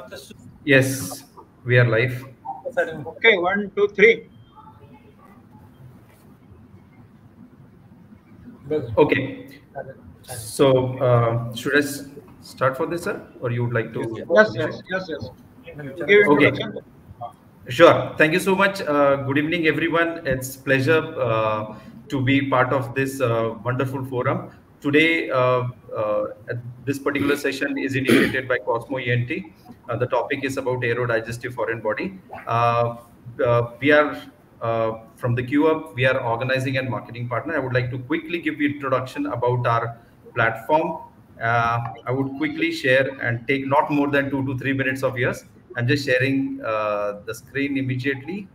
Yes, we are live. Okay, 1, 2, 3. Okay. So, should I start for this, sir, or you would like to Yes, initiate? yes, yes, yes. You give Okay. introduction. Sure. Thank you so much. Good evening, everyone. It's pleasure to be part of this wonderful forum. Today, this particular session is initiated by Cosmo ENT. The topic is about aerodigestive foreign body. We are from the QUp. We are organizing and marketing partner. I would like to quickly give you introduction about our platform. I would quickly share and take not more than 2 to 3 minutes of yours. I'm just sharing the screen immediately.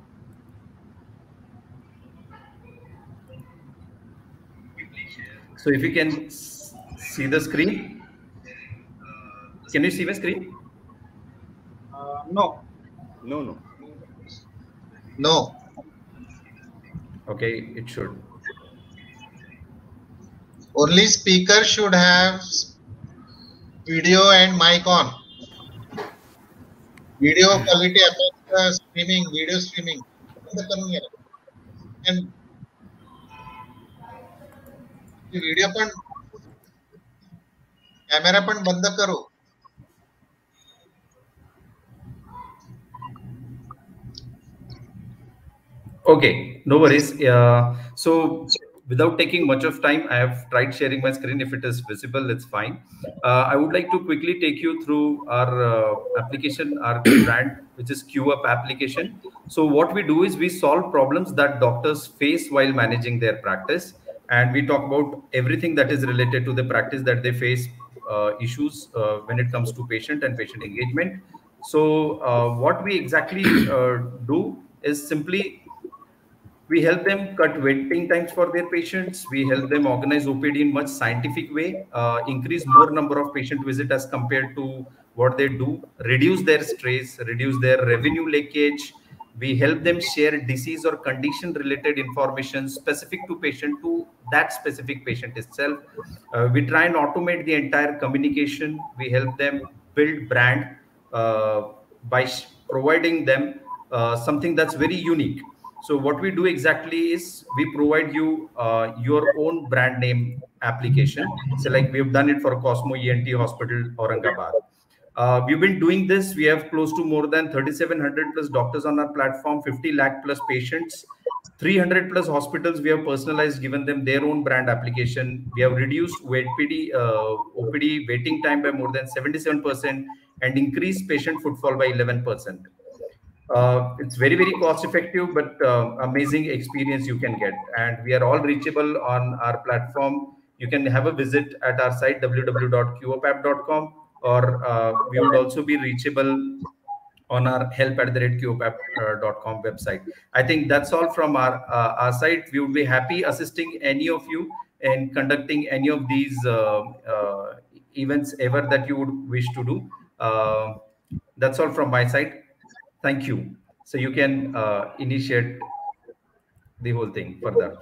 So if you can see the screen, can you see my screen? No. No. No. Okay, it should. Only speaker should have video and mic on. Video quality affects streaming, video streaming. And video पण camera पण बंद करू. Okay, no worries. So without taking much of time, I have tried sharing my screen. If it is visible, it's fine. I would like to quickly take you through our application, our brand, which is QUp application. So what we do is we solve problems that doctors face while managing their practice. And we talk about everything that is related to the practice that they face, issues when it comes to patient and patient engagement. So what we exactly do is simply we help them cut waiting times for their patients. We help them organize OPD in much scientific way, increase more number of patient visit as compared to what they do, reduce their stress, reduce their revenue leakage. We help them share disease or condition related information specific to patient to that specific patient itself. We try and automate the entire communication. We help them build brand by providing them something that's very unique. So what we do exactly is we provide you your own brand name application. So like we've done it for Cosmo ENT Hospital, Aurangabad. We've been doing this. We have close to more than 3,700 plus doctors on our platform, 50 lakh plus patients, 300 plus hospitals. We have personalized, given them their own brand application. We have reduced OPD waiting time by more than 77% and increased patient footfall by 11%. It's very, very cost effective, but amazing experience you can get. And we are all reachable on our platform. You can have a visit at our site, www.qapp.com, or we would also be reachable on our help@qapp.com website. I think that's all from our side. We would be happy assisting any of you in conducting any of these events ever that you would wish to do. That's all from my side. Thank you. So you can initiate the whole thing further.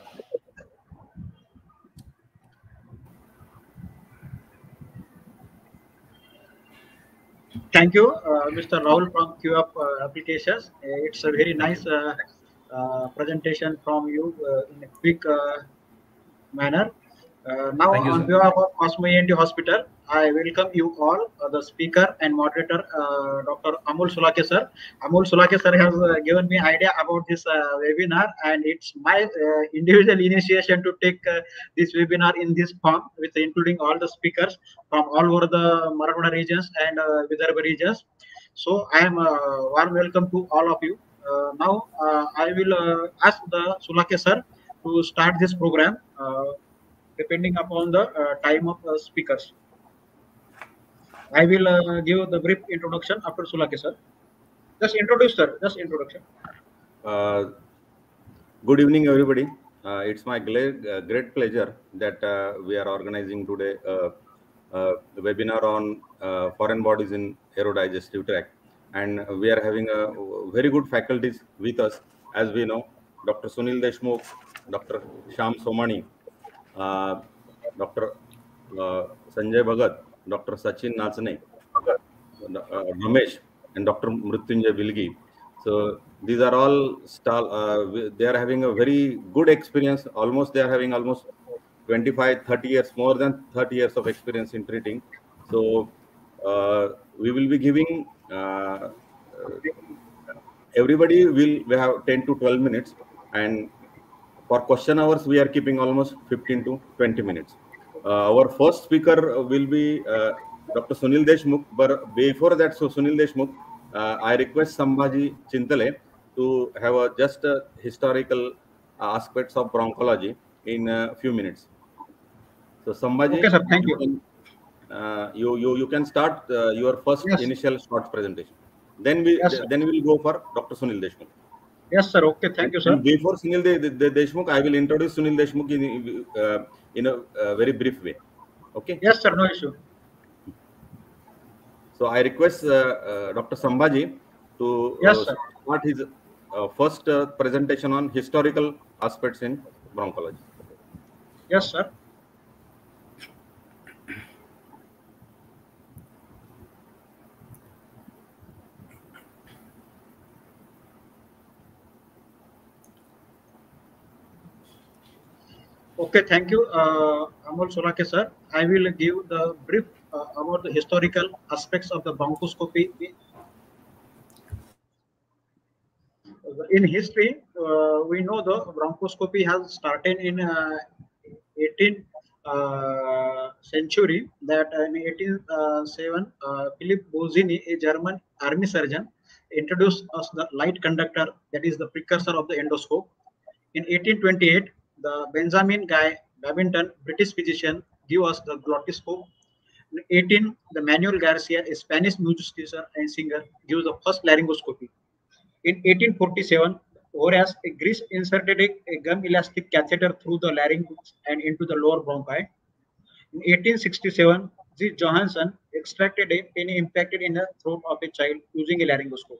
Thank you, Mr. Rahul from QUp Applications. It's a very nice presentation from you in a quick manner. Now, Thank you, on sir. behalf of Cosmo ENT Hospital, I welcome you all, the speaker and moderator, Dr. Amol Sulake sir. Amol Sulake sir has given me idea about this webinar, and it's my individual initiation to take this webinar in this form, with including all the speakers from all over the Marathwada regions and Vidarbha regions. So I am warm welcome to all of you. Now I will ask the Sulake sir to start this program. Depending upon the time of speakers. I will give the brief introduction after Sulake sir. Just introduce sir, just introduction. Good evening, everybody. It's my great pleasure that we are organizing today the webinar on foreign bodies in aerodigestive tract. And we are having a very good faculties with us, as we know, Dr. Sunil Deshmukh, Dr. Shyam Somani, Dr. Sanjay Bhagat, Dr. Sachin Nachne, Ramesh and Dr. Mrutyunjay Vilgi. So these are all they are having a very good experience. Almost they are having almost 25, 30 years, more than 30 years of experience in treating. So we will be giving everybody we have 10 to 12 minutes, and for question hours we are keeping almost 15 to 20 minutes. Our first speaker will be Dr. Sunil Deshmukh, but before that, so Sunil Deshmukh, I request Sambhaji Chintale to have just historical aspects of bronchology in a few minutes. So Sambhaji, okay, sir, thank you. You can start your first initial short presentation. Then we will go for Dr. Sunil Deshmukh. Yes, sir. Okay, thank you, sir. And before Sunil Deshmukh, I will introduce Sunil Deshmukh in a very brief way. Okay. Yes, sir. No issue. So I request Dr. Sambhaji to start his first presentation on historical aspects in bronchology. Yes, sir. Okay, thank you, Amol Solake, sir. I will give the brief about the historical aspects of the bronchoscopy. In history, we know the bronchoscopy has started in 18th century. That in 1807, Philip Bozzini, a German army surgeon, introduced us the light conductor, that is the precursor of the endoscope. In 1828, the Benjamin Guy Babington, British physician, gave us the glottoscope. In 18, the Manuel Garcia, a Spanish musician and singer, gives the first laryngoscopy. In 1847, Horace Gris inserted a gum elastic catheter through the larynx and into the lower bronchi. In 1867, G. Johansson extracted a penny impacted in the throat of a child using a laryngoscope.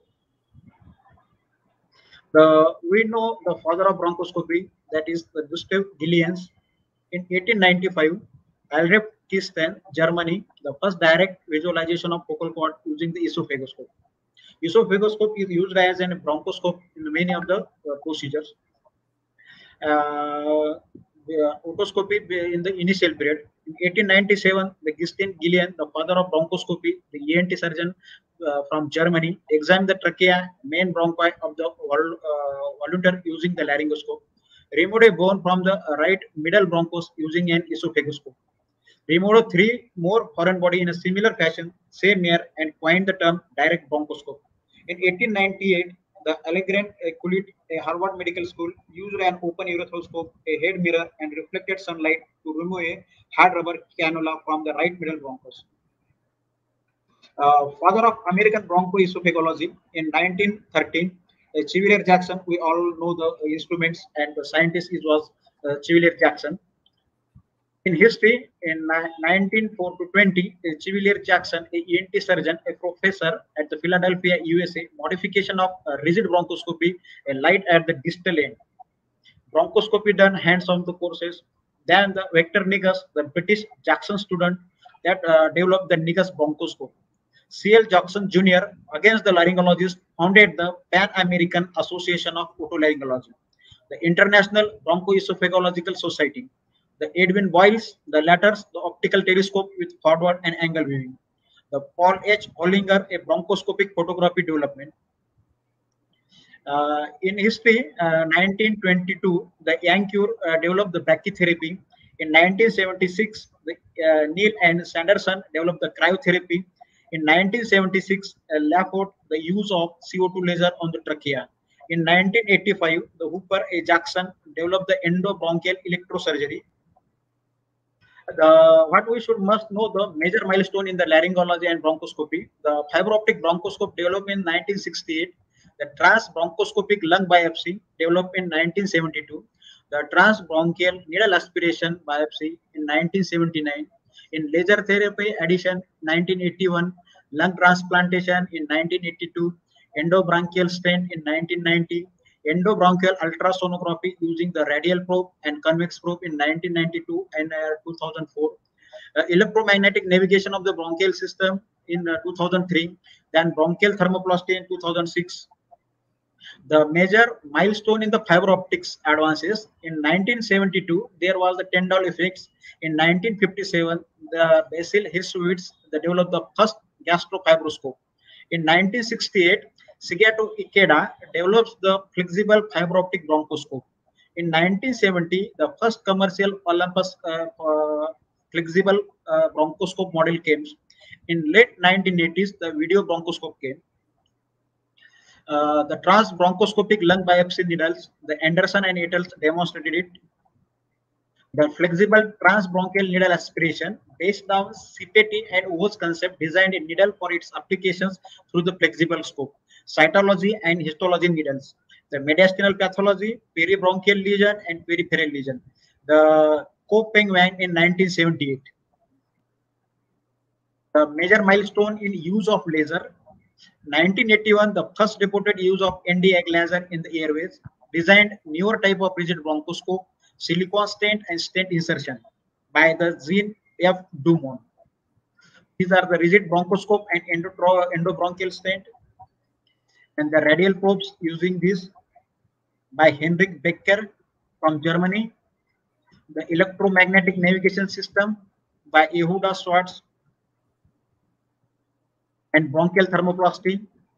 We know the father of bronchoscopy, that is the Gustav Gillians. In 1895, Albrecht Kirsten, Germany, the first direct visualization of focal cord using the esophagoscope. Esophagoscope is used as a bronchoscope in many of the procedures. The otoscopy in the initial period. In 1897, the Gustav Gillian, the father of bronchoscopy, the ENT surgeon from Germany, examined the trachea, main bronchi of the volunteer using the laryngoscope. Removed a bone from the right middle bronchus using an esophagoscope. Removed 3 more foreign body in a similar fashion, same year, and coined the term direct bronchoscope. In 1898, the Allegrand Kulit, a Harvard Medical School, used an open urethoscope, a head mirror, and reflected sunlight to remove a hard rubber cannula from the right middle bronchus. Father of American bronchoesophagology in 1913, Chevalier Jackson. We all know the instruments and the scientist. It was Chevalier Jackson. In history, in 1904 to 20, Chevalier Jackson, a ENT surgeon, a professor at the Philadelphia, USA, modification of rigid bronchoscopy, a light at the distal end. Bronchoscopy done hands-on the courses. Then the Victor Negus, the British Jackson student, that developed the Negus bronchoscope. C.L. Jackson Jr., against the laryngologist, founded the Pan-American Association of Otolaryngology, the International Bronchoesophagological Society, the Edwin Boyles, the latter, the optical telescope with forward and angle viewing, the Paul H. Hollinger, a bronchoscopic photography development. In history, 1922, the Yancure developed the brachytherapy. In 1976, Neil and Sanderson developed the cryotherapy. In 1976, Lafort, the use of CO2 laser on the trachea. In 1985, the Hooper A. Jackson developed the endobronchial electrosurgery. What we must know, the major milestone in the laryngology and bronchoscopy, the fiber optic bronchoscope developed in 1968, the transbronchoscopic lung biopsy developed in 1972, the transbronchial needle aspiration biopsy in 1979, in laser therapy addition 1981, lung transplantation in 1982, endobronchial stent in 1990, endobronchial ultrasonography using the radial probe and convex probe in 1992 and 2004. Electromagnetic navigation of the bronchial system in 2003, then bronchial thermoplasty in 2006. The major milestone in the fiber optics advances in 1972, there was the Tyndall effects. In 1957, the Basil Hurwitz developed the first gastrofibroscope. In 1968, Shigeto Ikeda develops the flexible fiber optic bronchoscope. In 1970, the first commercial Olympus flexible bronchoscope model came. In late 1980s, the video bronchoscope came. The transbronchoscopic lung biopsy needles, the Anderson and et al. Demonstrated it. The flexible transbronchial needle aspiration, based on CPT and Wo's concept, designed a needle for its applications through the flexible scope, cytology and histology needles, the mediastinal pathology, peribronchial lesion, and peripheral lesion. The Ko-Peng Wang in 1978. The major milestone in use of laser. 1981, the first reported use of Nd:YAG laser in the airways, designed newer type of rigid bronchoscope, silicone stent and stent insertion by the Jean F. Dumont. These are the rigid bronchoscope and endobronchial stent, and the radial probes using this by Heinrich Becker from Germany. The electromagnetic navigation system by Yehuda Schwartz, and bronchial thermoplasty.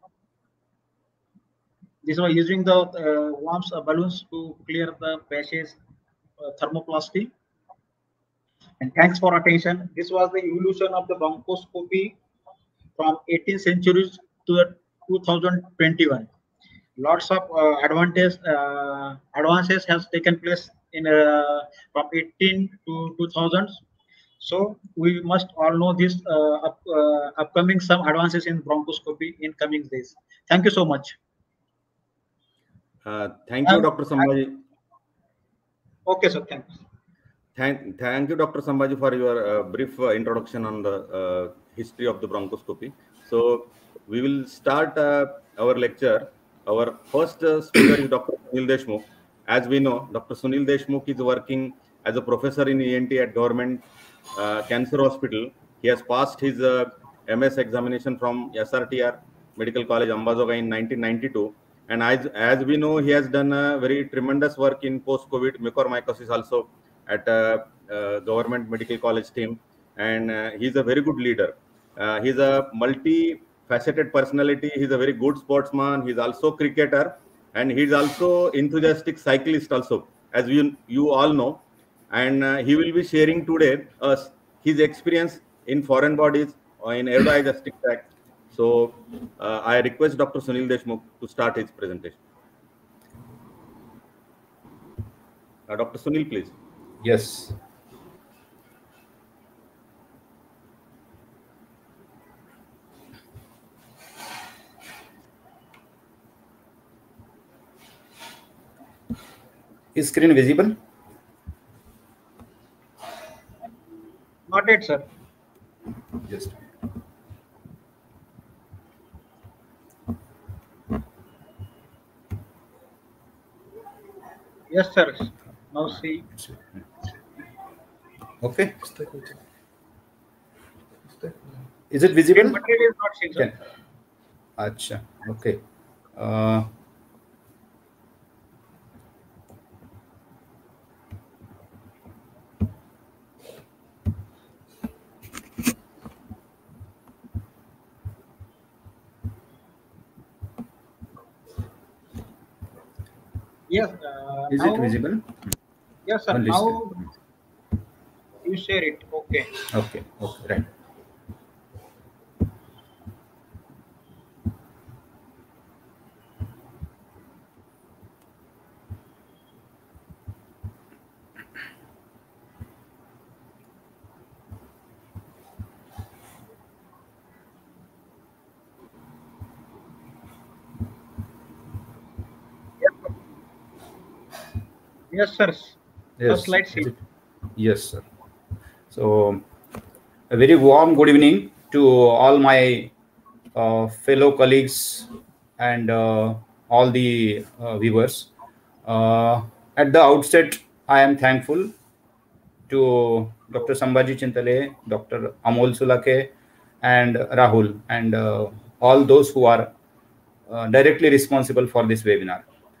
This was using the worms balloons to clear the passage thermoplasty. And thanks for attention. This was the evolution of the bronchoscopy from 18th centuries to the 2021. Lots of advances has taken place in from 18 to 2000s. So we must all know this upcoming some advances in bronchoscopy in coming days. Thank you so much. Thank you, Dr. Sambhaji. Okay, sir. Thanks. Thank you, Dr. Sambhaji, for your brief introduction on the history of the bronchoscopy. So we will start our lecture. Our first speaker is Dr. Sunil Deshmukh. As we know, Dr. Sunil Deshmukh is working as a professor in ENT at Government Cancer Hospital. He has passed his MS examination from SRTR Medical College, Ambazoga in 1992. And as we know, he has done a very tremendous work in post-COVID mucormycosis also at Government Medical College team. And he's a very good leader. He's a multi-faceted personality. He's a very good sportsman. He's also cricketer. And he's also enthusiastic cyclist also, as you all know. And he will be sharing today his experience in foreign bodies in aerodigestic tract. So I request Dr. Sunil Deshmukh to start his presentation. Dr. Sunil, please. Yes. Is screen visible? Not yet, sir. Just. Yes, sir. Now see. Okay. Is it visible? But it is not seen, sir. Acha. Okay. Yes. Is it visible? Yes, sir. Only Now you share it. Okay. Okay. Okay. Right. Yes, sir. Yes. Slide sheet. Yes, sir. So, a very warm good evening to all my fellow colleagues and all the viewers. At the outset, I am thankful to Dr. Sambhaji Chintale, Dr. Amol Sulake, and Rahul, and all those who are directly responsible for this webinar.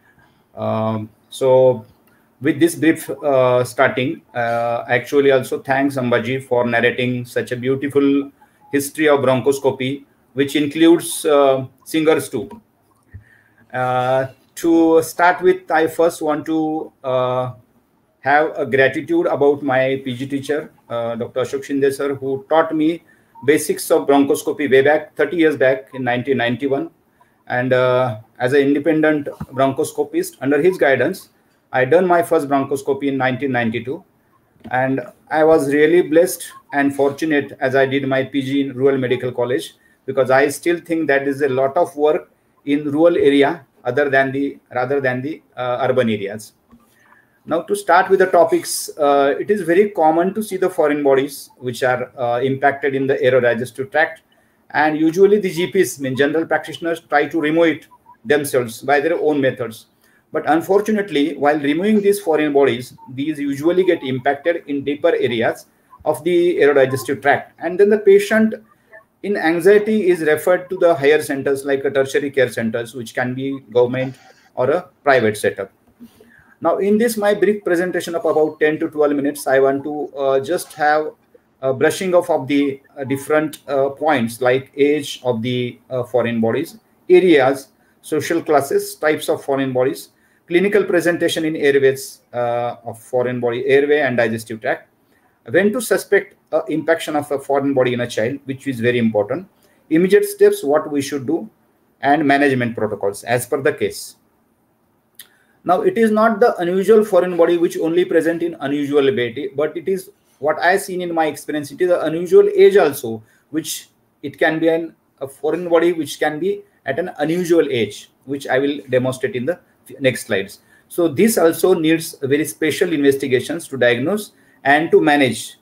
So with this brief starting, actually also thanks Ambaji for narrating such a beautiful history of bronchoscopy, which includes singers too. To start with, I first want to have a gratitude about my PG teacher, Dr. Ashok Shinde sir, who taught me basics of bronchoscopy way back 30 years back in 1991. And as an independent bronchoscopist, under his guidance, I done my first bronchoscopy in 1992. And I was really blessed and fortunate as I did my PG in Rural Medical College, because I still think that is a lot of work in rural area rather than the urban areas. Now, to start with the topics, it is very common to see the foreign bodies which are impacted in the aerodigestive tract, and usually the GPs, general practitioners, try to remove it themselves by their own methods. But unfortunately, while removing these foreign bodies, these usually get impacted in deeper areas of the aerodigestive tract, and then the patient in anxiety is referred to the higher centers like a tertiary care centers, which can be government or a private setup. Now, in this my brief presentation of about 10 to 12 minutes, I want to just have a brushing off of the different points like age of the foreign bodies, areas, social classes, types of foreign bodies, clinical presentation in airways of foreign body, airway and digestive tract, when to suspect impaction of a foreign body in a child, which is very important, immediate steps, what we should do, and management protocols as per the case. Now, it is not the unusual foreign body which only present in unusual ability, but it is what I have seen in my experience. It is an unusual age also, which it can be a foreign body which can be at an unusual age, which I will demonstrate in the next slides. So this also needs very special investigations to diagnose and to manage.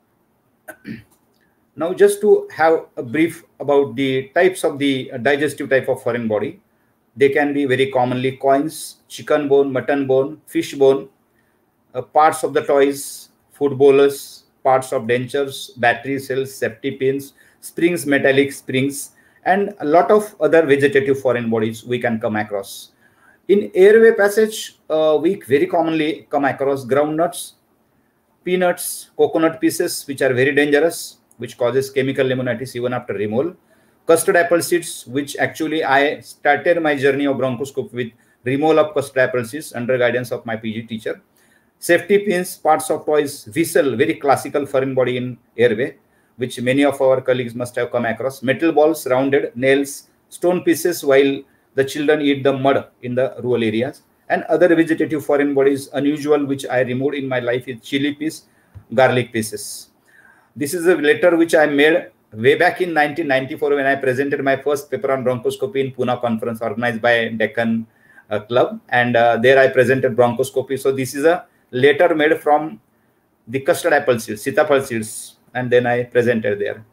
Now, just to have a brief about the types of the digestive type of foreign body. They can be very commonly coins, chicken bone, mutton bone, fish bone, parts of the toys, food bolus, parts of dentures, battery cells, safety pins, springs, metallic springs, and a lot of other vegetative foreign bodies we can come across. In airway passage, we very commonly come across groundnuts, peanuts, coconut pieces, which are very dangerous, which causes chemical pneumonitis even after removal. Custard apple seeds, which actually I started my journey of bronchoscopy with removal of custard apple seeds under guidance of my PG teacher. Safety pins, parts of toys, whistle, very classical foreign body in airway, which many of our colleagues must have come across. Metal balls, rounded, nails, stone pieces while the children eat the mud in the rural areas. And other vegetative foreign bodies, unusual, which I removed in my life is chili piece, garlic pieces. This is a letter which I made way back in 1994 when I presented my first paper on bronchoscopy in Pune conference organized by Deccan Club, and there I presented bronchoscopy. So this is a letter made from the custard apple seeds, sitapal seeds, and then I presented there.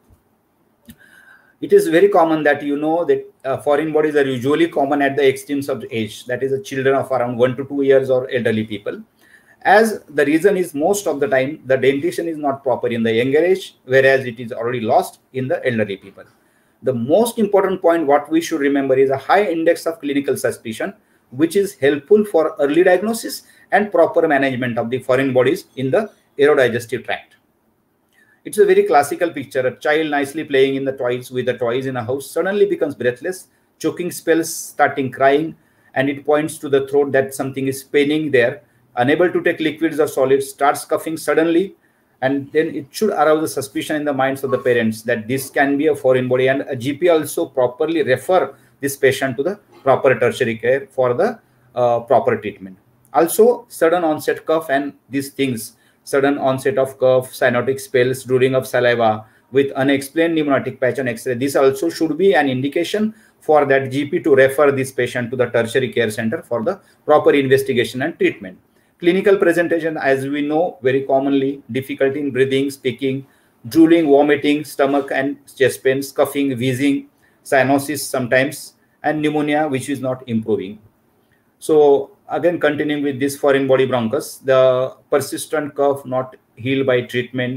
It is very common that you know that foreign bodies are usually common at the extremes of age, that is, the children of around 1 to 2 years or elderly people. As the reason is most of the time the dentition is not proper in the younger age, whereas it is already lost in the elderly people. The most important point what we should remember is a high index of clinical suspicion, which is helpful for early diagnosis and proper management of the foreign bodies in the aerodigestive tract. It's a very classical picture. A child nicely playing in the toys with the toys in a house suddenly becomes breathless, choking spells, starting crying, and it points to the throat that something is paining there. Unable to take liquids or solids, starts coughing suddenly, and then it should arouse the suspicion in the minds of the parents that this can be a foreign body, and a GP also properly refer this patient to the proper tertiary care for the proper treatment. Also, sudden onset cough and these things, sudden onset of cough, cyanotic spells, drooling of saliva with unexplained pneumotic patch on X-ray, this also should be an indication for that GP to refer this patient to the tertiary care center for the proper investigation and treatment. Clinical presentation, as we know, very commonly difficulty in breathing, speaking, drooling, vomiting, stomach and chest pains, coughing, wheezing, cyanosis sometimes, and pneumonia, which is not improving. So again, continuing with this foreign body bronchus, the persistent cough not healed by treatment,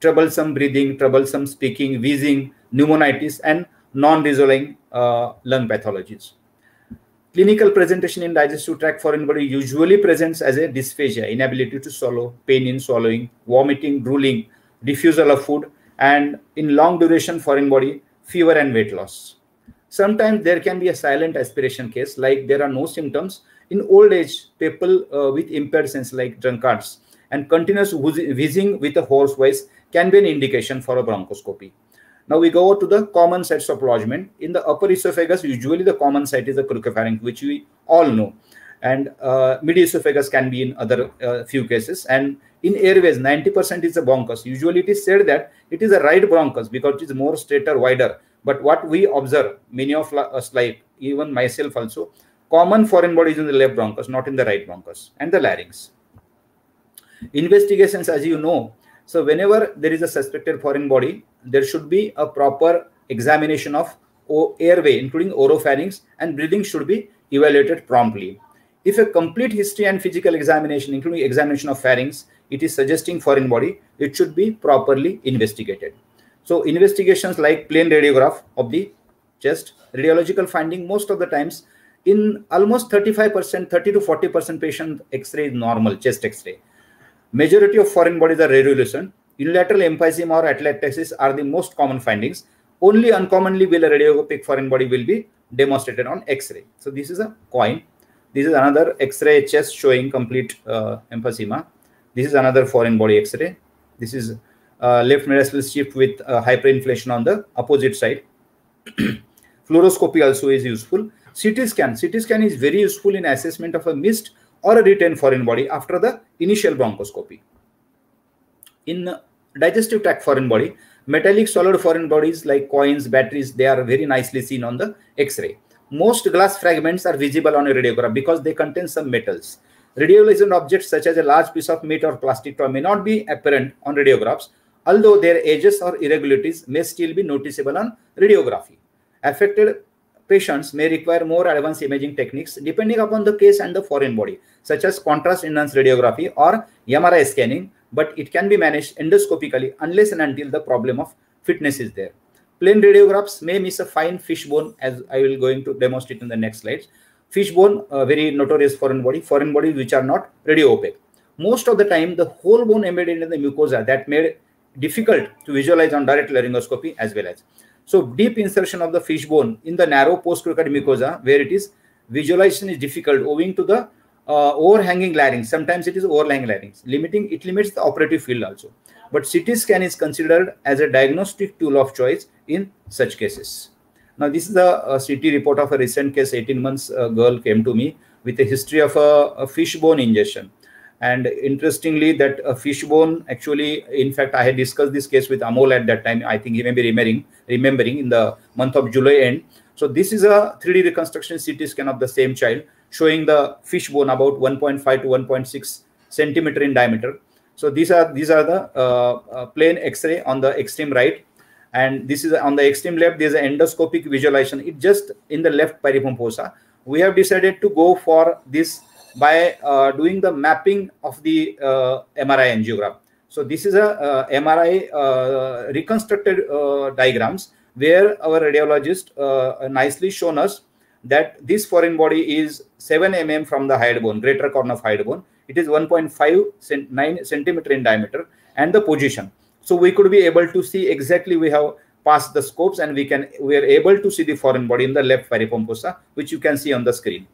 troublesome breathing, troublesome speaking, wheezing, pneumonitis, and non-resolving lung pathologies. Clinical presentation in digestive tract foreign body usually presents as a dysphagia, inability to swallow, pain in swallowing, vomiting, drooling, refusal of food, and in long duration foreign body, fever and weight loss. Sometimes there can be a silent aspiration case, like there are no symptoms. In old age, people with impaired sense, like drunkards, and continuous wheezing with a hoarse voice can be an indication for a bronchoscopy. Now we go to the common sites of lodgement. In the upper esophagus, usually the common site is the cricopharynx, which we all know. And mid-esophagus can be in other few cases. And in airways, 90% is the bronchus. Usually it is said that it is a right bronchus because it is more straighter, wider. But what we observe, many of us, like even myself also, common foreign body is in the left bronchus, not in the right bronchus, and the larynx. Investigations, as you know, so whenever there is a suspected foreign body, there should be a proper examination of airway, including oropharynx, and breathing should be evaluated promptly. If a complete history and physical examination, including examination of pharynx, it is suggesting foreign body, it should be properly investigated. So investigations like plain radiograph of the chest, radiological finding, most of the times in almost 35%, 30 to 40% patient X-ray is normal, chest X-ray. Majority of foreign bodies are radiolucent. Unilateral emphysema or atelectasis are the most common findings. Only uncommonly will a radiopaque foreign body will be demonstrated on X-ray. So this is a coin. This is another X-ray chest showing complete emphysema. This is another foreign body X-ray. This is left mediastinal shift with hyperinflation on the opposite side. Fluoroscopy also is useful. CT scan. CT scan is very useful in assessment of a missed or a retained foreign body after the initial bronchoscopy. In digestive tract foreign body, metallic solid foreign bodies like coins, batteries, they are very nicely seen on the X-ray. Most glass fragments are visible on a radiograph because they contain some metals. Radiolucent objects such as a large piece of meat or plastic toy may not be apparent on radiographs, although their edges or irregularities may still be noticeable on radiography. Affected patients may require more advanced imaging techniques depending upon the case and the foreign body, such as contrast enhanced radiography or MRI scanning, but it can be managed endoscopically unless and until the problem of fitness is there. Plain radiographs may miss a fine fish bone, as I will going to demonstrate in the next slides. Fish bone, very notorious foreign bodies which are not radio opaque. Most of the time, the whole bone embedded in the mucosa that made difficult to visualize on direct laryngoscopy as well as. So deep insertion of the fish bone in the narrow postcricoid mucosa where it is visualization is difficult owing to the overhanging larynx. Sometimes it is overlying larynx. It limits the operative field also. But CT scan is considered as a diagnostic tool of choice in such cases. Now this is a CT report of a recent case. 18 months girl came to me with a history of a fish bone ingestion. And interestingly, that fish bone actually, in fact, I had discussed this case with Amol at that time. I think he may be remembering in the month of July end. So this is a 3D reconstruction CT scan of the same child showing the fish bone about 1.5 to 1.6 centimeter in diameter. So these are the plain X-ray on the extreme right, and this is on the extreme left. There is an endoscopic visualization. It just in the left piriform fossa. We have decided to go for this by doing the mapping of the MRI angiogram. So this is a MRI reconstructed diagrams where our radiologist nicely shown us that this foreign body is 7 mm from the hyoid bone, greater corner of hyoid bone. It is 1.59 centimeter in diameter, and the position. So we could be able to see exactly, we have passed the scopes and we are able to see the foreign body in the left piriform fossa, which you can see on the screen.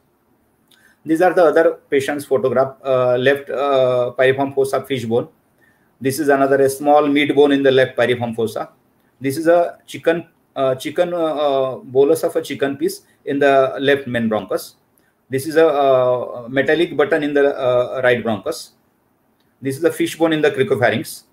These are the other patient's photograph, left piriform fossa fish bone. This is a small meat bone in the left piriform fossa. This is a chicken bolus of a chicken piece in the left main bronchus. This is a metallic button in the right bronchus. This is a fish bone in the cricopharynx.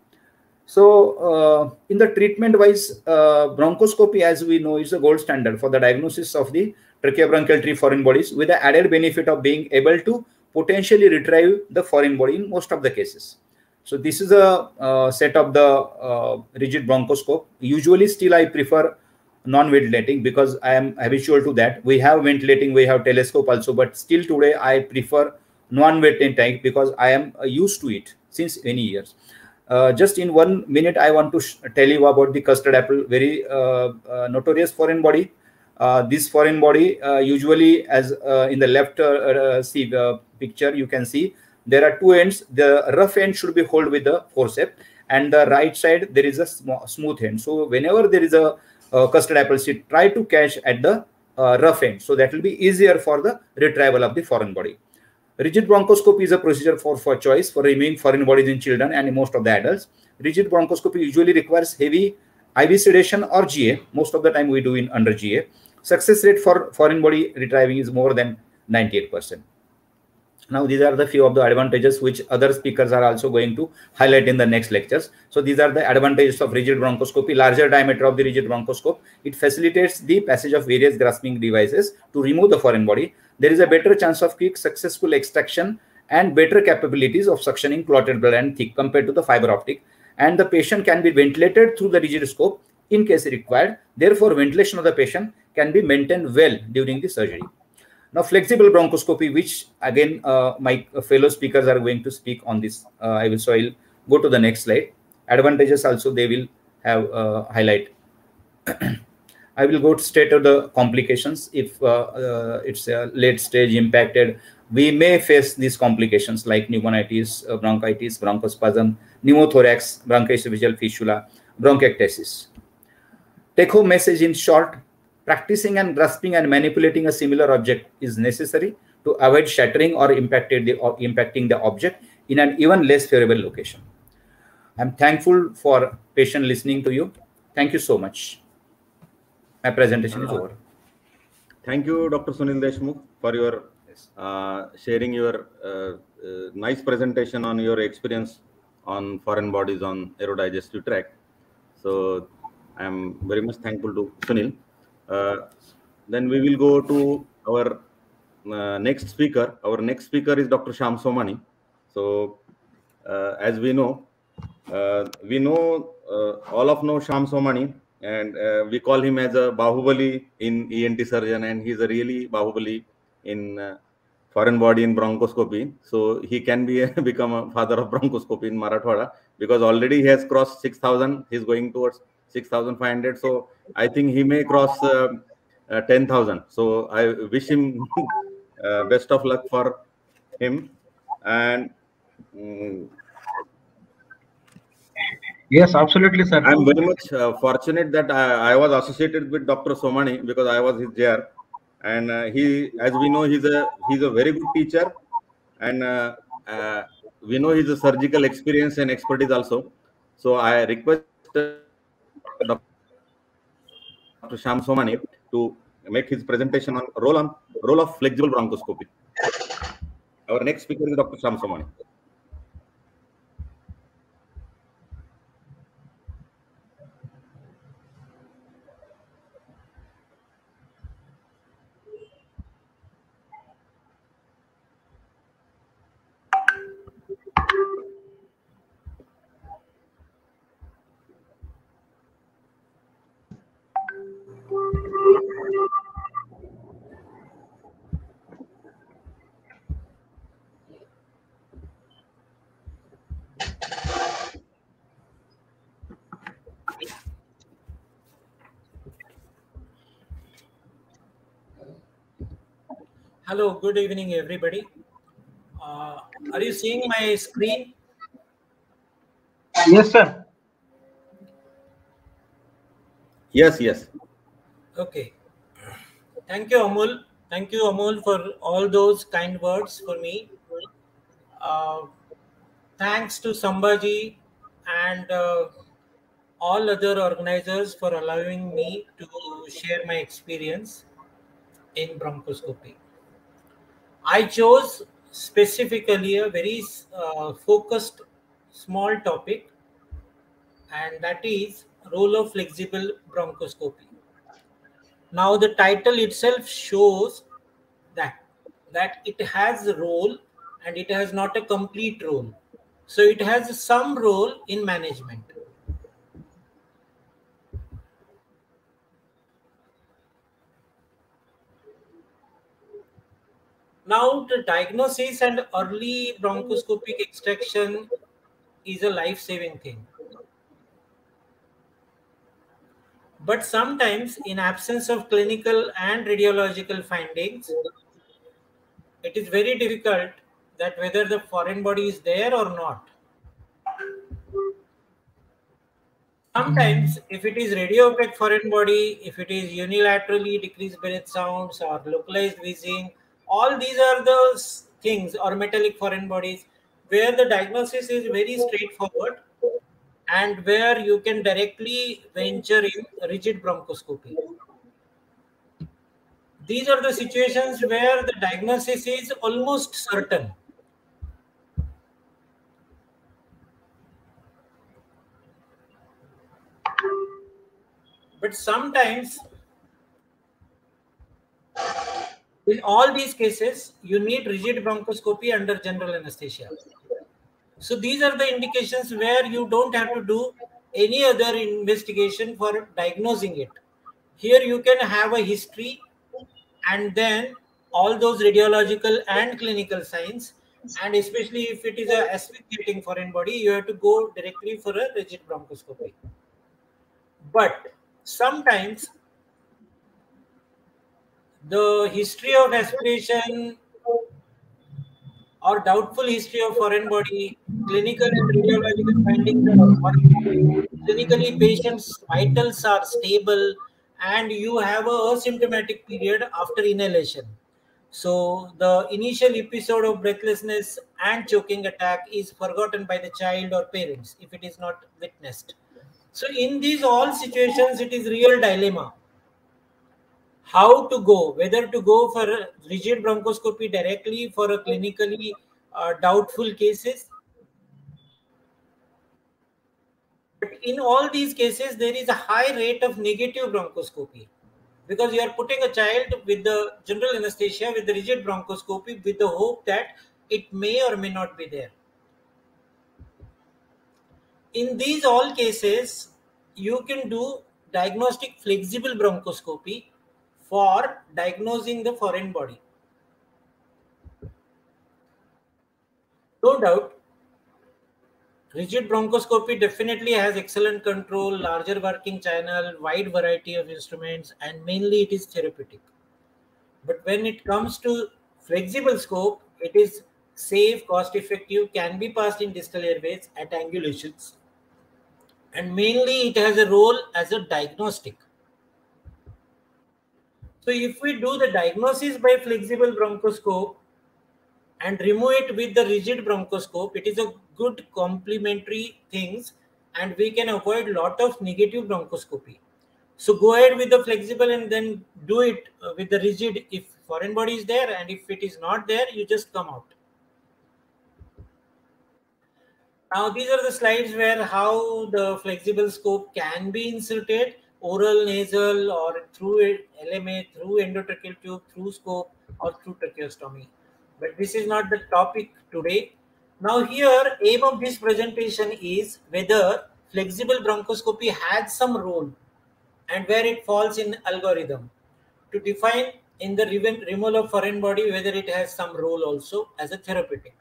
So in the treatment wise, bronchoscopy, as we know, is a gold standard for the diagnosis of the tracheobronchial tree foreign bodies, with the added benefit of being able to potentially retrieve the foreign body in most of the cases. So this is a set of the rigid bronchoscope. Usually still I prefer non-ventilating because I am habitual to that. We have ventilating, we have telescope also, but still today I prefer non-ventilating because I am used to it since many years. Just in 1 minute, I want to tell you about the custard apple, very notorious foreign body. This foreign body usually, as in the left see the picture, you can see there are two ends. The rough end should be held with the forceps, and the right side there is a smooth end. So whenever there is a custard apple seed, try to catch at the rough end, so that will be easier for the retrieval of the foreign body. Rigid bronchoscopy is a procedure for choice for removing foreign bodies in children and most of the adults. Rigid bronchoscopy usually requires heavy IV sedation or GA. Most of the time we do in under GA. Success rate for foreign body retrieving is more than 98%. Now, these are the few of the advantages which other speakers are also going to highlight in the next lectures. So these are the advantages of rigid bronchoscopy. Larger diameter of the rigid bronchoscope. It facilitates the passage of various grasping devices to remove the foreign body. There is a better chance of quick successful extraction and better capabilities of suctioning clotted blood and thick compared to the fiber optic. And the patient can be ventilated through the rigid scope in case required. Therefore, ventilation of the patient can be maintained well during the surgery. Now, flexible bronchoscopy, which again my fellow speakers are going to speak on this. So I'll go to the next slide. Advantages also they will have highlight. I will go straight to the complications. If it's a late stage impacted, we may face these complications like pneumonitis, bronchitis, bronchospasm, pneumothorax, bronchoesophageal fistula, bronchiectasis. Take home message in short: practicing and grasping and manipulating a similar object is necessary to avoid shattering or impacting the object in an even less favorable location. I'm thankful for patient listening to you. Thank you so much. My presentation is over. Thank you, Dr. Sunil Deshmukh, for your sharing your nice presentation on your experience on foreign bodies on aerodigestive tract. So I'm very much thankful to Sunil. Then we will go to our next speaker. Our next speaker is Dr. Shyam Somani. So as we know, all of know Shyam Somani, and we call him as a Bahubali in ENT surgeon, and he's a really Bahubali in foreign body in bronchoscopy. So he can be become a father of bronchoscopy in Marathwada, because already he has crossed 6,000. He's going towards 6,500. So I think he may cross 10,000. So I wish him best of luck for him. And yes, absolutely, sir. I'm very much fortunate that I was associated with Dr. Somani, because I was his JR, and he, as we know, he's a very good teacher, and we know he's a surgical experience and expertise also. So I request Dr. Shyam Somani to make his presentation on role of flexible bronchoscopy. Our next speaker is Dr. Shyam Somani. Hello, good evening, everybody. Are you seeing my screen? Yes, sir. Yes, yes. Okay. Thank you, Amul. Thank you, Amul, for all those kind words for me. Thanks to Sambhaji and all other organizers for allowing me to share my experience in bronchoscopy. I chose specifically a very focused small topic, and that is role of flexible bronchoscopy. Now the title itself shows that it has a role and it has not a complete role. So it has some role in management. Now the diagnosis and early bronchoscopic extraction is a life-saving thing. But sometimes, in absence of clinical and radiological findings, it is very difficult that whether the foreign body is there or not. Sometimes, if it is radiopaque foreign body, if it is unilaterally decreased breath sounds or localized wheezing, all these are the things, or metallic foreign bodies, where the diagnosis is very straightforward and where you can directly venture in rigid bronchoscopy. These are the situations where the diagnosis is almost certain. But sometimes, in all these cases, you need rigid bronchoscopy under general anesthesia. So these are the indications where you don't have to do any other investigation for diagnosing it. Here you can have a history and then all those radiological and clinical signs, and especially if it is a asphyxiating foreign body, you have to go directly for a rigid bronchoscopy. But sometimes the history of aspiration or doubtful history of foreign body, clinical and radiological findings are clinically patient's vitals are stable, and you have a asymptomatic period after inhalation. So the initial episode of breathlessness and choking attack is forgotten by the child or parents if it is not witnessed. So in these all situations, it is real dilemma. How to go, whether to go for a rigid bronchoscopy directly for a clinically doubtful cases. But in all these cases, there is a high rate of negative bronchoscopy because you are putting a child with the general anesthesia with the rigid bronchoscopy with the hope that it may or may not be there. In these all cases, you can do diagnostic flexible bronchoscopy for diagnosing the foreign body. No doubt, rigid bronchoscopy definitely has excellent control, larger working channel, wide variety of instruments, and mainly it is therapeutic. But when it comes to flexible scope, it is safe, cost effective, can be passed in distal airways at angulations, and mainly it has a role as a diagnostic. So if we do the diagnosis by flexible bronchoscope and remove it with the rigid bronchoscope, it is a good complementary things, and we can avoid lot of negative bronchoscopy. So go ahead with the flexible and then do it with the rigid if foreign body is there, and if it is not there, you just come out. Now these are the slides where how the flexible scope can be inserted, oral, nasal, or through LMA, through endotracheal tube, through scope, or through tracheostomy. But this is not the topic today. Now here, aim of this presentation is whether flexible bronchoscopy has some role and where it falls in algorithm to define in the removal of foreign body whether it has some role also as a therapeutic.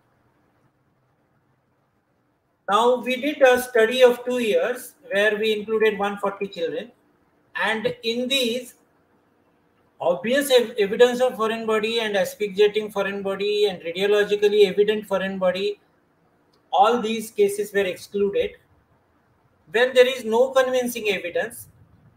Now we did a study of 2 years where we included 140 children, and in these obvious evidence of foreign body and asphyxiating foreign body and radiologically evident foreign body, all these cases were excluded. When there is no convincing evidence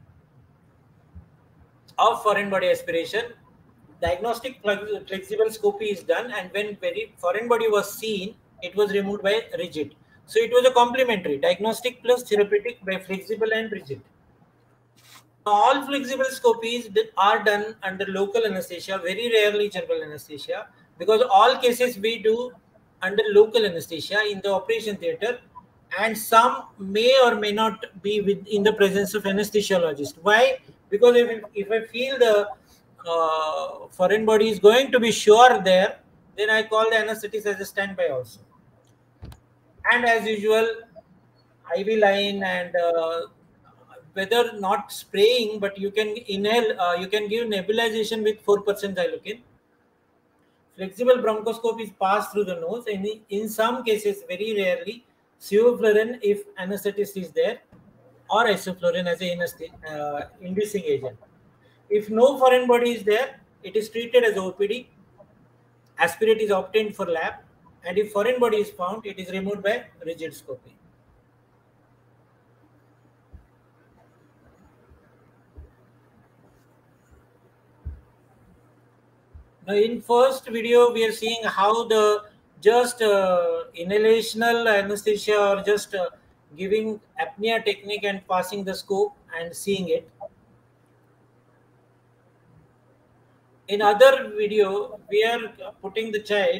of foreign body aspiration, diagnostic flexible scopy is done, and when foreign body was seen, it was removed by rigid. So it was a complementary diagnostic plus therapeutic by flexible and rigid. All flexible scopies are done under local anesthesia, very rarely general anesthesia, because all cases we do under local anesthesia in the operation theater, and some may or may not be in the presence of anesthesiologist. Why? Because if I feel the foreign body is going to be sure there, then I call the anesthetist as a standby also. And as usual, IV line and whether not spraying, but you can inhale, you can give nebulization with 4% xylocaine. Flexible bronchoscope is passed through the nose, and in some cases, very rarely, sevoflurane if anesthetist is there, or isoflurane as a inducing agent. If no foreign body is there, it is treated as OPD. Aspirate is obtained for lab, and if foreign body is found, it is removed by rigid scopy. Now, in first video, we are seeing how the just inhalational anesthesia or just giving apnea technique and passing the scope and seeing it. In other video, we are putting the child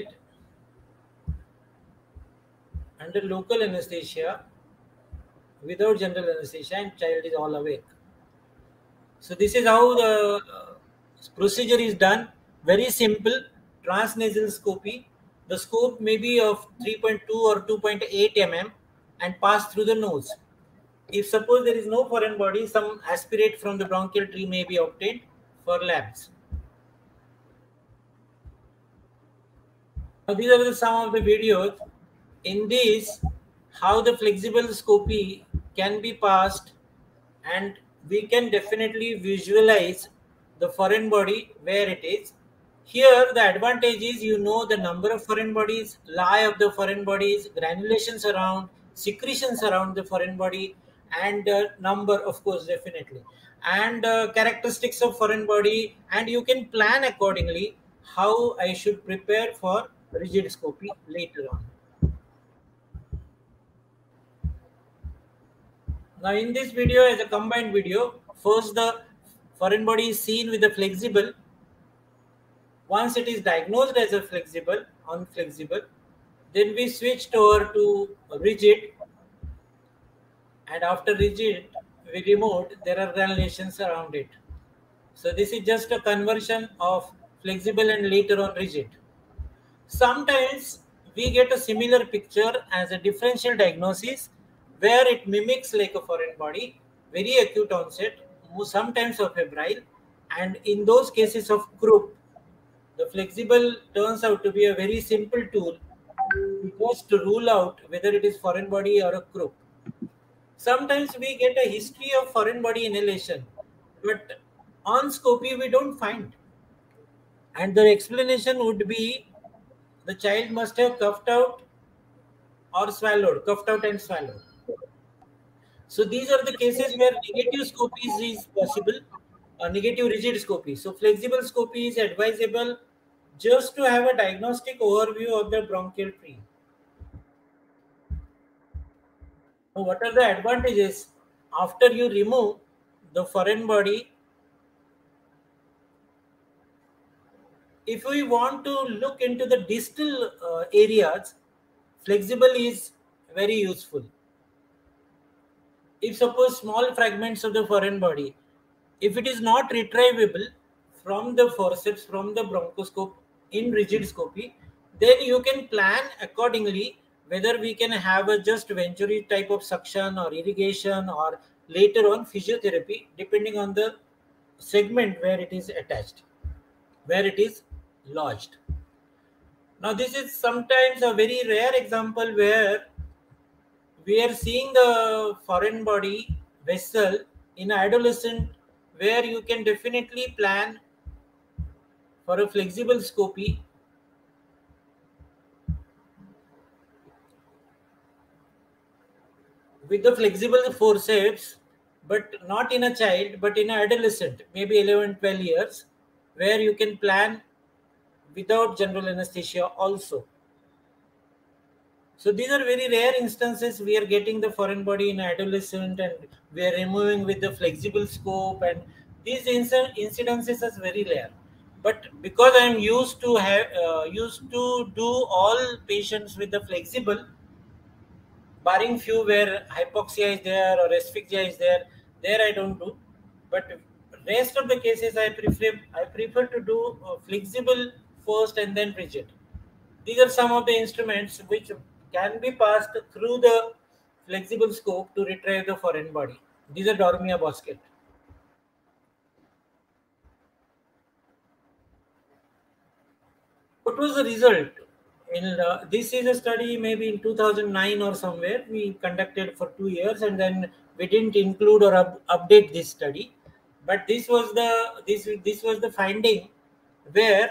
under local anesthesia without general anesthesia, and child is all awake. So this is how the procedure is done. Very simple, transnasal scopy. The scope may be of 3.2 or 2.8 mm and pass through the nose. If suppose there is no foreign body, some aspirate from the bronchial tree may be obtained for labs. Now these are some of the videos. In this, how the flexible scopy can be passed, and we can definitely visualize the foreign body where it is. Here the advantage is the number of foreign bodies, lie of the foreign bodies, granulations around, secretions around the foreign body, and number, of course, definitely, and characteristics of foreign body, and you can plan accordingly how I should prepare for rigid scopy later on. Now in this video, as a combined video, first the foreign body is seen with the flexible. Once it is diagnosed as a flexible, unflexible, then we switched over to rigid, and after rigid we removed, there are granulations around it. So this is just a conversion of flexible and later on rigid. Sometimes we get a similar picture as a differential diagnosis where it mimics like a foreign body, very acute onset, sometimes of febrile, and in those cases of croup, the flexible turns out to be a very simple tool just to rule out whether it is foreign body or a croup. Sometimes we get a history of foreign body inhalation, but on scopy we don't find. And the explanation would be the child must have coughed out or swallowed, coughed out and swallowed. So these are the cases where negative scopy is possible, negative rigid scopy. So flexible scopy is advisable just to have a diagnostic overview of the bronchial tree. Now, what are the advantages after you remove the foreign body? If we want to look into the distal areas, flexible is very useful. If suppose small fragments of the foreign body, if it is not retrievable from the forceps, from the bronchoscope in rigid scopy, then you can plan accordingly whether we can have a just Venturi type of suction or irrigation or later on physiotherapy, depending on the segment where it is attached, where it is lodged. Now this is sometimes a very rare example where we are seeing the foreign body vessel in adolescent, where you can definitely plan for a flexible scopy. With the flexible forceps, but not in a child, but in an adolescent, maybe 11, 12 years, where you can plan without general anesthesia also. So these are very rare instances we are getting the foreign body in adolescent and we are removing with the flexible scope, and these incidences are very rare. But because I am used to do all patients with the flexible, barring few where hypoxia is there or asphyxia is there I don't do. But rest of the cases I prefer to do flexible first and then rigid. These are some of the instruments which can be passed through the flexible scope to retrieve the foreign body. These are Dormia basket. What was the result? This is a study maybe in 2009 or somewhere we conducted for 2 years, and then we didn't include or update this study. But this was the finding where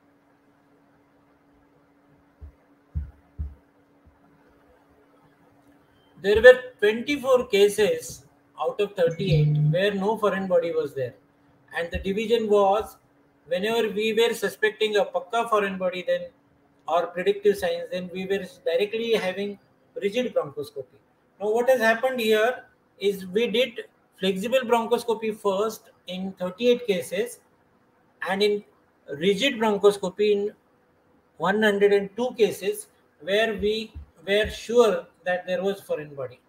there were 24 cases out of 38 where no foreign body was there, and the division was whenever we were suspecting a pakka foreign body then or predictive signs, then we were directly having rigid bronchoscopy. Now what has happened here is we did flexible bronchoscopy first in 38 cases and in rigid bronchoscopy in 102 cases where we were sure that there was foreign body.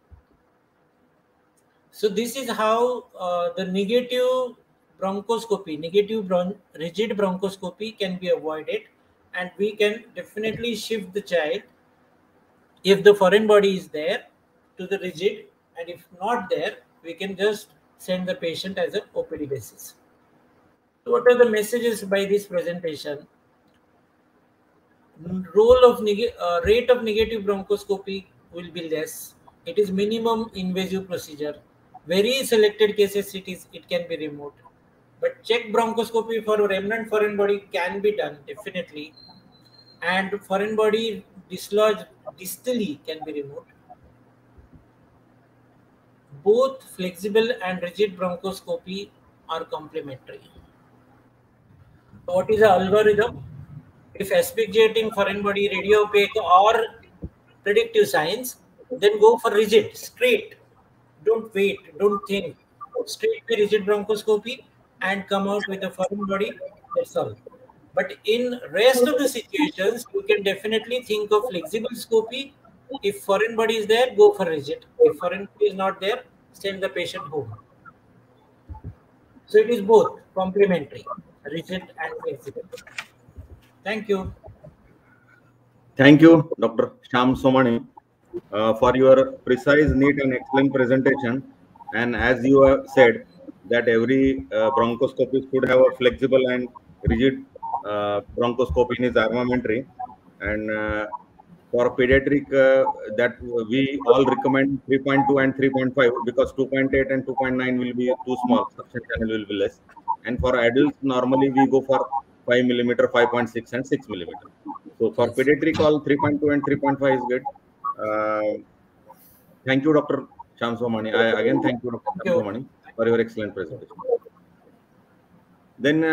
So this is how the negative rigid bronchoscopy can be avoided, and we can definitely shift the child if the foreign body is there to the rigid, and if not there, we can just send the patient as an OPD basis. So what are the messages by this presentation? Role of rate of negative bronchoscopy will be less. It is minimum invasive procedure. Very selected cases it can be removed. But check bronchoscopy for remnant foreign body can be done definitely, and foreign body dislodged distally can be removed. Both flexible and rigid bronchoscopy are complementary. So what is the algorithm? If asphyxiating foreign body, radiopaque or predictive signs, then go for rigid, straight. Don't wait, don't think. Straight to rigid bronchoscopy and come out with a foreign body, that's all. But in rest of the situations, you can definitely think of flexible scopy. If foreign body is there, go for rigid. If foreign body is not there, send the patient home. So it is both complementary, rigid and flexible. Thank you. Thank you, Dr. Shyam Somani, for your precise, neat and excellent presentation. And as you have said, that every bronchoscopy should have a flexible and rigid bronchoscopy in its armamentary. And for pediatric, that we all recommend 3.2 and 3.5 because 2.8 and 2.9 will be too small, suction channel will be less. And for adults, normally we go for 5 millimeter, 5.6 and 6 millimeter. So for pediatric, all 3.2 and 3.5 is good. Thank you, Dr. Shyam Somani. I again thank you, Dr. Shyam Somani, for your excellent presentation. Then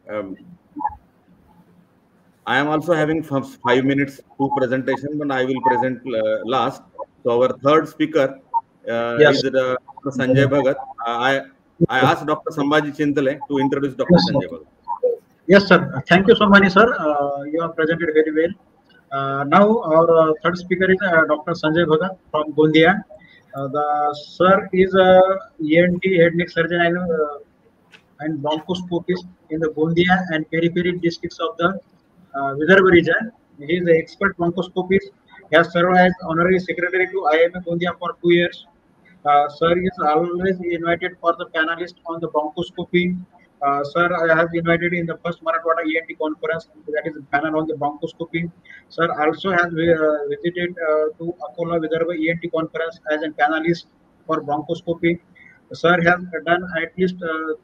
I am also having 5 minutes to presentation, but I will present last. So our third speaker is Dr. Sanjay Bhagat. I asked Dr. Sambhaji Chintale to introduce Dr. Sanjay Bhagat. Yes, sir. Thank you so much, sir. You have presented very well. Now our third speaker is Dr. Sanjay Bhagat from Gondia. The sir is a ENT head neck surgeon and bronchoscopist in the Gondia and peripheral districts of the Vidarbha region. He is an expert bronchoscopist. He has served as honorary secretary to IIM Gondia for 2 years. Sir is always invited for the panelist on the bronchoscopy. Sir, I have invited in the first Marathwada ENT conference, that is a panel on the bronchoscopy. Sir also has visited to Akola Vidarbha ENT conference as a panelist for bronchoscopy. Sir has done at least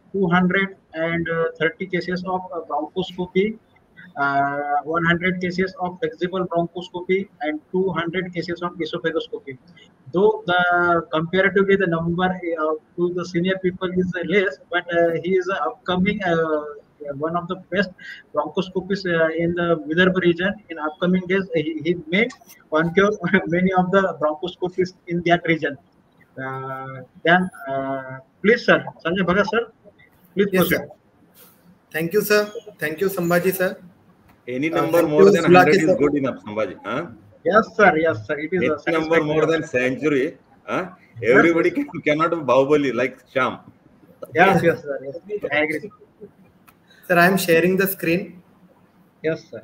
230 cases of bronchoscopy, 100 cases of flexible bronchoscopy, and 200 cases of esophagoscopy. Though the comparatively the number to the senior people is less, but he is upcoming one of the best bronchoscopists in the Vidarbha region. In upcoming days, he may conquer many of the bronchoscopists in that region. Then, please, sir, Sanjay Bhagat, sir, please. Yes, sir. Thank you, sir. Thank you, Sambhaji, sir. Any number more than 100 is good enough, Sambhaji. Huh? Yes, sir. Yes, sir. It is a number more than century. Huh? Everybody cannot be Bahubali like Shyam. Yes, yes, sir. Yes, I agree. Sir, I am sharing the screen. Yes, sir.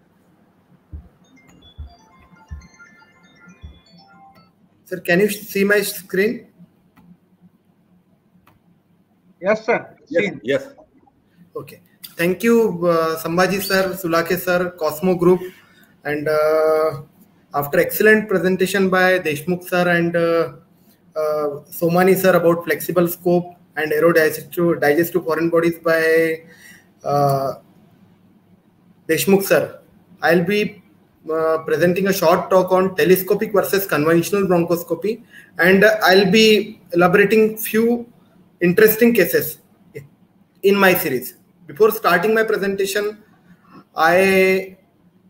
Sir, can you see my screen? Yes, sir. Yes. Yes. Okay. Thank you, Sambhaji sir, Sulake sir, Cosmo Group, And after excellent presentation by Deshmukh sir and Somani sir about flexible scope and aerodigestive foreign bodies by Deshmukh sir, I'll be presenting a short talk on telescopic versus conventional bronchoscopy, and I'll be elaborating few interesting cases in my series. Before starting my presentation, I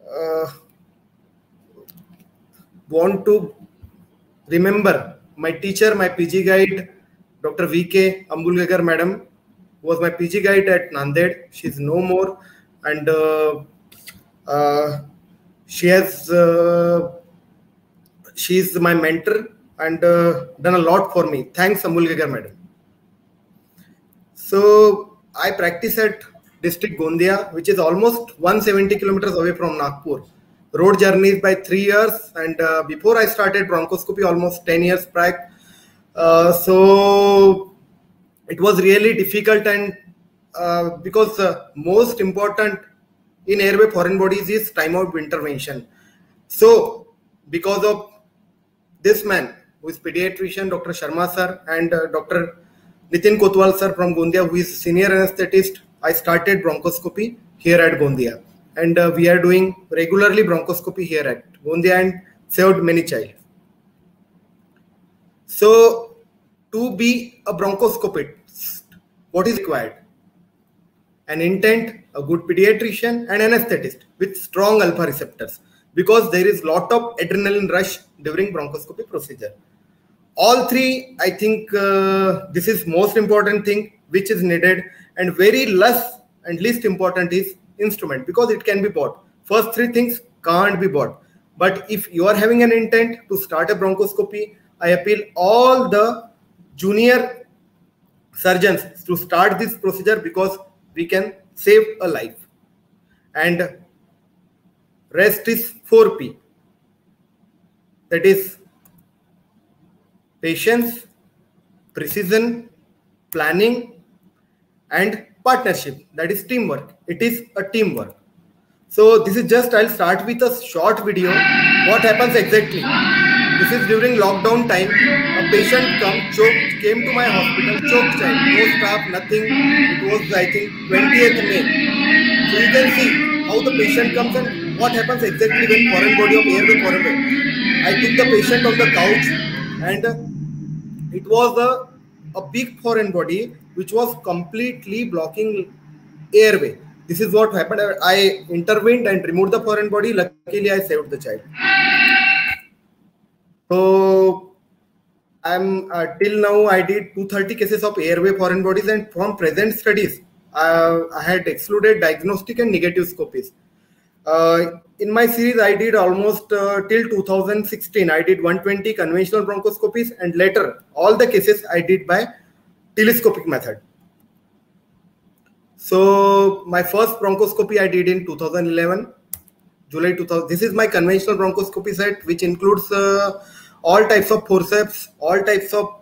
want to remember my teacher, my PG guide, Dr. V.K. Ambulekar madam, who was my PG guide at Nanded. She's no more, and she's my mentor and done a lot for me. Thanks, Ambulekar madam. So I practice at district Gondia, which is almost 170 kilometers away from Nagpur. Road journeys by 3 years, and before I started bronchoscopy almost 10 years back. So it was really difficult, and because most important in airway foreign bodies is time of intervention. So because of this man, who is pediatrician, Dr. Sharma sir, and Dr. Nitin Kotwal sir from Gondia, who is senior anesthetist, I started bronchoscopy here at Gondia. And we are doing regularly bronchoscopy here at Gondia and saved many children. So to be a bronchoscopist, what is required? An intent, a good pediatrician, and anesthetist with strong alpha receptors, because there is lot of adrenaline rush during bronchoscopy procedure. All three, I think this is most important thing which is needed, and very less and least important is instrument, because it can be bought. First three things can't be bought. But if you are having an intent to start a bronchoscopy, I appeal all the junior surgeons to start this procedure, because we can save a life. And rest is 4P. That is patience, precision, planning, and partnership. That is teamwork. It is a teamwork. So this is just, I'll start with a short video. What happens exactly? This is during lockdown time. A patient came to my hospital, choked child, no staff, nothing. It was, I think, 20th May. So you can see how the patient comes and what happens exactly when foreign body of airway foreign body. I took the patient on the couch, and it was a big foreign body which was completely blocking airway. This is what happened. I intervened and removed the foreign body. Luckily, I saved the child. So I'm till now I did 230 cases of airway foreign bodies, and from present studies, I had excluded diagnostic and negative scopies. In my series, I did almost till 2016. I did 120 conventional bronchoscopies, and later all the cases I did by telescopic method. So my first bronchoscopy I did in 2011, July 2000. This is my conventional bronchoscopy set, which includes all types of forceps, all types of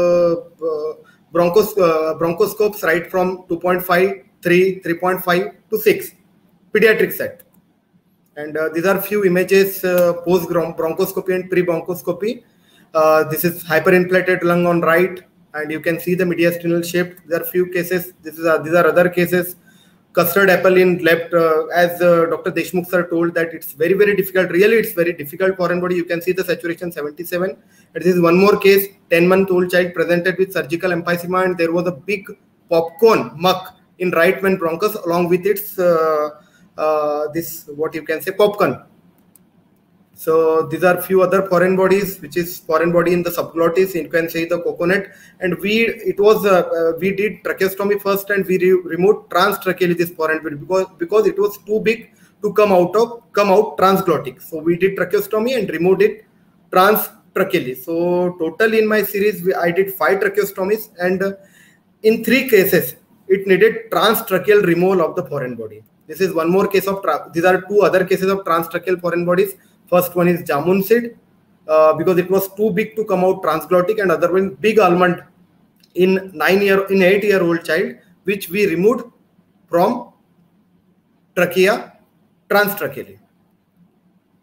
bronchoscopes, right from 2.5, 3, 3.5 to 6, pediatric set. And these are few images post bronchoscopy and pre-bronchoscopy. This is hyperinflated lung on right, and you can see the mediastinal shift. There are few cases. These are other cases. Custard apple in left, as Dr. Deshmukh sir told that it's very, very difficult. Really, it's very difficult foreign body. You can see the saturation 77. And this is one more case. 10-month-old child presented with surgical emphysema, and there was a big popcorn muck in right main bronchus along with its this, what you can say, popcorn. So these are few other foreign bodies, which is foreign body in the subglottis. You can say the coconut, and we did tracheostomy first, and we removed transtracheally this foreign body because it was too big to come out transglottic. So we did tracheostomy and removed it transtracheally. So total in my series, I did 5 tracheostomies, and in 3 cases it needed transtracheal removal of the foreign body. This is one more case of these are 2 other cases of transtracheal foreign bodies. First one is jamun seed, because it was too big to come out transglottic, and other one big almond in 8-year-old child, which we removed from trachea transtracheally.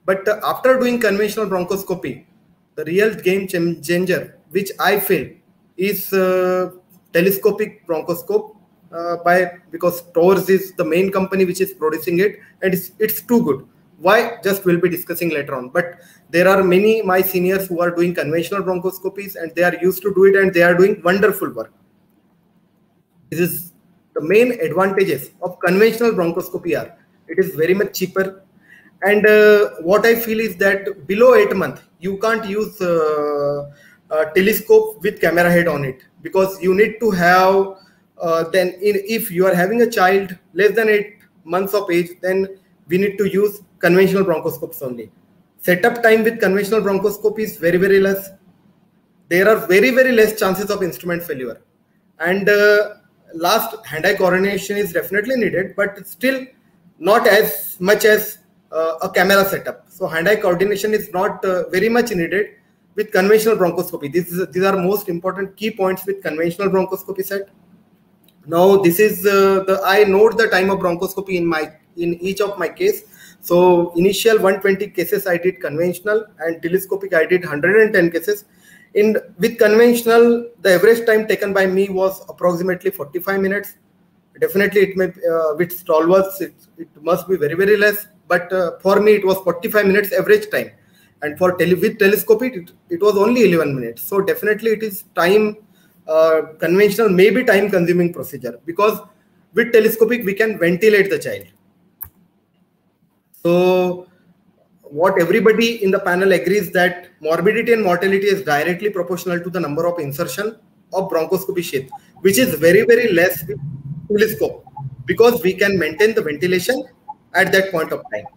But after doing conventional bronchoscopy, the real game changer, which I feel, is telescopic bronchoscope because TORS is the main company which is producing it, and it's too good. Why? Just we'll be discussing later on. But there are many my seniors who are doing conventional bronchoscopies, and they are used to do it, and they are doing wonderful work. This is the main advantages of conventional bronchoscopy are it is very much cheaper, and what I feel is that below 8 months you can't use a telescope with camera head on it, because you need to have if you are having a child less than 8 months of age, then we need to use conventional bronchoscopes only. Setup time with conventional bronchoscopy is very, very less. There are very, very less chances of instrument failure, and last, hand-eye coordination is definitely needed, but still not as much as a camera setup. So hand-eye coordination is not very much needed with conventional bronchoscopy. These are most important key points with conventional bronchoscopy set. Now this is I note the time of bronchoscopy in each of my case. So initial 120 cases I did conventional, and telescopic I did 110 cases. With conventional, the average time taken by me was approximately 45 minutes. Definitely, it may with stalwarts it must be very, very less. But for me, it was 45 minutes average time, and for with telescopic, it was only 11 minutes. So definitely, it is time conventional, maybe time-consuming procedure, because with telescopic we can ventilate the child. So what everybody in the panel agrees that morbidity and mortality is directly proportional to the number of insertion of bronchoscopy sheath, which is very, very less with telescope, because we can maintain the ventilation at that point of time.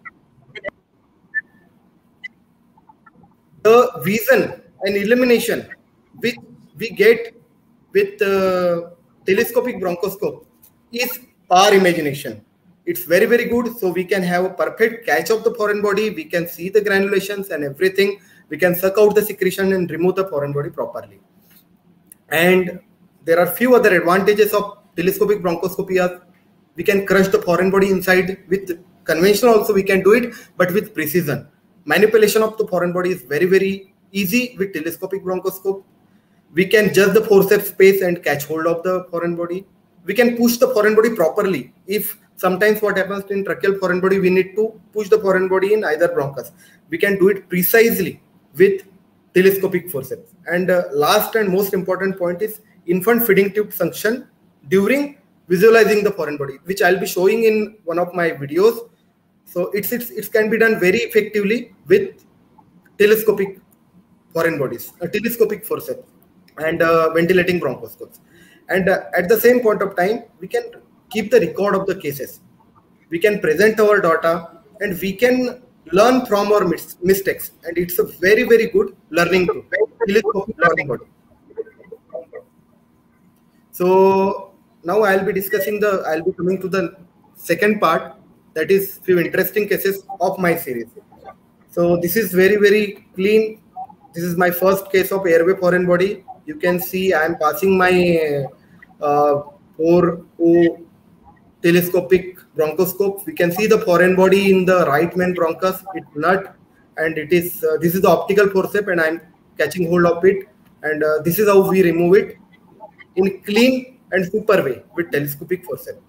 The vision and illumination which we get with telescopic bronchoscope is our imagination. It's very, very good. So we can have a perfect catch of the foreign body. We can see the granulations and everything. We can suck out the secretion and remove the foreign body properly. And there are few other advantages of telescopic bronchoscopy. We can crush the foreign body inside. With conventional also we can do it, but with precision. Manipulation of the foreign body is very, very easy with telescopic bronchoscope. We can judge the forceps space and catch hold of the foreign body. We can push the foreign body properly. If sometimes what happens in tracheal foreign body, we need to push the foreign body in either bronchus. We can do it precisely with telescopic forceps. And last and most important point is infant feeding tube suction during visualizing the foreign body, which I'll be showing in one of my videos. So it can be done very effectively with telescopic foreign bodies, telescopic forceps, and ventilating bronchoscopes. And at the same point of time, we can keep the record of the cases. We can present our data, and we can learn from our mistakes. And it's a very, very good learning tool. Telescopic learning body. So now I'll be coming to the second part, that is few interesting cases of my series. So this is very, very clean. This is my first case of airway foreign body. You can see I am passing my 4O telescopic bronchoscope. We can see the foreign body in the right main bronchus. It's nut, and it is this is the optical forceps, and I'm catching hold of it. And this is how we remove it in clean and super way with telescopic forceps.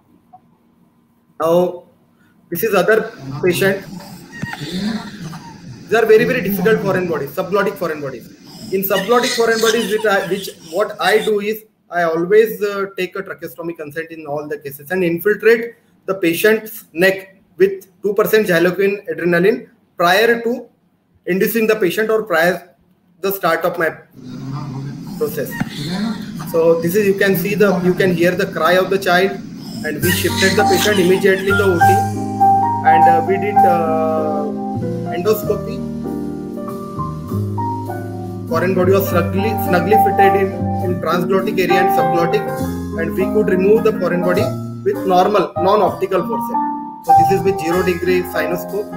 Now, this is other patient. These are very, very difficult foreign bodies, subglottic foreign bodies. In subglottic foreign bodies, what I do is I always take a tracheostomy consent in all the cases and infiltrate the patient's neck with 2% xyloquine adrenaline prior to inducing the patient or prior the start of my process. So this is, you can hear the cry of the child, and we shifted the patient immediately the OT, and we did endoscopy. Foreign body was snugly fitted in transglottic area and subglottic, and we could remove the foreign body with normal, non-optical forceps. So this is with 0-degree sinoscope.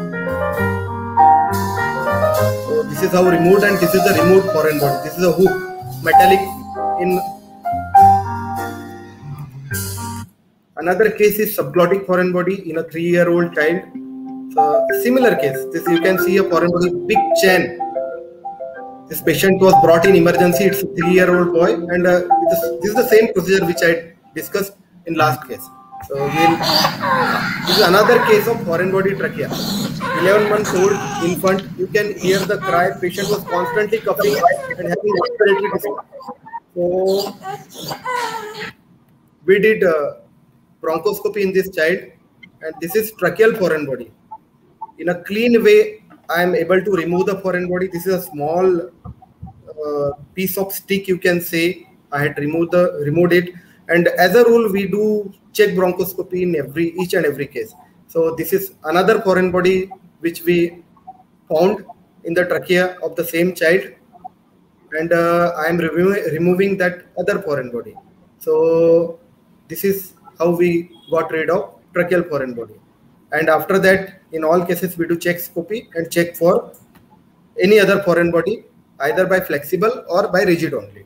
So this is how removed, and this is the removed foreign body. This is a hook, metallic. In another case is subglottic foreign body in a 3-year-old child. So similar case, this you can see a foreign body, big chain. This patient was brought in emergency. It's a 3-year-old boy, and this is the same procedure which I discussed in last case. So this is another case of foreign body trachea. 11-month-old infant. You can hear the cry. Patient was constantly coughing and having respiratory distress. So we did bronchoscopy in this child, and this is tracheal foreign body. In a clean way, I am able to remove the foreign body. This is a small piece of stick, you can say. I had removed it, and as a rule, we do check bronchoscopy in each and every case. So this is another foreign body which we found in the trachea of the same child, and I am removing that other foreign body. So this is how we got rid of tracheal foreign body. And after that, in all cases, we do check scopy and check for any other foreign body, either by flexible or by rigid only.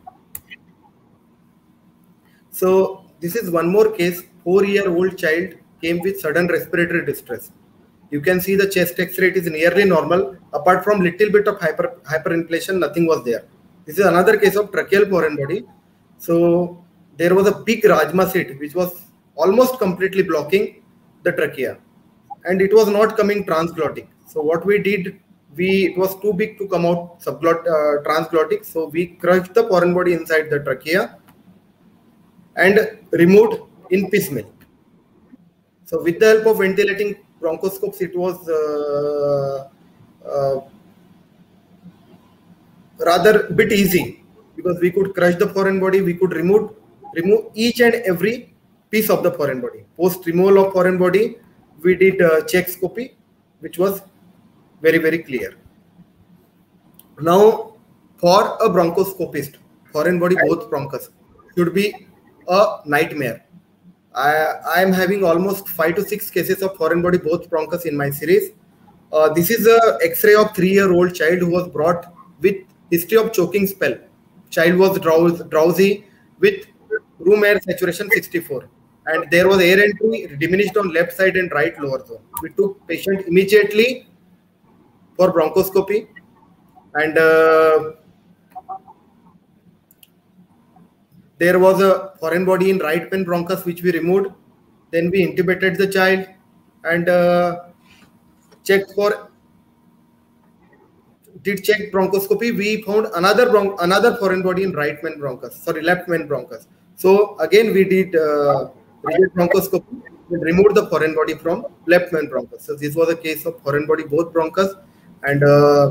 So this is one more case. 4-year-old child came with sudden respiratory distress. You can see the chest X-ray is nearly normal. Apart from little bit of hyperinflation, nothing was there. This is another case of tracheal foreign body. So there was a big Rajma seat which was almost completely blocking the trachea, and it was not coming transglottic. So what we did, it was too big to come out transglottic. So we crushed the foreign body inside the trachea and removed in piecemeal. So with the help of ventilating bronchoscopes, it was rather a bit easy, because we could crush the foreign body, we could remove each and every piece of the foreign body. Post removal of foreign body, we did check scopy, which was very, very clear. Now, for a bronchoscopist, foreign body both bronchus should be a nightmare. I am having almost 5 to 6 cases of foreign body both bronchus in my series. This is a X-ray of 3-year-old child who was brought with history of choking spell. Child was drowsy with room air saturation 64, and there was air entry diminished on left side and right lower zone. We took patient immediately for bronchoscopy, and there was a foreign body in right main bronchus which we removed. Then we intubated the child and checked bronchoscopy. We found another foreign body in left main bronchus. So again we did rigid bronchoscopy. We removed the foreign body from left main bronchus. So this was a case of foreign body both bronchus, and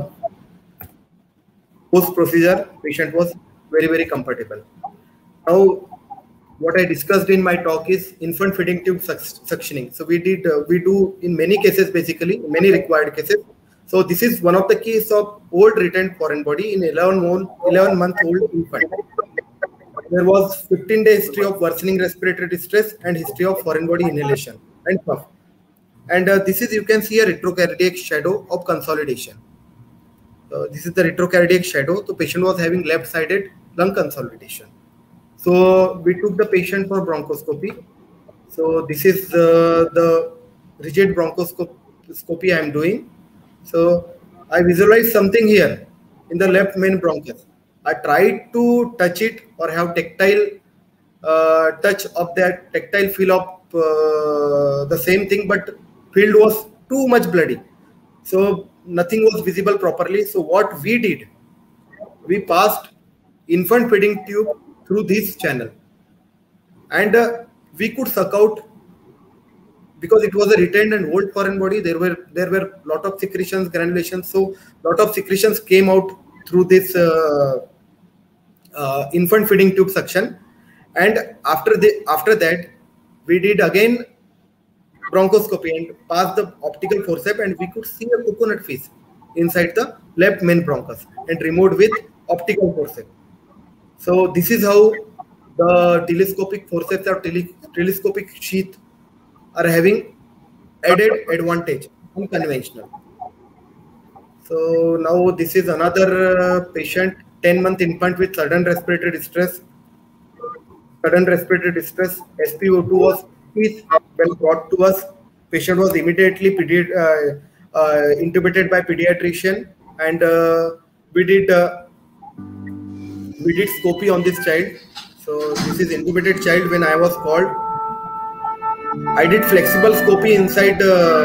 post procedure patient was very, very comfortable. Now, what I discussed in my talk is infant feeding tube suctioning. So we do in many cases, basically many required cases. So this is one of the case of old retained foreign body in 11-month-old infant. There was 15-day history of worsening respiratory distress and history of foreign body inhalation and cough. And this is, you can see a retrocardiac shadow of consolidation. This is the retrocardiac shadow. The patient was having left-sided lung consolidation. So we took the patient for bronchoscopy. So this is the rigid bronchoscopy I am doing. So I visualize something here in the left main bronchus. I tried to touch it or have tactile touch of that tactile feel of the same thing, but field was too much bloody. So nothing was visible properly. So what we did, we passed infant feeding tube through this channel, and we could suck out, because it was a retained and old foreign body. There were lot of secretions, granulations. So lot of secretions came out through this infant feeding tube suction, and after that we did again bronchoscopy and passed the optical forceps, and we could see a coconut fish inside the left main bronchus and removed with optical forceps. So this is how the telescopic forceps or telescopic sheath are having added advantage on conventional. So now this is another patient, 10-month infant with sudden respiratory distress. SpO2 was well brought to us. Patient was immediately intubated by pediatrician, and we did scopy on this child. So this is intubated child. When I was called, I did flexible scopy inside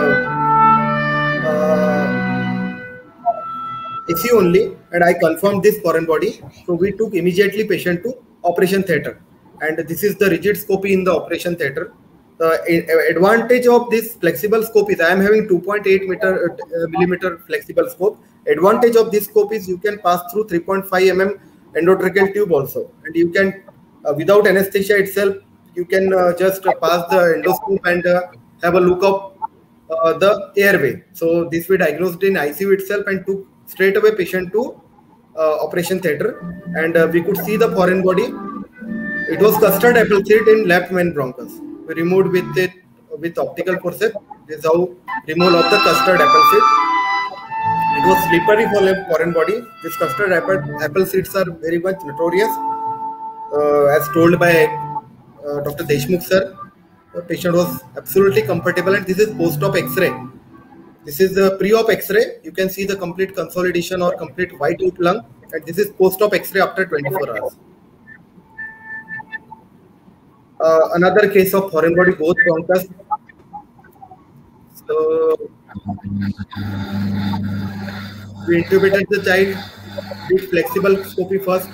ICU only, and I confirmed this foreign body. So we took immediately patient to operation theatre, and this is the rigid scopy in the operation theatre. The advantage of this flexible scope is I am having 2.8 millimeter flexible scope. Advantage of this scope is you can pass through 3.5 mm endotracheal tube also, and you can without anesthesia itself, you can just pass the endoscope and have a look of the airway. So this we diagnosed in ICU itself and took straight away patient to operation theatre, and we could see the foreign body. It was custard apple seed in left main bronchus. We removed with optical forceps. This is how removal of the custard apple seed. It was slippery for a foreign body. These custard apple seeds are very much notorious, as told by Dr. Deshmukh sir. The patient was absolutely comfortable, and this is post-op X-ray. This is the pre-op X-ray. You can see the complete consolidation or complete white out lung, and this is post-op X-ray after 24 hours. Another case of foreign body, both bronchus. So we intubated the child, did flexible scopy first.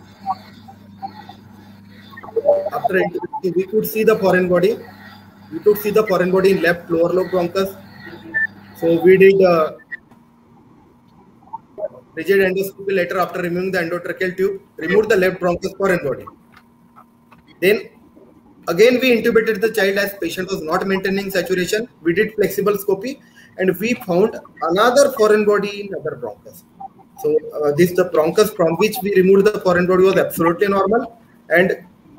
After intubation, we could see the foreign body. We could see the foreign body in left lower lobe bronchus. So we did rigid endoscopy later after removing the endotracheal tube, removed the left bronchus foreign body. Then again we intubated the child as patient was not maintaining saturation. We did flexible scopy and we found another foreign body in other bronchus. So the bronchus from which we removed the foreign body was absolutely normal, and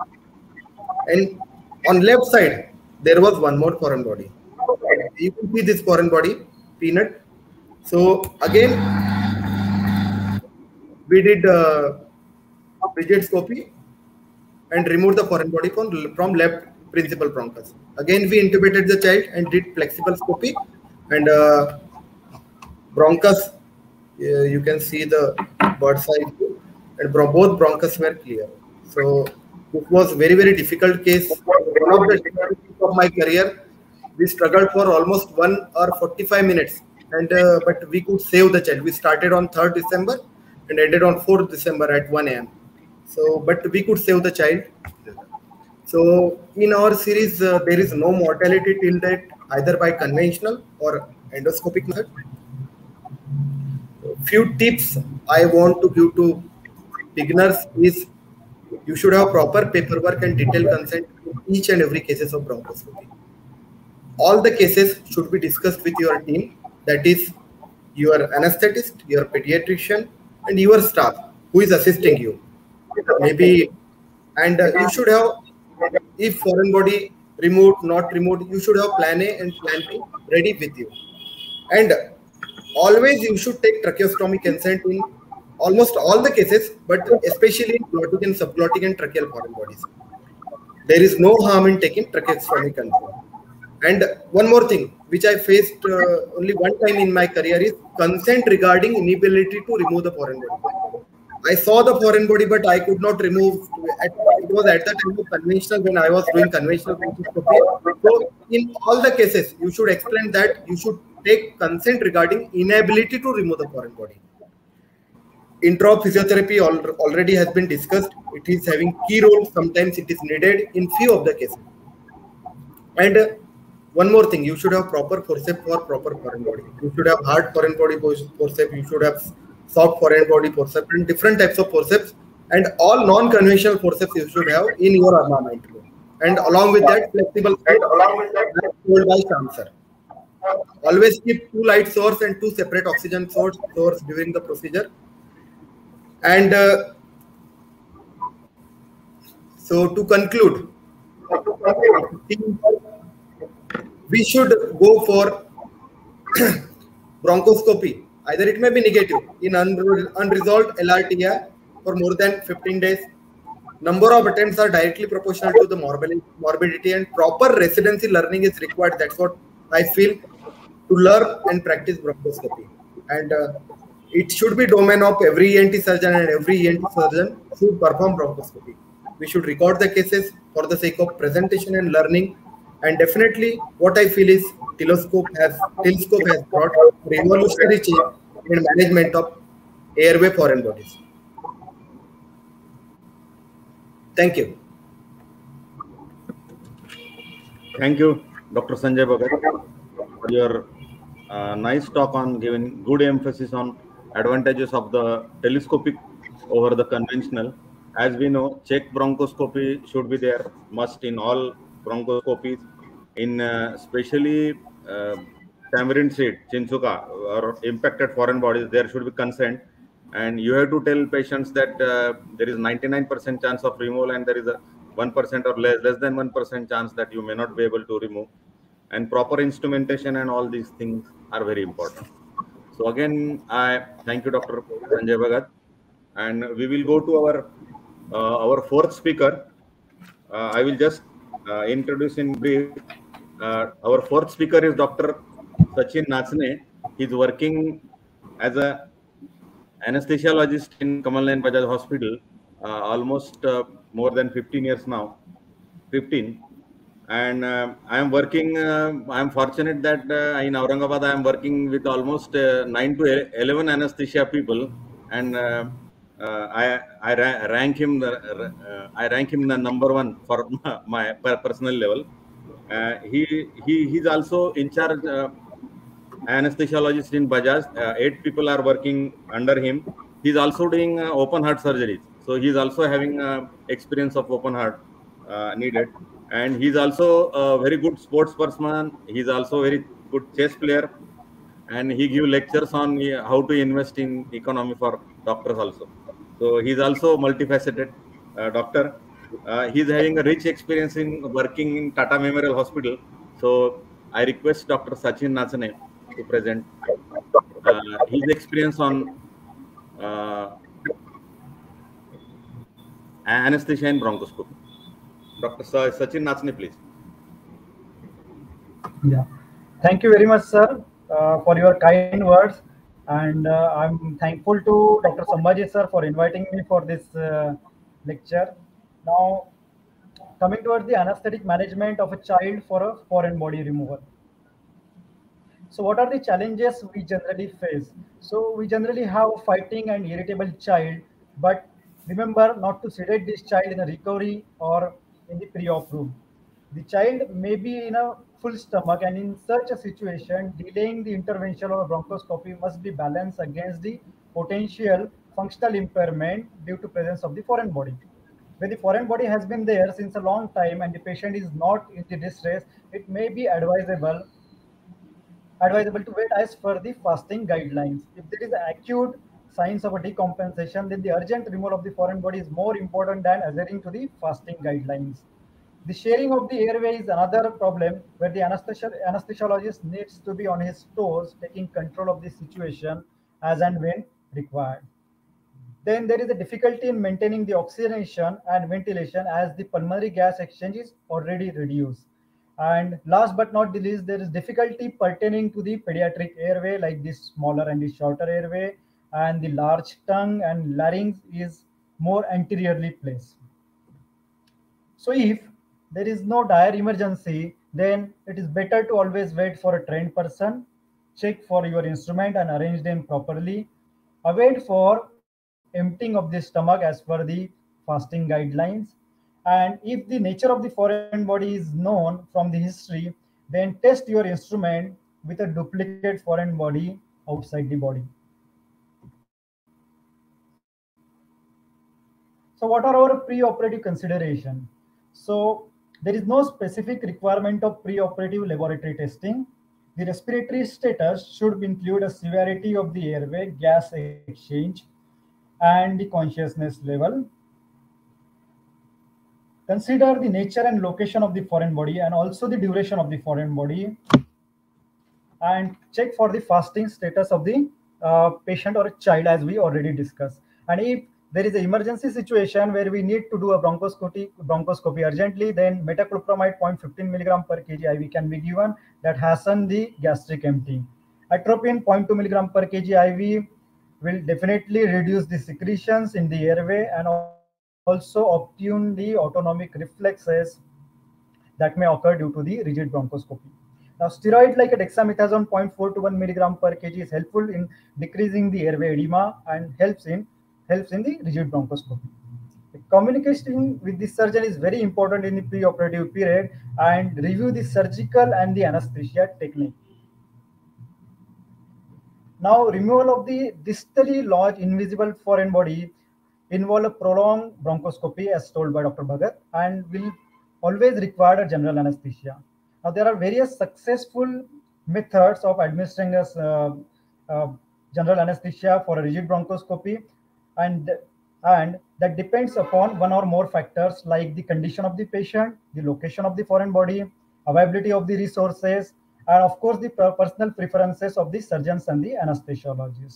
on left side there was one more foreign body. You can see this foreign body, peanut. So again we did rigid scopy and removed the foreign body from left principal bronchus. Again we intubated the child and did flexible scopy, and bronchus, you can see the bird's eye view, and both bronchus were clear. So it was very, very difficult case. One of the difficulties of my career. We struggled for almost 1 hour 45 minutes, and but we could save the child. We started on 3rd December and ended on 4th December at 1 a.m. So, but we could save the child. So in our series, there is no mortality till date, either by conventional or endoscopic method. Few tips I want to give to beginners is you should have proper paperwork and detailed consent in each and every cases of bronchoscopy. All the cases should be discussed with your team, that is your anesthetist, your pediatrician, and your staff who is assisting you. Maybe, and you should have, if foreign body removed, not removed, you should have plan A and plan B ready with you. And always you should take tracheostomy consent in almost all the cases, but especially in glottic and subglottic and tracheal foreign bodies. There is no harm in taking tracheostomy consent. And one more thing, which I faced only one time in my career, is consent regarding inability to remove the foreign body. I saw the foreign body, but I could not remove. It was at the time of conventional, when I was doing conventional bronchoscopy. So in all the cases, you should explain that you should take consent regarding inability to remove the foreign body. Intraop physiotherapy already has been discussed. It is having key role. Sometimes it is needed in few of the cases. And one more thing, you should have proper forceps for proper foreign body. You should have hard foreign body forceps. You should have soft foreign body forceps, and different types of forceps, and all non-conventional forceps you should have in your armamentarium. And along with that, flexible forceps told by Shyam sir. Always keep 2 light source and 2 separate oxygen source during the procedure. And so to conclude, we should go for bronchoscopy. Either it may be negative in unresolved LRTI for more than 15 days. Number of attempts are directly proportional to the morbidity, and proper residency learning is required. That's what I feel, to learn and practice bronchoscopy. And it should be domain of every ENT surgeon, and every ENT surgeon should perform bronchoscopy. We should record the cases for the sake of presentation and learning. And definitely, what I feel is telescope has brought revolutionary change in management of airway foreign bodies. Thank you. Thank you, Dr. Sanjay Bhagat, for your nice talk on giving good emphasis on advantages of the telescopic over the conventional. As we know, check bronchoscopy should be there, must in all bronchoscopies. In especially tamarind seed, chinsuka, or impacted foreign bodies, there should be consent. And you have to tell patients that there is 99% chance of removal, and there is a 1% or less than 1% chance that you may not be able to remove. And proper instrumentation and all these things are very important. So again, I thank you, Dr. Sanjay Bhagat. And we will go to our fourth speaker. I will just introduce in brief. Our fourth speaker is Dr. Sachin Natsne. He's working as a anesthesiologist in Kamal Nayan Bajaj Hospital, almost more than 15 years now, 15. And I am working, I am fortunate that in Aurangabad, I am working with almost 9 to 11 anesthesia people. And I rank him the number one for my personal level. He's also in charge anesthesiologist in Bajaj. 8 people are working under him. He's also doing open heart surgeries. So he's also having experience of open heart needed. And he's also a very good sports person. He's also a very good chess player. And he gives lectures on how to invest in economy for doctors also. So he's also multifaceted doctor. He's having a rich experience in working in Tata Memorial Hospital. So I request Dr. Sachin Natsne to present his experience on anesthesia and bronchoscopy. Dr. Sachin Natsne, please. Yeah, thank you very much, sir, for your kind words. And I'm thankful to Dr. Sambhaji, sir, for inviting me for this lecture. Now, coming towards the anesthetic management of a child for a foreign body removal. So what are the challenges we generally face? So we generally have a fighting and irritable child, but remember not to sedate this child in a recovery or in the pre-op room. The child may be in a full stomach, and in such a situation, delaying the intervention or bronchoscopy must be balanced against the potential functional impairment due to presence of the foreign body. When the foreign body has been there since a long time and the patient is not in the distress, it may be advisable to wait as per the fasting guidelines. If there is acute signs of a decompensation, then the urgent removal of the foreign body is more important than adhering to the fasting guidelines. The sharing of the airway is another problem where the anesthesiologist needs to be on his toes, taking control of the situation as and when required. Then there is a difficulty in maintaining the oxygenation and ventilation as the pulmonary gas exchange is already reduced. And last but not the least, there is difficulty pertaining to the pediatric airway, like the smaller and the shorter airway, and the large tongue and larynx is more anteriorly placed. So if there is no dire emergency, then it is better to always wait for a trained person, check for your instrument and arrange them properly, await for emptying of the stomach as per the fasting guidelines. And if the nature of the foreign body is known from the history, then test your instrument with a duplicate foreign body outside the body. So what are our pre-operative considerations? So there is no specific requirement of pre-operative laboratory testing. The respiratory status should include a severity of the airway, gas exchange, and the consciousness level. Consider the nature and location of the foreign body and also the duration of the foreign body, and check for the fasting status of the patient or child, as we already discussed. And if there is an emergency situation where we need to do a bronchoscopy urgently, then metoclopramide 0.15 milligram per kg IV can be given that hasten the gastric emptying. Atropine 0.2 milligram per kg IV will definitely reduce the secretions in the airway and also obtune the autonomic reflexes that may occur due to the rigid bronchoscopy. Now, steroid like dexamethasone 0.4 to 1 milligram per kg is helpful in decreasing the airway edema and helps in the rigid bronchoscopy. Communication with the surgeon is very important in the preoperative period and review the surgical and the anesthesia technique. Now, removal of the distally lodged invisible foreign body involve a prolonged bronchoscopy as told by Dr. Bhagat and will always require a general anesthesia. Now, there are various successful methods of administering a general anesthesia for a rigid bronchoscopy, and that depends upon one or more factors like the condition of the patient, the location of the foreign body, availability of the resources, and of course the personal preferences of the surgeons and the anesthesiologist.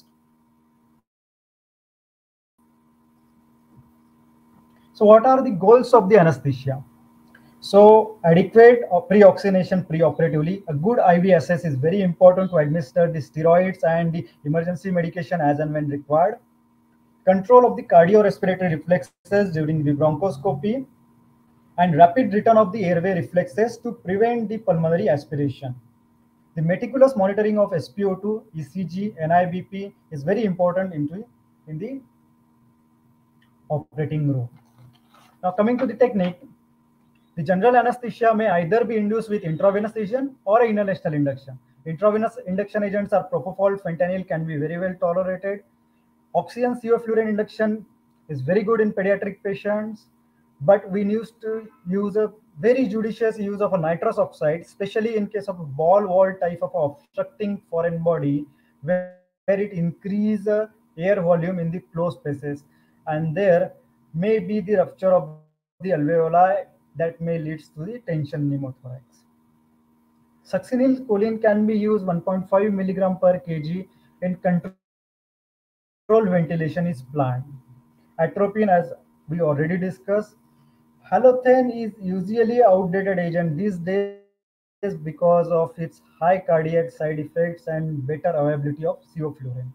So what are the goals of the anesthesia? So adequate pre-oxygenation preoperatively. A good IV access is very important to administer the steroids and the emergency medication as and when required. Control of the cardiorespiratory reflexes during the bronchoscopy and rapid return of the airway reflexes to prevent the pulmonary aspiration. The meticulous monitoring of SpO2, ECG, NIBP is very important in the operating room. Now coming to the technique, the general anesthesia may either be induced with intravenous agent or inhalational induction. Intravenous induction agents are propofol, fentanyl can be very well tolerated. Oxygen sevoflurane induction is very good in pediatric patients, but we used to use a very judicious use of a nitrous oxide, especially in case of a ball wall type of obstructing foreign body, where it increases air volume in the closed spaces, and there may be the rupture of the alveoli that may lead to the tension pneumothorax. Succinylcholine can be used 1.5 milligram per kg in controlled ventilation is planned. Atropine, as we already discussed. Halothane is usually outdated agent these days because of its high cardiac side effects and better availability of sevoflurane.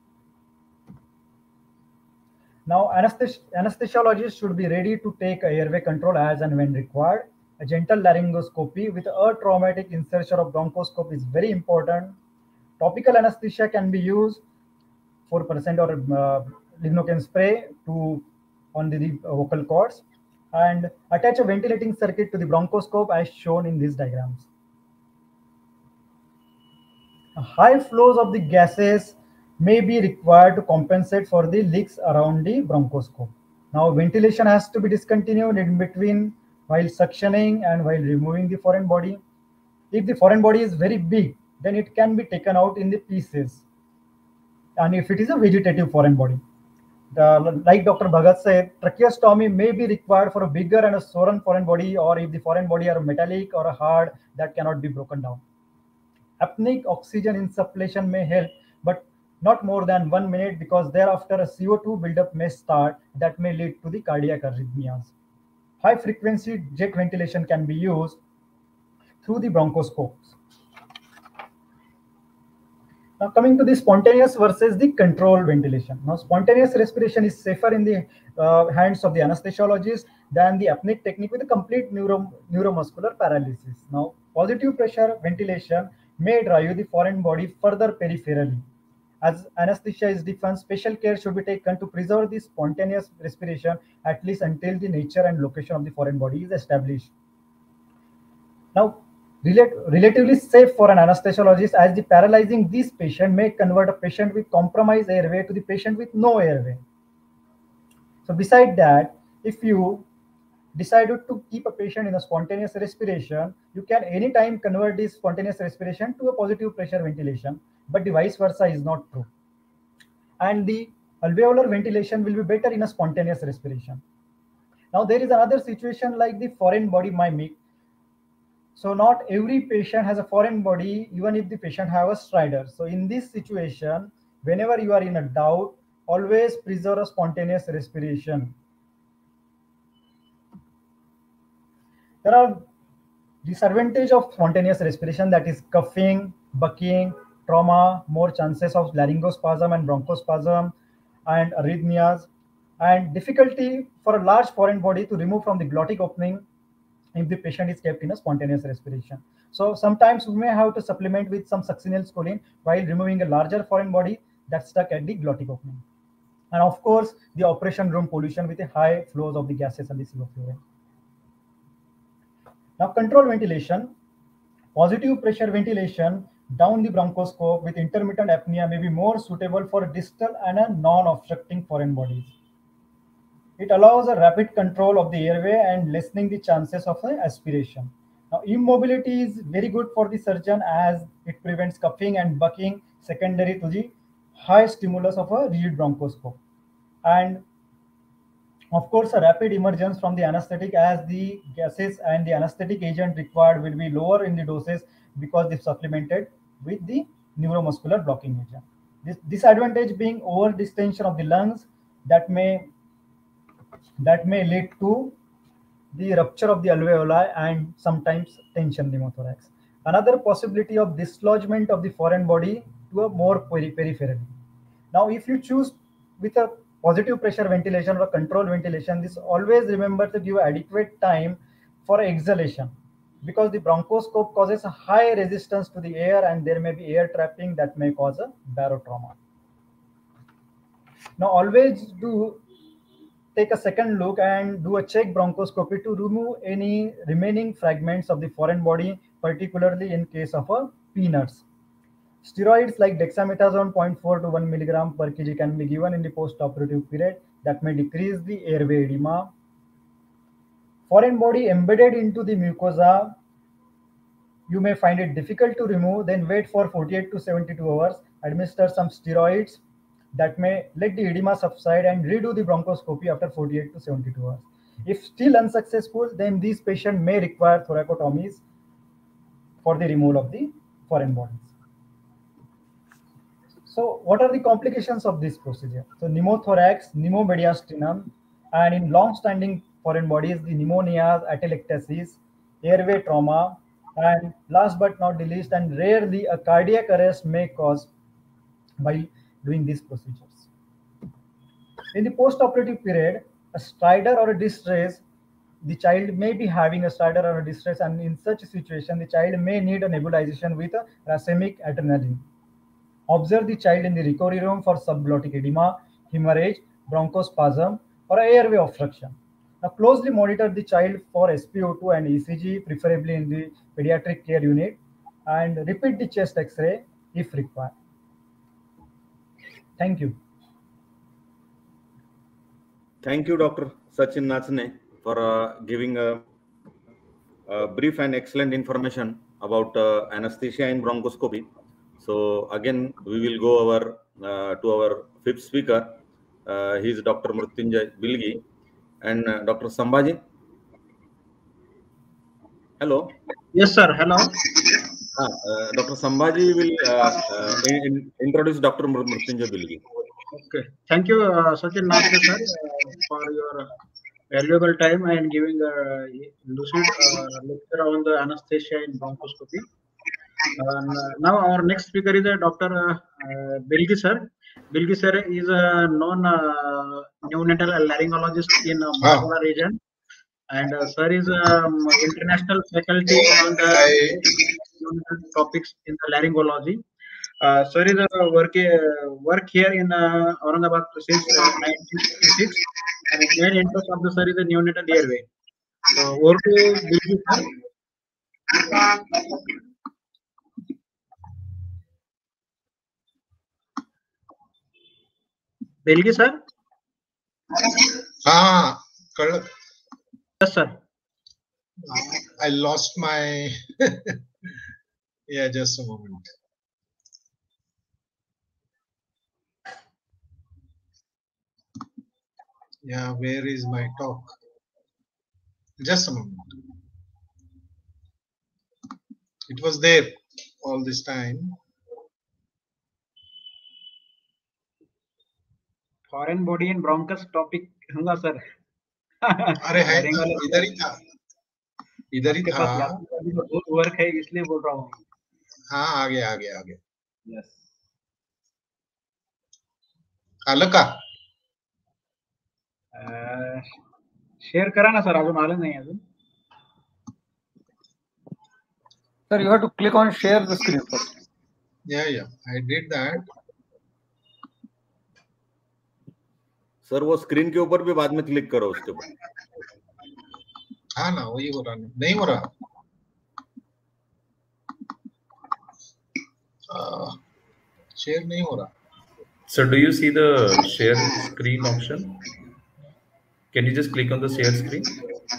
Now, anesthesiologists should be ready to take airway control as and when required. A gentle laryngoscopy with a traumatic insertion of bronchoscope is very important. Topical anesthesia can be used 4% or lignocaine spray on the vocal cords, and attach a ventilating circuit to the bronchoscope as shown in these diagrams. High flows of the gases may be required to compensate for the leaks around the bronchoscope. Now, ventilation has to be discontinued in between while suctioning and while removing the foreign body. If the foreign body is very big, then it can be taken out in the pieces. And if it is a vegetative foreign body, like Dr. Bhagat said, tracheostomy may be required for a bigger and a swollen foreign body, or if the foreign body are metallic or hard that cannot be broken down. Apneic oxygen insufflation may help, but not more than 1 minute, because thereafter a CO2 buildup may start that may lead to the cardiac arrhythmias. High frequency jet ventilation can be used through the bronchoscopes. Now coming to the spontaneous versus the controlled ventilation. Now spontaneous respiration is safer in the hands of the anesthesiologist than the apneic technique with a complete neuromuscular paralysis. Now positive pressure ventilation may drive the foreign body further peripherally. As anesthesia is defined, special care should be taken to preserve the spontaneous respiration at least until the nature and location of the foreign body is established. Now, relatively safe for an anesthesiologist, as the paralyzing this patient may convert a patient with compromised airway to the patient with no airway. So beside that, if you decided to keep a patient in a spontaneous respiration, you can anytime convert this spontaneous respiration to a positive pressure ventilation, but the vice versa is not true. And the alveolar ventilation will be better in a spontaneous respiration. Now there is another situation like the foreign body mimic. So not every patient has a foreign body, even if the patient have a stridor. So in this situation, whenever you are in a doubt, always preserve a spontaneous respiration. There are disadvantage of spontaneous respiration, that is coughing, bucking, trauma, more chances of laryngospasm and bronchospasm and arrhythmias, and difficulty for a large foreign body to remove from the glottic opening if the patient is kept in a spontaneous respiration. So sometimes we may have to supplement with some succinylcholine while removing a larger foreign body that's stuck at the glottic opening. And of course, the operation room pollution with a high flows of the gases and the sevoflurane. Now, control ventilation. Positive pressure ventilation down the bronchoscope with intermittent apnea may be more suitable for distal and a non-obstructing foreign bodies. It allows a rapid control of the airway and lessening the chances of aspiration. Now, immobility is very good for the surgeon as it prevents coughing and bucking secondary to the high stimulus of a rigid bronchoscope. And of course, a rapid emergence from the anesthetic, as the gases and the anesthetic agent required will be lower in the doses because they're supplemented with the neuromuscular blocking agent. This disadvantage being over distension of the lungs that may lead to the rupture of the alveoli and sometimes tension pneumothorax. Another possibility of dislodgement of the foreign body to a more peripherally. Now, if you choose with a positive pressure ventilation or control ventilation, this always remember to give adequate time for exhalation, because the bronchoscope causes a high resistance to the air and there may be air trapping that may cause a barotrauma. Now, always do take a second look and do a check bronchoscopy to remove any remaining fragments of the foreign body, particularly in case of a peanuts. Steroids like dexamethasone 0.4 to 1 milligram per kg can be given in the post-operative period that may decrease the airway edema. Foreign body embedded into the mucosa, you may find it difficult to remove, then wait for 48 to 72 hours, administer some steroids that may let the edema subside and redo the bronchoscopy after 48 to 72 hours. If still unsuccessful, then these patients may require thoracotomies for the removal of the foreign bodies. So what are the complications of this procedure? So pneumothorax, pneumomediastinum, and in long-standing foreign bodies, the pneumonias, atelectasis, airway trauma, and last but not the least, and rarely a cardiac arrest may cause by doing these procedures. In the post-operative period, a stridor or a distress, the child may be having a stridor or a distress, and in such a situation, the child may need a nebulization with a racemic adrenaline. Observe the child in the recovery room for subglottic edema, hemorrhage, bronchospasm, or airway obstruction. Now, closely monitor the child for SpO2 and ECG, preferably in the pediatric care unit, and repeat the chest X-ray if required. Thank you. Thank you, Dr. Sachin Nachne, for giving a brief and excellent information about anesthesia in bronchoscopy. So again, we will go to our fifth speaker. He is Dr. Mrutyunjay Bilgi and Dr. Sambhaji. Hello. Yes, sir. Hello. Dr. Sambhaji will introduce Dr. Mrutyunjay Bilgi. Okay. Thank you, Sachin Nachne, sir, for your valuable time and giving a lucid lecture on the anesthesia in bronchoscopy. Now our next speaker is Dr. Bilgi sir. Bilgi sir is a known neonatal laryngologist in Marathwada region, and sir is international faculty on the neonatal topics in the laryngology. Sir is work here in Aurangabad since 1956, and his main interest of the sir is the neonatal airway. So over to Bilgi sir. Bilgi sir? Yes, sir. I lost my. Yeah, just a moment. Yeah, where is my talk? Just a moment. It was there all this time. Foreign body in bronchus topic होगा sir. अरे है Hearing वाले इधर ही था, इधर ही आपके था। पास यार अभी तो बहुत वर्क है इसलिए बोल रहा हूँ। हाँ आ गया आ गया आ गया। यस आलं का? शेअर करा ना सर, अजून आलं नाही अजून. Sir, you have to click on share the screen first. Yeah, I did that. Sir वो स्क्रीन के ऊपर भी बाद में क्लिक करो उसके ऊपर. हाँ ना वही हो रहा नहीं हो रहा. शेयर नहीं हो रहा. So do you see the share screen option? Can you just click on the share screen?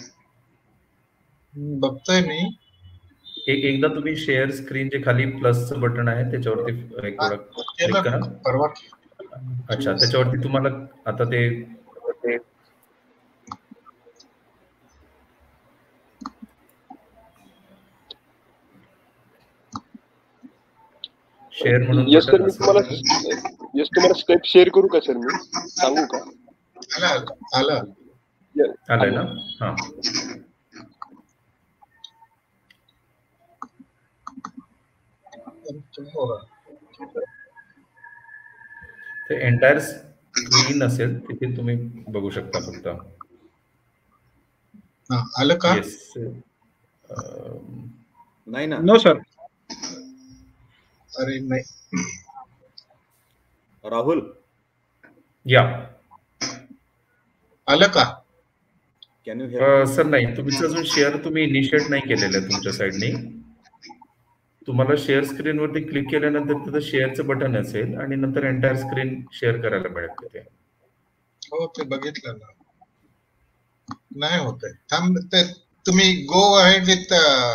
बघतोय मी. एकदा तुम्ही शेअर स्क्रीन जे खाली प्लसचं बटन आहे त्याच्यावरती एक वेळा क्लिक करा. परवा. अच्छा त्याच्यावरती तुम्हाला आता ते शेअर म्हणून यस सर मी तुम्हाला स्टेप शेअर करू का सर, मी सांगू का? आलं आलंय ना. हा ते एंटायर स्क्रीन असेल तिथे तुम्ही बघू शकता फक्त. आलं का? येस नाही ना. No sir. अरे नाही. राहुल या आलं का? कॅन यू सर नाही तुमचं अजून शेअर तुम्ही इनिशिएट नाही केलेलं आहे तुमच्या साईडने. तुम्हाला शेअर स्क्रीन वरती क्लिक केल्यानंतर तिथं शेअरचं बटन असेल आणि नंतर एंटायर स्क्रीन शेअर करायला मिळेल तिथे. हो ते बघितलं ना. नाही होत आहे. थांब ते तुम्ही go ahead with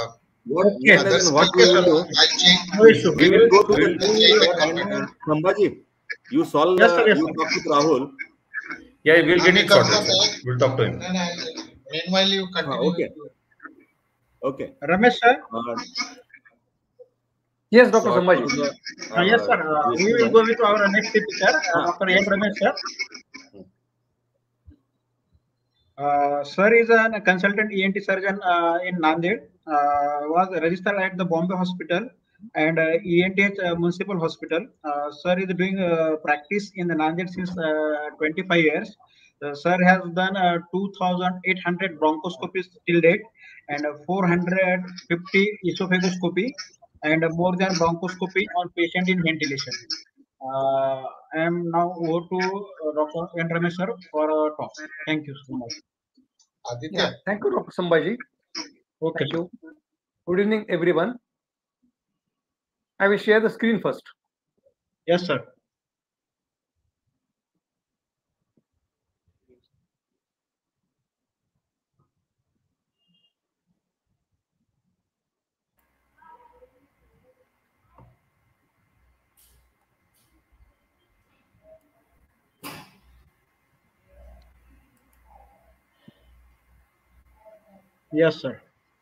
Sambhaji you solve Yes, sir, yes, you sir. talk with Rahul. Yeah, we'll get it sorted. We'll talk to him. Meanwhile you continue. Okay. Ramesh sir. Yes, Dr. Sambhaji. Yes sir. We will go with our next speaker, Dr. N. Ramesh sir. Sir is a consultant ENT surgeon in Nanded. Was registered at the Bombay Hospital and ENTH Municipal Hospital. Sir is doing practice in the Nanded since 25 years. Sir has done 2,800 bronchoscopies till date and 450 esophagoscopy and more than bronchoscopy on patient in ventilation. I am now over to Dr. N. Ramesh sir for a talk. Thank you so much. Aditya. Thank you, Dr. Sambhaji. Okay. Thank you. Good evening, everyone. I will share the screen first. Yes, sir. Yes, sir.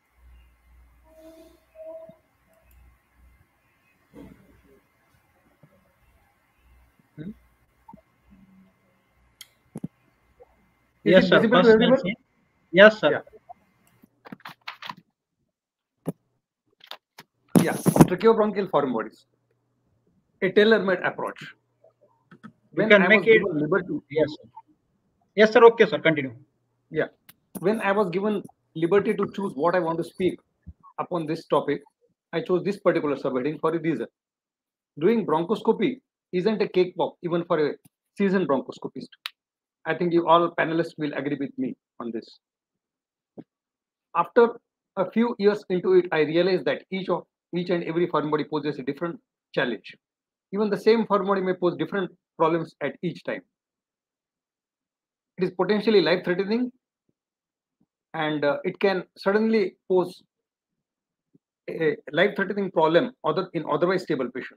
Yes, sir. Visible to everyone? Yes, sir. Yeah, tracheobronchial foreign bodies. A tailor-made approach. You can make it. Liberty, Yes, sir. Yes, sir. Okay, sir. Continue. Yeah. When I was given liberty to choose what I want to speak upon this topic, I chose this particular subheading for a reason. Doing bronchoscopy isn't a cakewalk even for a seasoned bronchoscopist. I think you all panelists will agree with me on this. After a few years into it, I realized that each and every foreign body poses a different challenge. Even the same foreign body may pose different problems at each time. It is potentially life-threatening, and it can suddenly pose a life-threatening problem in otherwise stable patient.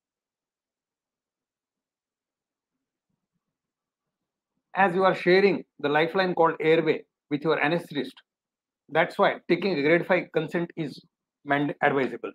As you are sharing the lifeline called airway with your anesthetist, that's why taking a grade 5 consent is advisable.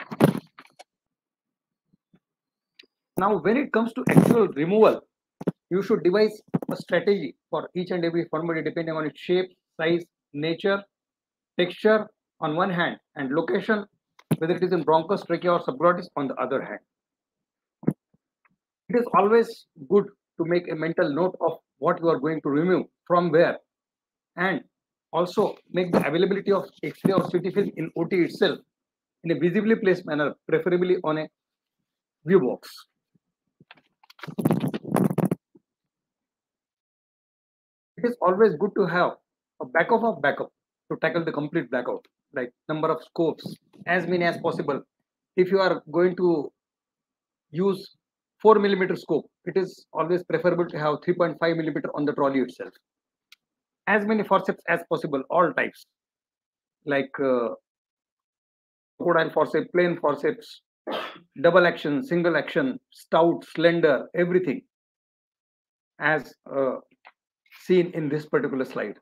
Now, when it comes to actual removal, you should devise a strategy for each and every foreign body depending on its shape, size, nature, texture on one hand, and location, whether it is in bronchus, trachea, or subglottis on the other hand. It is always good to make a mental note of what you are going to remove from where, and also make the availability of X-ray or CT film in OT itself in a visibly placed manner, preferably on a view box. It is always good to have a backup of backup to tackle the complete blackout, like number of scopes, as many as possible. If you are going to use 4mm scope, it is always preferable to have 3.5mm on the trolley itself. As many forceps as possible, all types, like crocodile forceps, plain forceps, double action, single action, stout, slender, everything, as seen in this particular slide.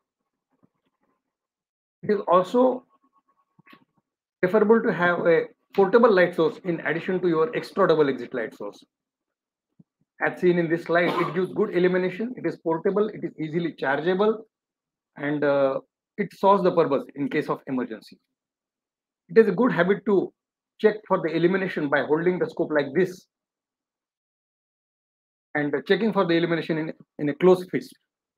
It is also preferable to have a portable light source in addition to your extra double exit light source. As seen in this slide, it gives good illumination, it is portable, it is easily chargeable, and it solves the purpose in case of emergency. It is a good habit to check for the illumination by holding the scope like this and checking for the illumination in a closed fist.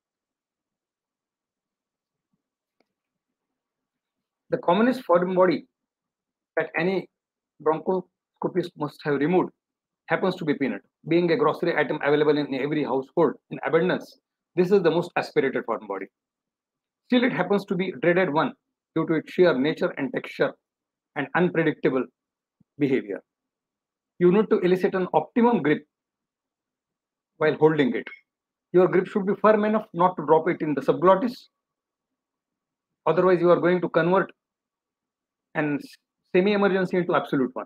The commonest foreign body that any bronchoscopist must have removed happens to be peanut. Being a grocery item available in every household in abundance, this is the most aspirated foreign body. Still, it happens to be dreaded one due to its sheer nature and texture and unpredictable behavior. You need to elicit an optimum grip while holding it. Your grip should be firm enough not to drop it in the subglottis. Otherwise, you are going to convert an semi-emergency into absolute one.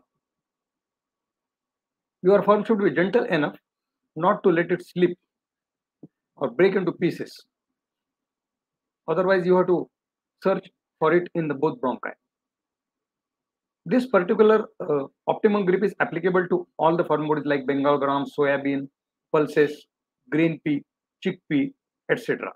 Your firm should be gentle enough not to let it slip or break into pieces. Otherwise, you have to search for it in the both bronchi. This particular optimum grip is applicable to all the foreign bodies like Bengal gram, soybean, pulses, green pea, chickpea, etc.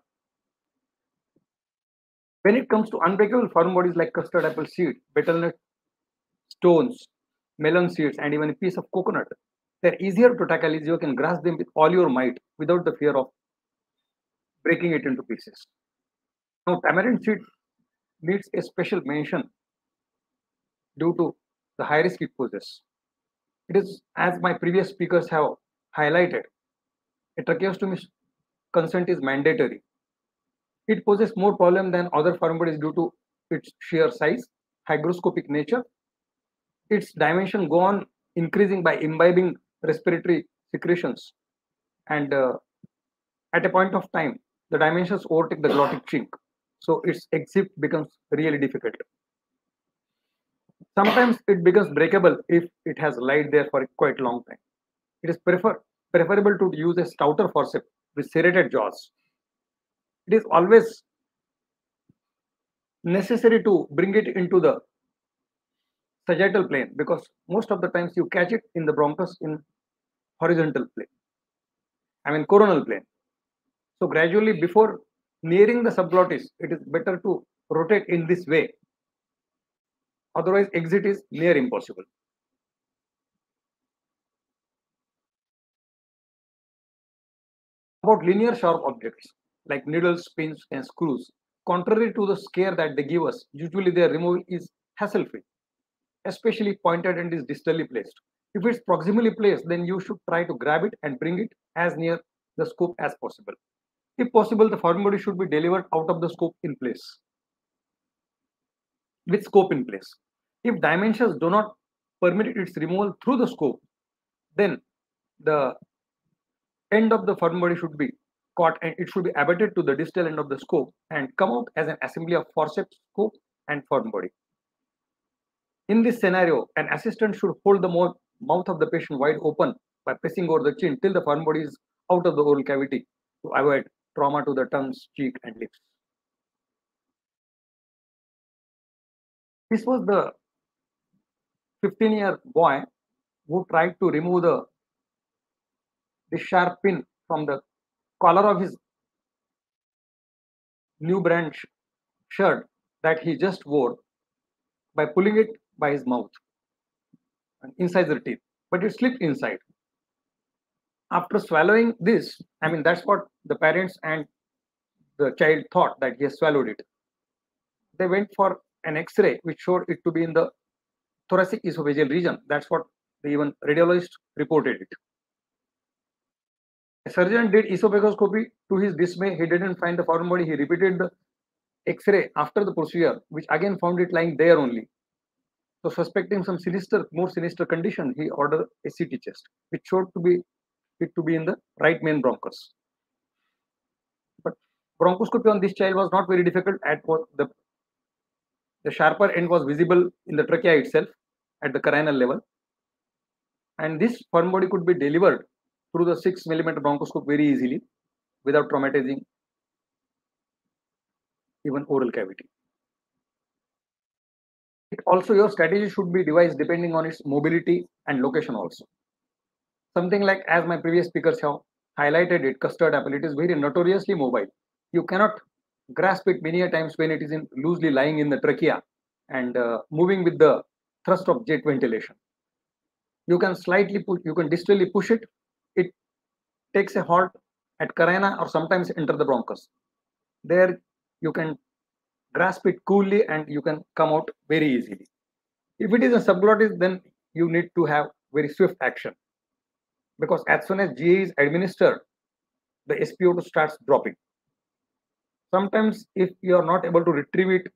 When it comes to unbreakable foreign bodies like custard apple seed, betel nut, stones, melon seeds, and even a piece of coconut, they're easier to tackle as you can grasp them with all your might without the fear of breaking it into pieces. Now, tamarind seed needs a special mention due to the high risk it poses. It is, as my previous speakers have highlighted, a tracheostomy consent is mandatory. It poses more problem than other foreign bodies due to its sheer size, hygroscopic nature. Its dimension go on increasing by imbibing respiratory secretions, and at a point of time, the dimensions overtake the glottic chink, so its exit becomes really difficult. Sometimes it becomes breakable if it has lied there for a quite long time. It is preferable to use a stouter forceps with serrated jaws. It is always necessary to bring it into the sagittal plane because most of the times you catch it in the bronchus in horizontal plane, coronal plane. So gradually before nearing the subglottis, it is better to rotate in this way. Otherwise, exit is near impossible. About linear sharp objects like needles, pins, and screws, contrary to the scare that they give us, usually their removal is hassle-free, especially pointed and is distally placed. If it's proximally placed, then you should try to grab it and bring it as near the scope as possible. If possible, the foreign body should be delivered out of the scope in place, with scope in place. If dimensions do not permit its removal through the scope, then the end of the foreign body should be caught and it should be abated to the distal end of the scope and come out as an assembly of forceps, scope, and foreign body. In this scenario, an assistant should hold the mouth of the patient wide open by pressing over the chin till the foreign body is out of the oral cavity to avoid trauma to the tongues, cheek, and lips. This was the 15-year boy who tried to remove the sharp pin from the collar of his new brand shirt that he just wore by pulling it by his mouth and inside the teeth, but it slipped inside. After swallowing this, I mean, that's what the parents and the child thought, that he has swallowed it. They went for an X-ray, which showed it to be in the thoracic esophageal region. That's what the even radiologist reported it. A surgeon did esophagoscopy. To his dismay, he didn't find the foreign body. He repeated the X-ray after the procedure, which again found it lying there only. So, suspecting some more sinister condition, he ordered a CT chest, which showed it to be in the right main bronchus. But bronchoscopy on this child was not very difficult. At what the sharper end was visible in the trachea itself at the carinal level, and this foreign body could be delivered through the 6 mm bronchoscope very easily without traumatizing even oral cavity. Also, your strategy should be devised depending on its mobility and location also. Something like, as my previous speakers have highlighted it, custard apple, it is very notoriously mobile. You cannot grasp it many a times when it is loosely lying in the trachea and moving with the thrust of jet ventilation. You can slightly push, you can distally push it. It takes a halt at carina or sometimes enter the bronchus. There you can grasp it coolly and you can come out very easily. If it is a subglottis, then you need to have very swift action, because as soon as GA is administered, the SpO2 starts dropping. Sometimes if you are not able to retrieve it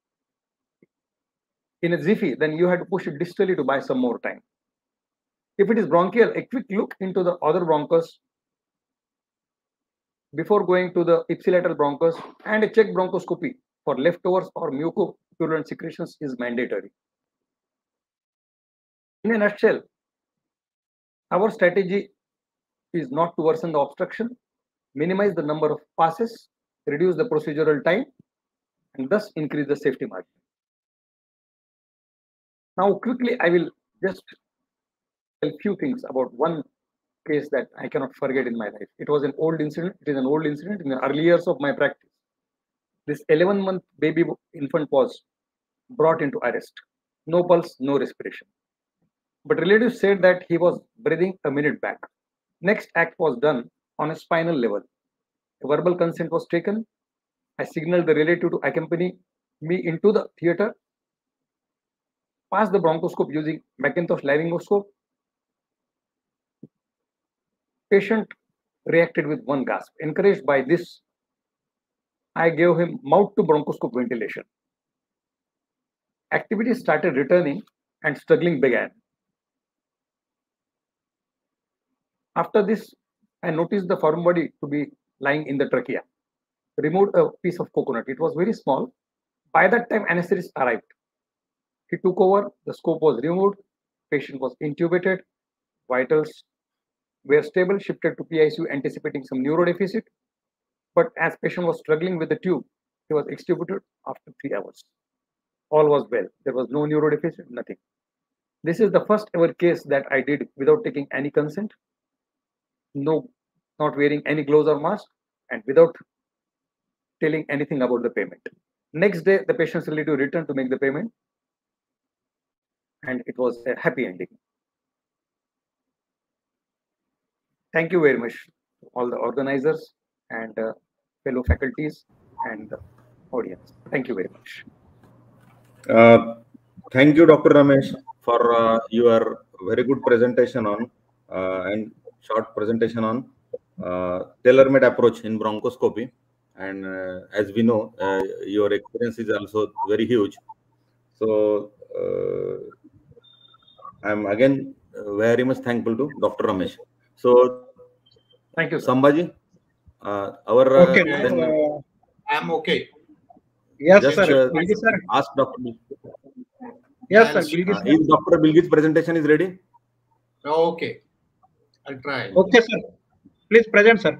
in a jiffy, then you have to push it distally to buy some more time. If it is bronchial, a quick look into the other bronchus before going to the ipsilateral bronchus, and a check bronchoscopy for leftovers or mucopurulent secretions is mandatory. In a nutshell, our strategy is not to worsen the obstruction, minimize the number of passes, reduce the procedural time, and thus increase the safety margin. Now, quickly, I will just tell a few things about one case that I cannot forget in my life. It was an old incident. It is an old incident in the early years of my practice. This 11-month baby infant was brought into arrest. No pulse, no respiration. But relatives said that he was breathing a minute back. Next act was done on a spinal level. A verbal consent was taken. I signaled the relative to accompany me into the theater, passed the bronchoscope using Macintosh laryngoscope. Patient reacted with one gasp. Encouraged by this, I gave him mouth to bronchoscope ventilation. Activity started returning and struggling began. After this, I noticed the foreign body to be lying in the trachea. Removed a piece of coconut. It was very small. By that time, anesthetist arrived. He took over. The scope was removed. Patient was intubated. Vitals were stable, shifted to PICU, anticipating some neurodeficit. But as patient was struggling with the tube, he was extubated after 3 hours. All was well. There was no neurodeficit, nothing. This is the first ever case that I did without taking any consent, not wearing any gloves or mask, and without telling anything about the payment. Next day, the patient's relative returned to make the payment, and it was a happy ending. Thank you very much to all the organizers and fellow faculties and the audience. Thank you very much. Thank you, Dr. Ramesh, for your very good presentation on and short presentation on tailor-made approach in bronchoscopy. And as we know, your experience is also very huge. So I'm again very much thankful to Dr. Ramesh. So thank you, Sambhaji. I'm okay. Yes, just, sir. Ask Dr. Yes, sir. Is Dr. Bilgit's presentation is ready? Okay. I'll try. Okay, sir. Please present, sir.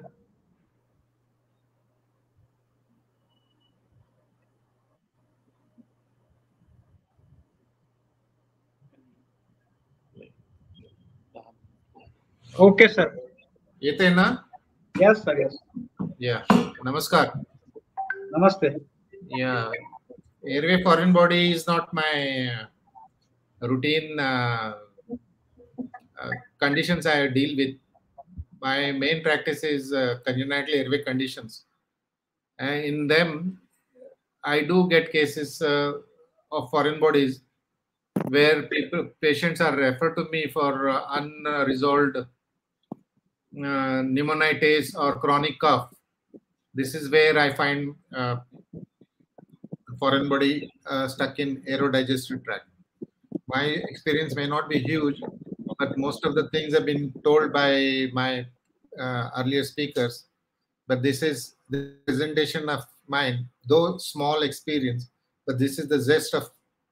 Okay, sir. येते ना? Yes, sir. Yes. Yeah. Namaskar. Namaste. Yeah. Airway foreign body is not my routine conditions I deal with. My main practice is congenital airway conditions. And in them, I do get cases of foreign bodies where patients are referred to me for unresolved pneumonitis or chronic cough. This is where I find foreign body stuck in aerodigestive tract. My experience may not be huge, but most of the things have been told by my earlier speakers. But this is the presentation of mine, though small experience, but this is the zest of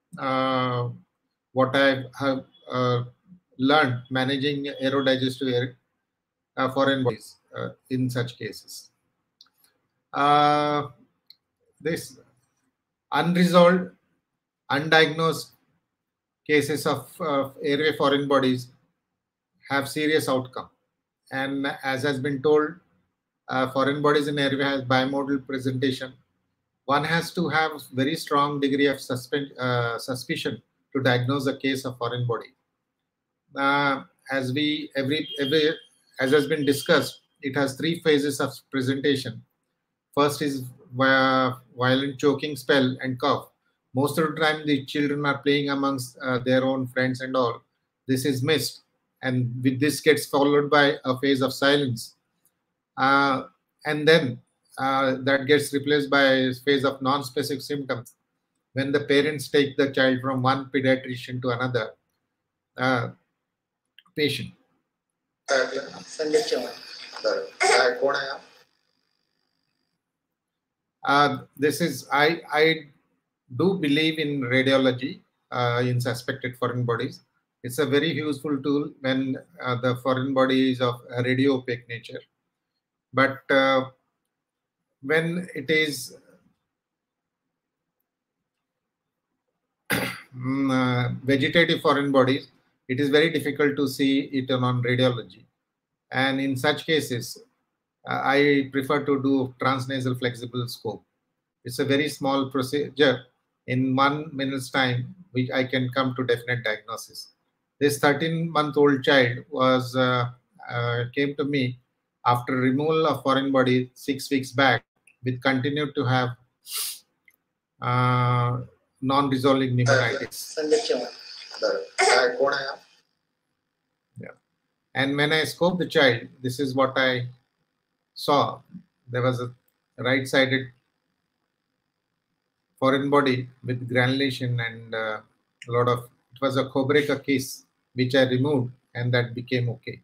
what I have learned managing aerodigestive foreign bodies in such cases. This unresolved, undiagnosed cases of airway foreign bodies have serious outcome. And as has been told, foreign bodies in airway has bimodal presentation. One has to have very strong degree of suspicion to diagnose a case of foreign body. As has been discussed, it has 3 phases of presentation. First is violent choking spell and cough. Most of the time, the children are playing amongst their own friends and all. This is missed, and with this gets followed by a phase of silence, and then that gets replaced by a phase of non-specific symptoms when the parents take the child from one pediatrician to another patient. This is I do believe in radiology in suspected foreign bodies. It's a very useful tool when the foreign body is of a radio-opaque nature. But when it is vegetative foreign bodies, it is very difficult to see it on radiology. And in such cases, I prefer to do transnasal flexible scope. It's a very small procedure. In 1 minute's time, I can come to definite diagnosis. This 13-month-old child was came to me after removal of foreign body 6 weeks back, with continued to have non-resolving pneumonitis. Yeah. And when I scoped the child, this is what I saw. There was a right-sided foreign body with granulation and a lot of, it was a Kobreka case which I removed, and that became okay.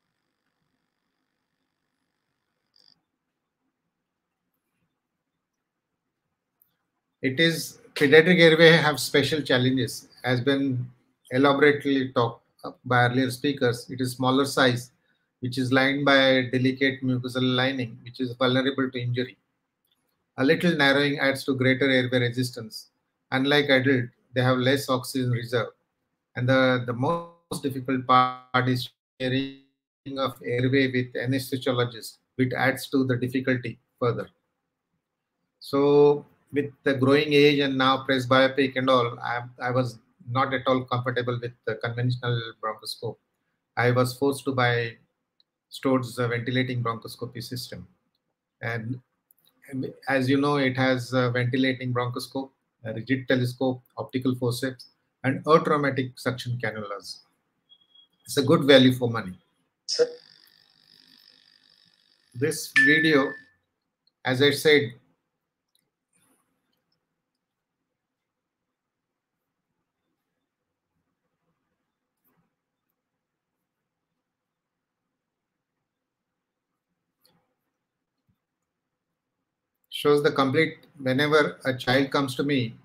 It is pediatric airway have special challenges, has been elaborately talked by earlier speakers. It is smaller size, which is lined by a delicate mucosal lining, which is vulnerable to injury. A little narrowing adds to greater airway resistance. Unlike adult, they have less oxygen reserve. And the most difficult part is sharing of airway with anesthesiologist, which adds to the difficulty further. So with the growing age and now presbyopic and all, I was not at all comfortable with the conventional bronchoscope. I was forced to buy Stode's ventilating bronchoscopy system. And as you know, it has a ventilating bronchoscope, a rigid telescope, optical forceps, and automatic suction cannulas. It's a good value for money. This video, as I said, shows the complete, whenever a child comes to me,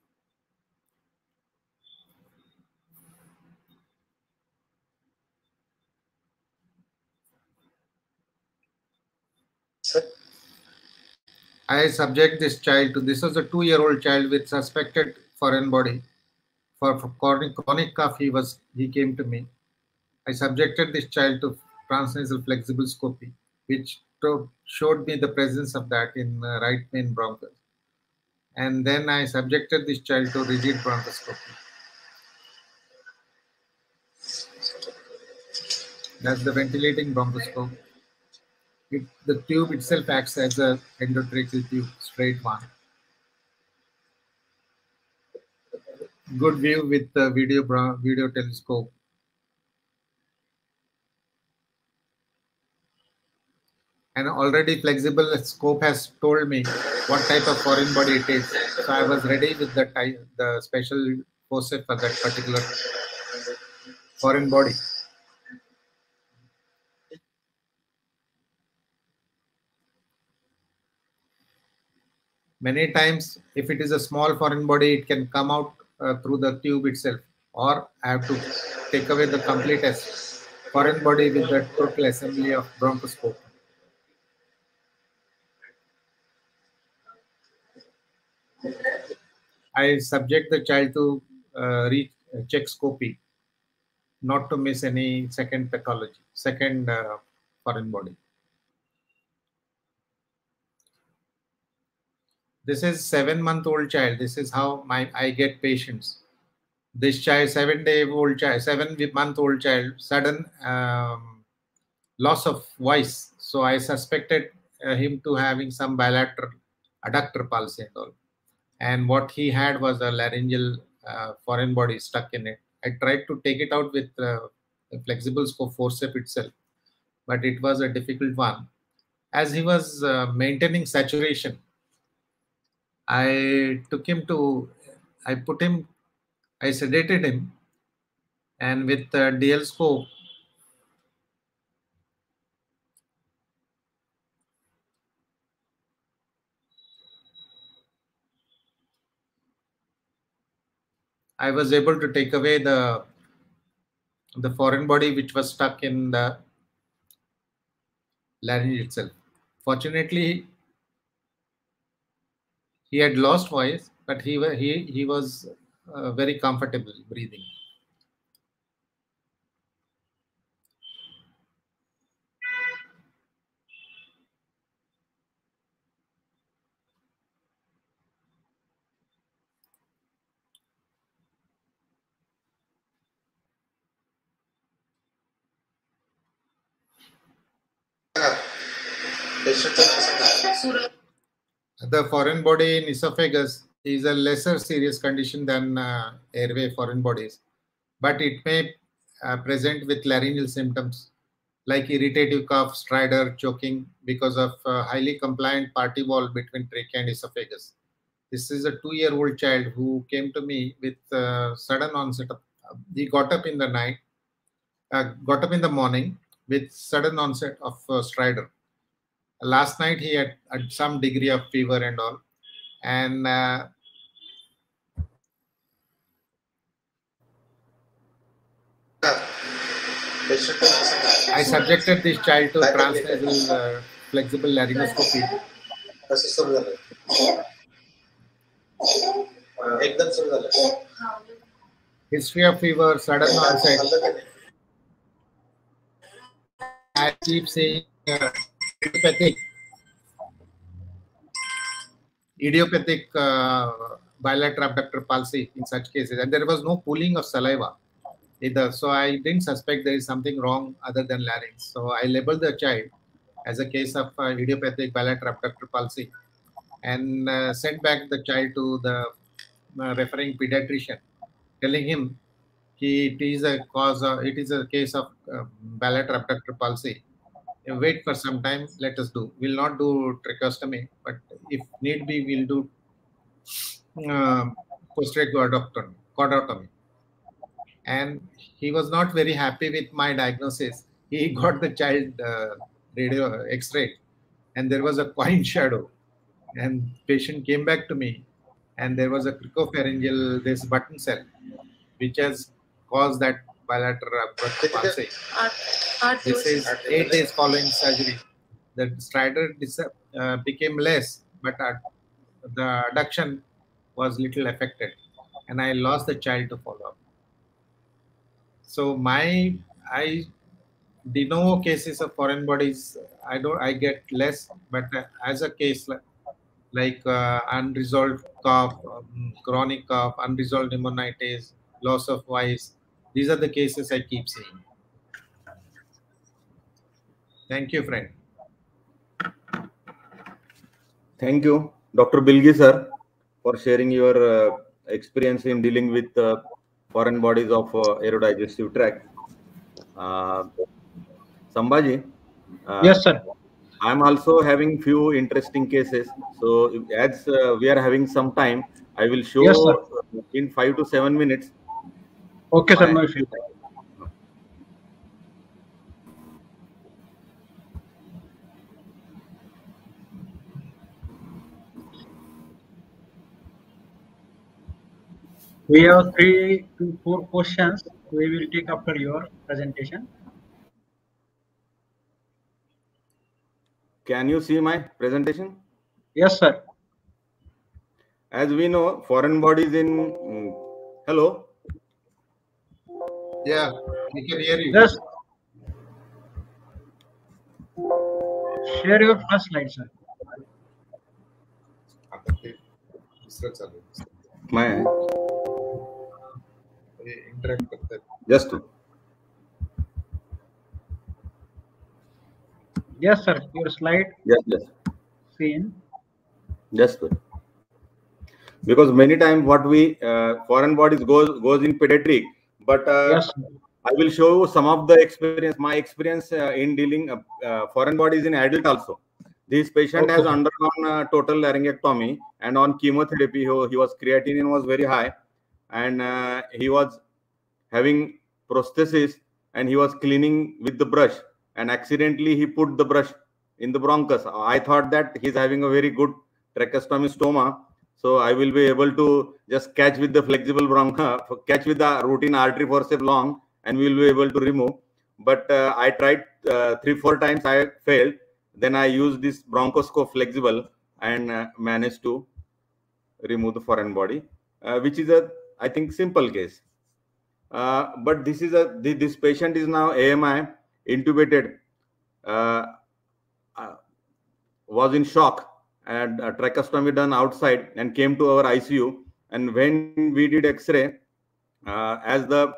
I subject this child to, this was a 2-year-old child with suspected foreign body. For chronic cough, he came to me. I subjected this child to transnasal flexible scopy, which showed me the presence of that in right main bronchus. And then I subjected this child to rigid bronchoscopy. That's the ventilating bronchoscope. The tube itself acts as a endotracheal tube, straight one. Good view with the video telescope. And already flexible scope has told me what type of foreign body it is. So I was ready with the special forceps for that particular foreign body. Many times, if it is a small foreign body, it can come out through the tube itself, or I have to take away the complete foreign body with the total assembly of bronchoscope. I subject the child to check scopy, not to miss any second pathology, second foreign body. This is 7-month-old child. This is how I get patients. This child, 7-day-old child, 7-month-old child, sudden loss of voice. So I suspected him to having some bilateral adductor palsy and all. And what he had was a laryngeal foreign body stuck in it. I tried to take it out with the flexible scope forceps itself, but it was a difficult one. As he was maintaining saturation, I sedated him, and with the DL scope, I was able to take away the foreign body which was stuck in the larynx itself. Fortunately, he had lost voice, but he was very comfortable breathing. The foreign body in esophagus is a lesser serious condition than airway foreign bodies, but it may present with laryngeal symptoms like irritative cough, stridor, choking because of highly compliant party wall between trachea and esophagus. This is a 2-year-old child who came to me with sudden onset of, he got up in the night, got up in the morning with sudden onset of stridor. Last night he had some degree of fever and all, and I subjected this child to transnasal flexible laryngoscopy. History of fever, sudden onset. I keep saying idiopathic bilateral abductor palsy in such cases, and there was no pooling of saliva either. So I didn't suspect there is something wrong other than larynx. So I labeled the child as a case of idiopathic bilateral abductor palsy and sent back the child to the referring pediatrician, telling him it is a case of bilateral abductor palsy. Wait for some time, let us do. We'll not do tracheostomy, but if need be, we'll do posterior chordotomy. And he was not very happy with my diagnosis. He got the child radio X-ray, and there was a coin shadow. And patient came back to me, and there was a cricopharyngeal this button cell, which has caused that bilateral abductor palsy. This is 8 days following surgery. The stridor became less, but the adduction was little affected, and I lost the child to follow up. So I de novo cases of foreign bodies, I get less, but as a case like unresolved cough, chronic cough, unresolved pneumonitis, loss of voice, these are the cases I keep seeing. Thank you, friend. Thank you, Dr. Bilgi sir, for sharing your experience in dealing with foreign bodies of aerodigestive tract. Sambhaji, Yes, sir. I'm also having few interesting cases. So as we are having some time, I will show Yes, sir. in 5 to 7 minutes. Okay, sir. No issue. We have 3 to 4 questions we will take after your presentation. Can you see my presentation? Yes, sir. As we know, foreign bodies in hello. Yeah, we can hear you. Yes. Share your first slide, sir. My interact just Yes, sir. Your slide. yes. Seen. Yes, sir. Because many times what we foreign bodies goes in pediatric, but Yes. I will show you some of the experience, my experience in dealing foreign bodies in adult also. This patient has undergone total laryngectomy, and on chemotherapy, he was creatinine was very high, and he was having prosthesis, and he was cleaning with the brush, and accidentally he put the brush in the bronchus. I thought that he's having a very good tracheostomy stoma, so I will be able to just catch with the flexible broncha, catch with the routine artery forceps long, and we will be able to remove. But I tried 3-4 times, I failed. Then I used this bronchoscope flexible and managed to remove the foreign body, which is a, I think, simple case. But this patient is now AMI, intubated, was in shock, and tracheostomy done outside, and came to our ICU. And when we did X-ray, as the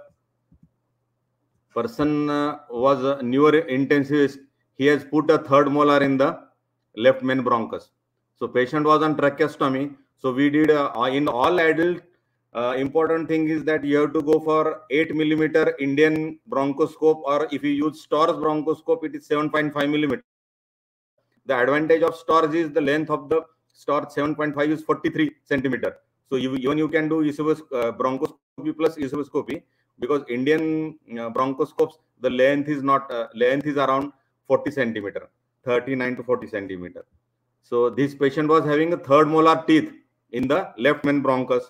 person was a newer intensivist, he has put a third molar in the left main bronchus. So patient was on tracheostomy. So we did in all adult. Important thing is that you have to go for 8 millimeter Indian bronchoscope, or if you use Storz bronchoscope, it is 7.5 millimeter. The advantage of Storz is the length of the Storz 7.5 is 43 centimeter. So even you can do bronchoscopy plus esophagescopy, because Indian bronchoscopes, the length is not length is around 40 centimeter, 39 to 40 centimeter. So this patient was having a third molar teeth in the left main bronchus.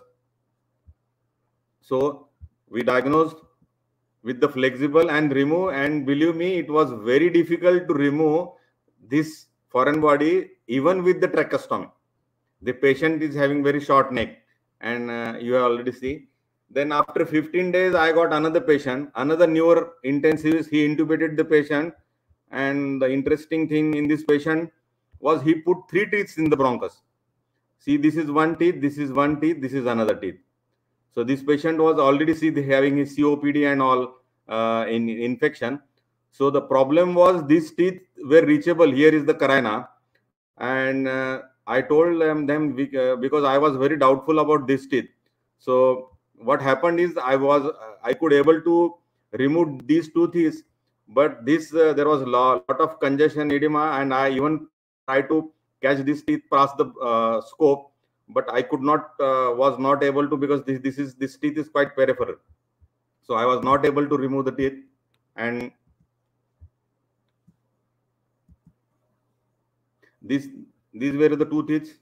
So we diagnosed with the flexible and remove, and believe me, it was very difficult to remove this foreign body even with the tracheostomy. The patient is having very short neck, and you have already seen. Then after 15 days, I got another patient, another newer intensivist. He intubated the patient, and the interesting thing in this patient was he put 3 teeth in the bronchus. See, this is one teeth, this is one teeth, this is another teeth. So this patient was already having his COPD and all in infection. So the problem was these teeth were reachable. Here is the carina, and I told them because I was very doubtful about this teeth. So what happened is I could able to remove these 2 teeth, but this there was a lot of congestion, edema, and I even tried to catch this teeth past the scope, but I could not was not able to, because this teeth is quite peripheral. So I was not able to remove the teeth, and these were the 2 teeth.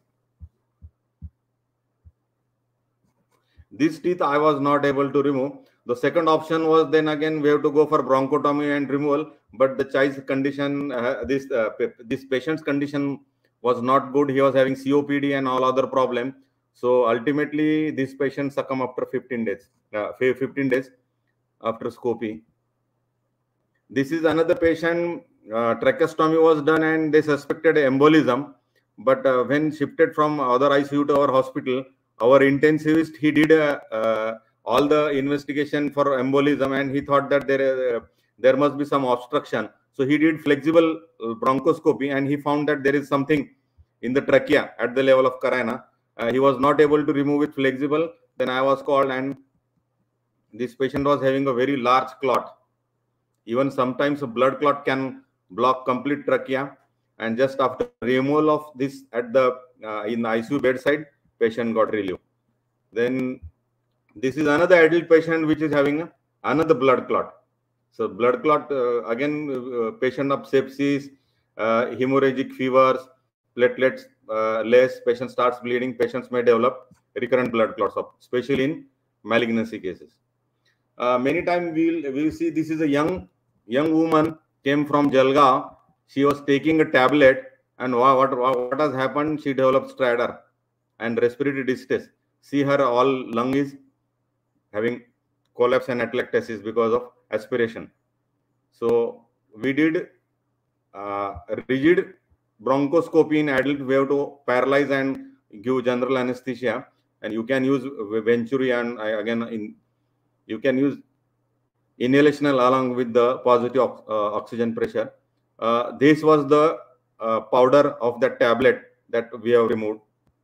This teeth I was not able to remove. The second option was then again we have to go for bronchotomy and removal, but the child's condition, this patient's condition was not good. He was having COPD and all other problem. So ultimately, this patient succumbed after 15 days. 15 days after scopy. This is another patient, tracheostomy was done and they suspected embolism. But when shifted from other ICU to our hospital, our intensivist, he did all the investigation for embolism, and he thought that there must be some obstruction. So he did flexible bronchoscopy, and he found that there is something in the trachea at the level of carina. He was not able to remove it flexible. Then I was called, and this patient was having a very large clot. Even sometimes a blood clot can block complete trachea. And just after removal of this at the in the ICU bedside, patient got relief. Then this is another adult patient which is having another blood clot. So blood clot, again, patient of sepsis, hemorrhagic fevers, platelets less, patient starts bleeding, patients may develop recurrent blood clots, especially in malignancy cases. Many times we'll see this is a young woman, came from Jalgaon. She was taking a tablet, and what has happened? She developed stridor and respiratory distress. See, her all lung is having collapse and atelectasis because of aspiration. So we did rigid bronchoscopy in adult. We have to paralyze and give general anesthesia, and you can use Venturi, and again you can use inhalation along with the positive oxygen pressure. This was the powder of the tablet that we have removed.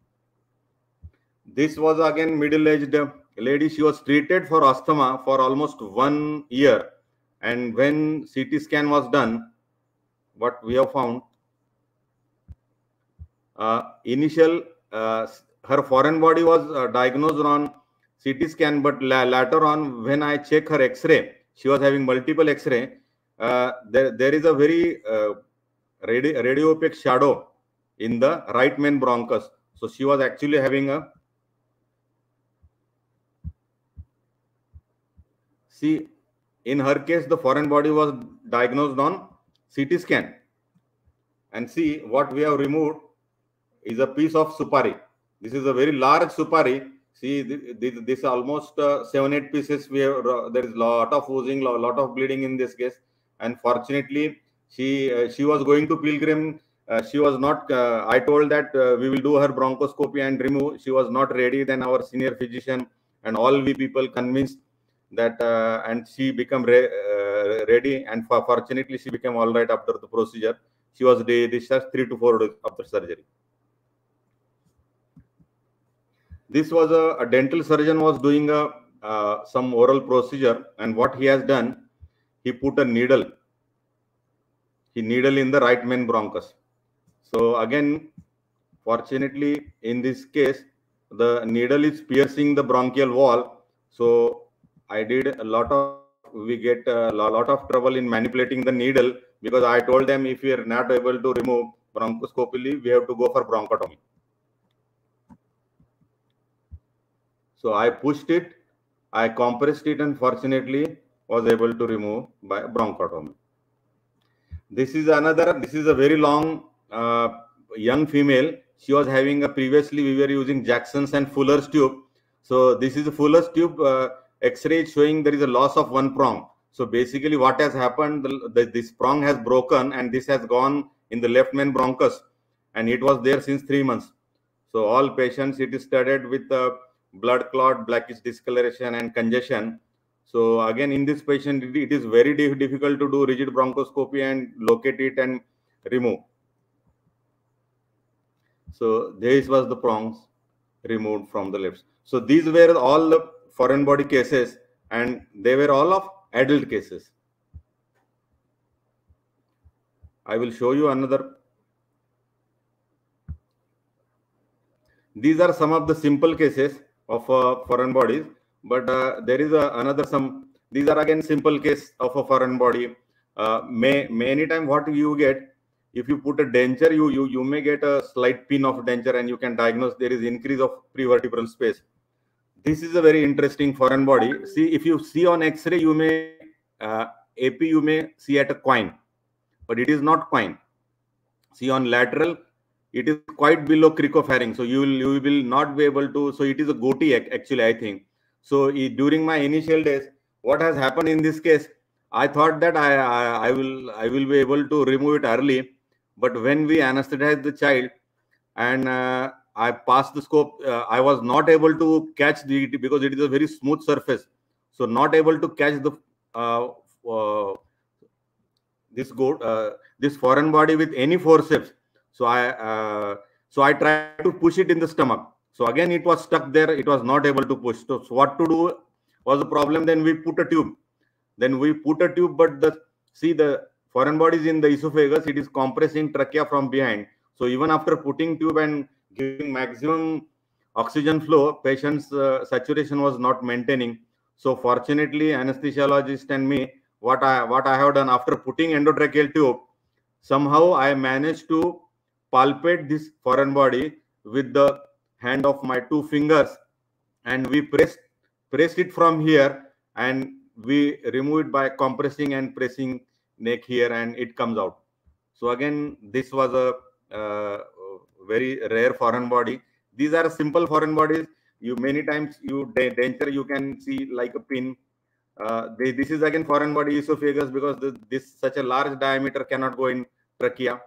This was again middle-aged lady. She was treated for asthma for almost 1 year, and when CT scan was done, what we have found, initial her foreign body was diagnosed on CT scan, but later on when I check her X-ray, she was having multiple X-ray. There is a very radio-opaque shadow in the right main bronchus. So she was actually having a, see, in her case, the foreign body was diagnosed on CT scan. And see, what we have removed is a piece of supari. This is a very large supari. See, this almost 7-8 pieces. We have, there is a lot of oozing, lot of bleeding in this case. And fortunately, she was going to Pilgrim. She was not. I told that we will do her bronchoscopy and remove. She was not ready. Then our senior physician and all we people convinced that, and she became ready. And fortunately, she became all right after the procedure. She was discharged 3 to 4 days after surgery. This was a dental surgeon was doing some oral procedure, and what he has done, he put a needle. He needle in the right main bronchus. So again, fortunately, in this case, the needle is piercing the bronchial wall. So I did a lot of, we get a lot of trouble in manipulating the needle, because I told them if we are not able to remove bronchoscopically, we have to go for bronchotomy. So I pushed it, I compressed it, and fortunately was able to remove by bronchotomy. This is another, this is a very long young female. She was having a, previously we were using Jackson's and Fuller's tube. So this is a Fuller's tube, X-ray showing there is a loss of one prong. So basically what has happened, this prong has broken and this has gone in the left main bronchus, and it was there since 3 months. So all patients, it is studied with blood clot, blackish discoloration and congestion. So again, in this patient, it is very difficult to do rigid bronchoscopy and locate it and remove. So this was the prongs removed from the lips. So these were all the foreign body cases, and they were all of adult cases. I will show you another. These are some of the simple cases of foreign bodies, but there is another some. These are again simple case of a foreign body. Many time what you get, if you put a denture, you may get a slight pin of denture, and you can diagnose there is increase of prevertebral space. This is a very interesting foreign body. See, if you see on X-ray, you may AP you may see at a quine, but it is not quine. See on lateral, it is quite below cricopharynx, so you will not be able to. So it is a goatee actually, I think. So during my initial days, what has happened in this case, I thought that I will be able to remove it early, but when we anesthetized the child and I passed the scope, I was not able to catch because it is a very smooth surface, so not able to catch the this foreign body with any forceps. So I tried to push it in the stomach. So again it was stuck there. It was not able to push. So what to do was the problem. Then we put a tube. But the foreign body is in the esophagus. It is compressing trachea from behind. So even after putting tube and giving maximum oxygen flow, patient's saturation was not maintaining. So fortunately, anesthesiologist and me, what I have done after putting endotracheal tube, somehow I managed to palpate this foreign body with the hand of my 2 fingers, and we pressed it from here, and we remove it by compressing and pressing neck here, and it comes out. So again, this was a very rare foreign body. These are simple foreign bodies. Many times you denture, you can see like a pin. This is again foreign body esophagus, because this such a large diameter cannot go in trachea.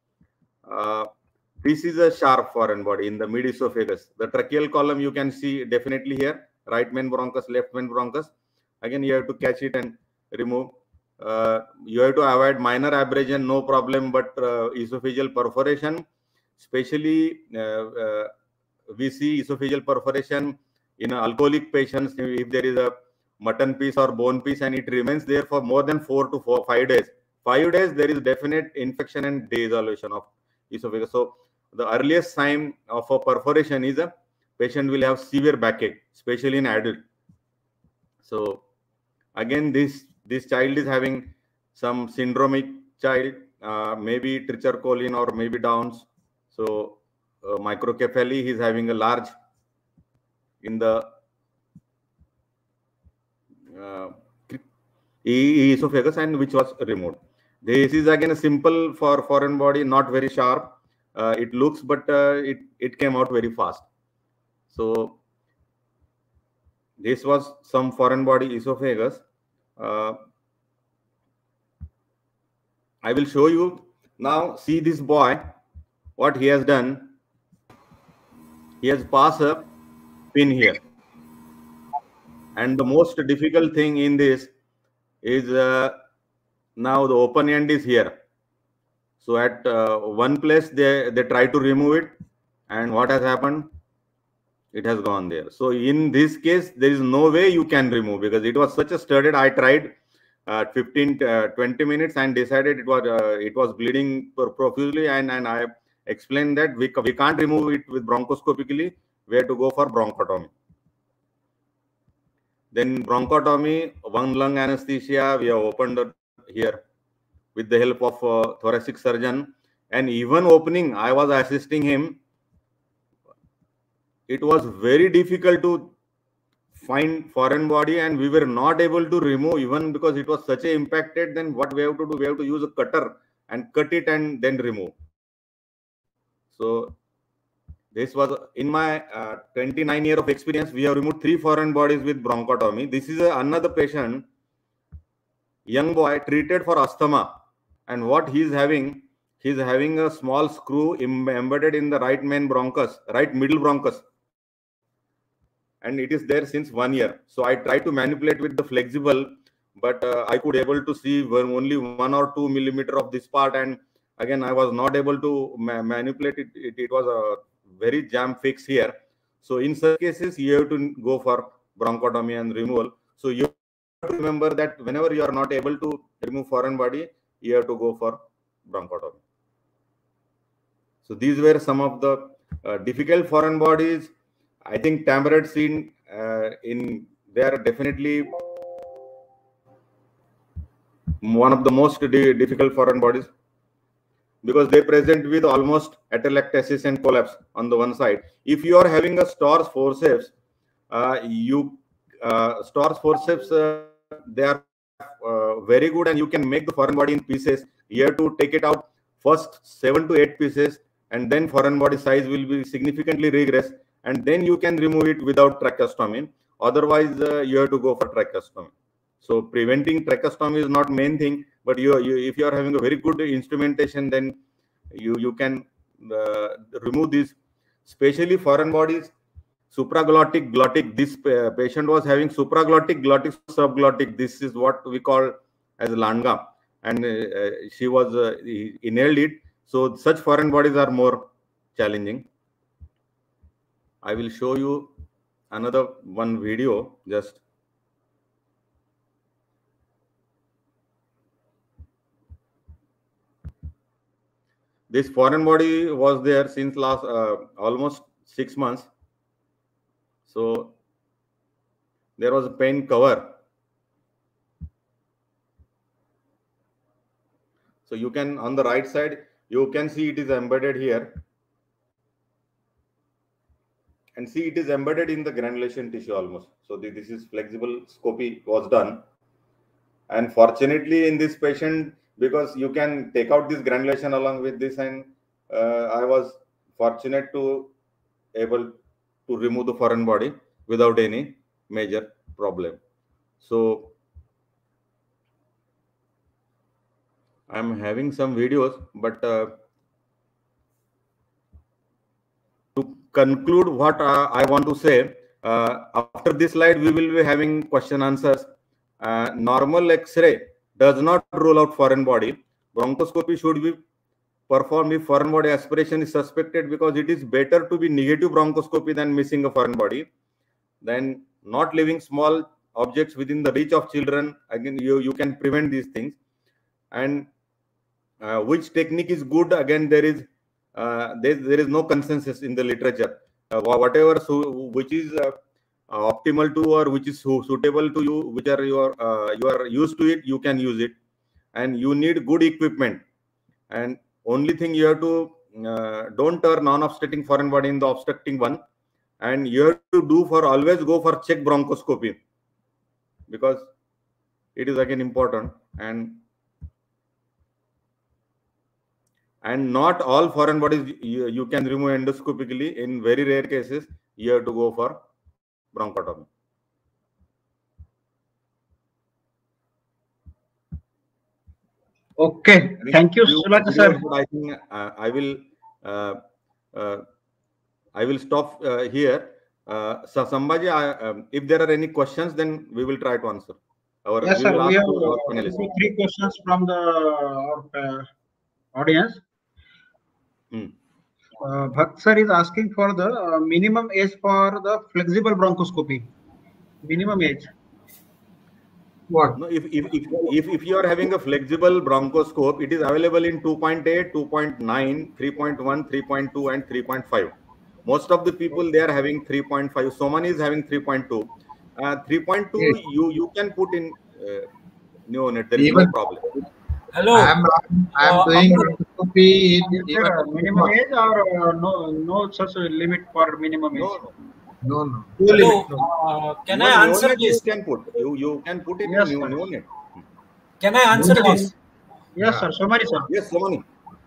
This is a sharp foreign body in the mid esophagus. The tracheal column you can see definitely here, right main bronchus, left main bronchus. Again, you have to catch it and remove. You have to avoid minor abrasion, no problem, but esophageal perforation, especially we see esophageal perforation in alcoholic patients. If there is a mutton piece or bone piece and it remains there for more than 4 to 5 days, 5 days, there is definite infection and dissolution of esophagus. So the earliest sign of a perforation is a patient will have severe backache, especially in adult. So again, this child is having some syndromic child, maybe trichorcolin or maybe Downs. So microcephaly, he is having a large in the esophagus, and which was removed. This is again a simple for foreign body, not very sharp. It looks, but it came out very fast. So this was some foreign body esophagus. I will show you now. See this boy, what he has done. He has passed a pin here, and the most difficult thing in this is now the open end is here. So at one place they try to remove it, and what has happened? It has gone there. So in this case, there is no way you can remove, because it was such a studded. I tried 15-20 minutes and decided it was bleeding profusely, and I explained that we can't remove it with bronchoscopically. We have to go for bronchotomy. Then bronchotomy, 1 lung anesthesia, we have opened here with the help of thoracic surgeon, and even opening, I was assisting him. It was very difficult to find foreign body, and we were not able to remove, even because it was such a impacted. Then what we have to do? We have to use a cutter and cut it and then remove. So this was in my 29 years of experience. We have removed 3 foreign bodies with bronchotomy. This is another patient, young boy, treated for asthma, and what he's having a small screw embedded in the right main bronchus, right middle bronchus, and it is there since 1 year. So I tried to manipulate with the flexible, but I could able to see only 1 or 2 millimeter of this part, and again I was not able to manipulate it. It was a very jam fix here. So in such cases, you have to go for bronchotomy and removal. So you have to remember that whenever you are not able to remove foreign body, you have to go for bronchotomy. So these were some of the difficult foreign bodies. I think tamarind seed they are definitely one of the most difficult foreign bodies, because they present with almost atelectasis and collapse on the one side. If you are having a Storrs forceps, Storrs forceps, they are very good, and you can make the foreign body in pieces. You have to take it out first 7 to 8 pieces, and then foreign body size will be significantly regress, and then you can remove it without tracheostomy. Otherwise, you have to go for tracheostomy. So preventing tracheostomy is not main thing, but if you are having a very good instrumentation, then you can remove these, especially foreign bodies, supraglottic, glottic. This patient was having supraglottic, glottic, subglottic. This is what we call as langa, and she was inhaled it. So such foreign bodies are more challenging. I will show you another one video. Just this foreign body was there since last almost 6 months. So there was a pain cover. So you can, on the right side, you can see it is embedded here. And see, it is embedded in the granulation tissue almost. So this is flexible scopy was done. And fortunately in this patient, because you can take out this granulation along with this, and I was fortunate to able to remove the foreign body without any major problem. So I'm having some videos, but to conclude what I want to say, after this slide, we will be having question answers. Normal X-ray does not rule out foreign body. Bronchoscopy should be performed if foreign body aspiration is suspected, because it is better to be negative bronchoscopy than missing a foreign body. Then not leaving small objects within the reach of children. Again, you can prevent these things. And which technique is good? Again, there is no consensus in the literature. Whatever which is optimal to, or which is suitable to you, which are you are used to it, you can use it. And you need good equipment. And only thing you have to don't turn non-obstructing foreign body in the obstructing one. And you have to always go for check bronchoscopy, because it is again important. And not all foreign bodies you can remove endoscopically. In very rare cases, you have to go for bronchotomy. Okay, thank you, Sulakya sir. I think I will stop here. So Sambhaji, if there are any questions, then we will try to answer. Yes, sir. We have 3 questions from the audience. Bhakt sir is asking for the minimum age for the flexible bronchoscopy. Minimum age. What? No, if you are having a flexible bronchoscope, it is available in 2.8, 2.9, 3.1, 3.2, and 3.5. Most of the people, they are having 3.5. Soman is having 3.2. 3.2, yes. you can put in neonate. There is no problem. Hello. I'm doing bronchoscopy in minimum age, or no such limit for minimum age. No. Hello. Can I answer this? You can put it yes, in neonate. Can I answer this? Yes, sir. Somani, sir. Yes, Somani.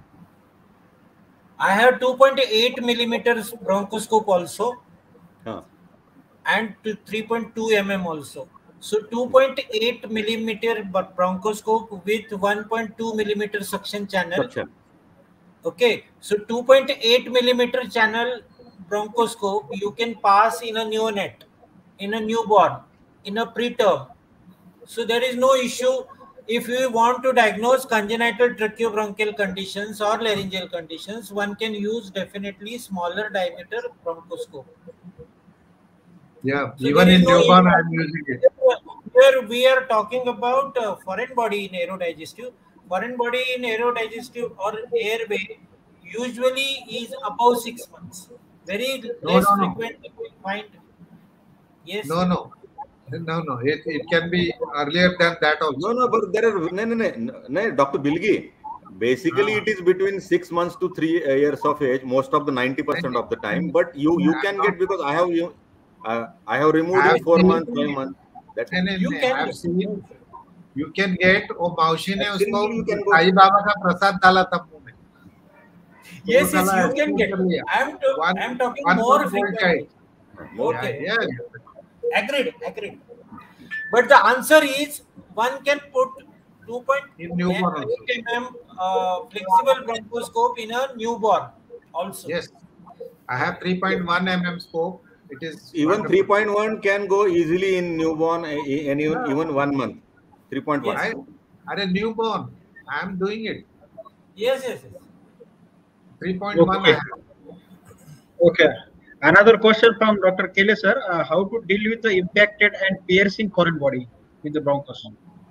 I have 2.8 millimeters bronchoscope also, and 3.2 mm also. So 2.8 millimeter bronchoscope with 1.2 millimeter suction channel. Okay, so 2.8 millimeter channel bronchoscope you can pass in a neonate, in a newborn, in a preterm. So there is no issue. If you want to diagnose congenital tracheobronchial conditions or laryngeal conditions, one can use definitely smaller diameter bronchoscope. Yeah, so even in newborn I am using it. Here we are talking about foreign body in aerodigestive. Foreign body in aerodigestive or airway usually is above 6 months. Very less frequent we find. Yes. No. It can be earlier than that also. No, but there are no, Dr. Bilgi. Basically, it is between 6 months to 3 years of age, most of the 90% of the time. But you can get, because I have removed in 4 months, 5 months. You can get. वो मौसी ने उसको आई बाबा का प्रसाद डाला था मुंह में. Yes, you can get. I am talking more frequently. Okay. Yeah. Agreed. But the answer is one can put 2.8 In newborn also. mm flexible bronchoscope in a newborn also. Yes, I have 3.1 mm scope. It is Even wonderful. 3.1 can go easily in newborn, and Yeah. even 1 month. 3.1. Yes. I are a newborn. I am doing it. Yes, yes, yes. 3.1 I Okay. have. Okay. Another question from Dr. Kele sir. How to deal with the impacted and piercing foreign body in the bronchus?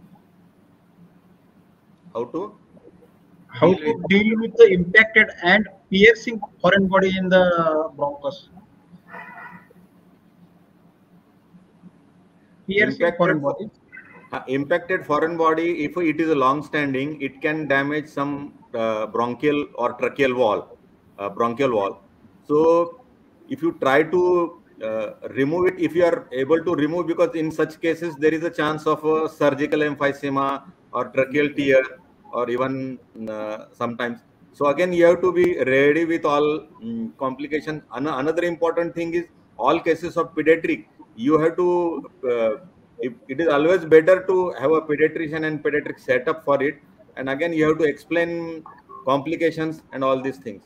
How to? How Deal to deal with the impacted and piercing foreign body in the bronchus? Piercing foreign body. Impacted foreign body, if it is a long standing, it can damage some bronchial or tracheal wall, bronchial wall. So if you try to remove it, if you are able to remove, because in such cases there is a chance of a surgical emphysema or tracheal tear, or even sometimes. So again, you have to be ready with all complications. Another important thing is, all cases of pediatric, you have to it is always better to have a pediatrician and pediatric setup for it. And again, you have to explain complications and all these things.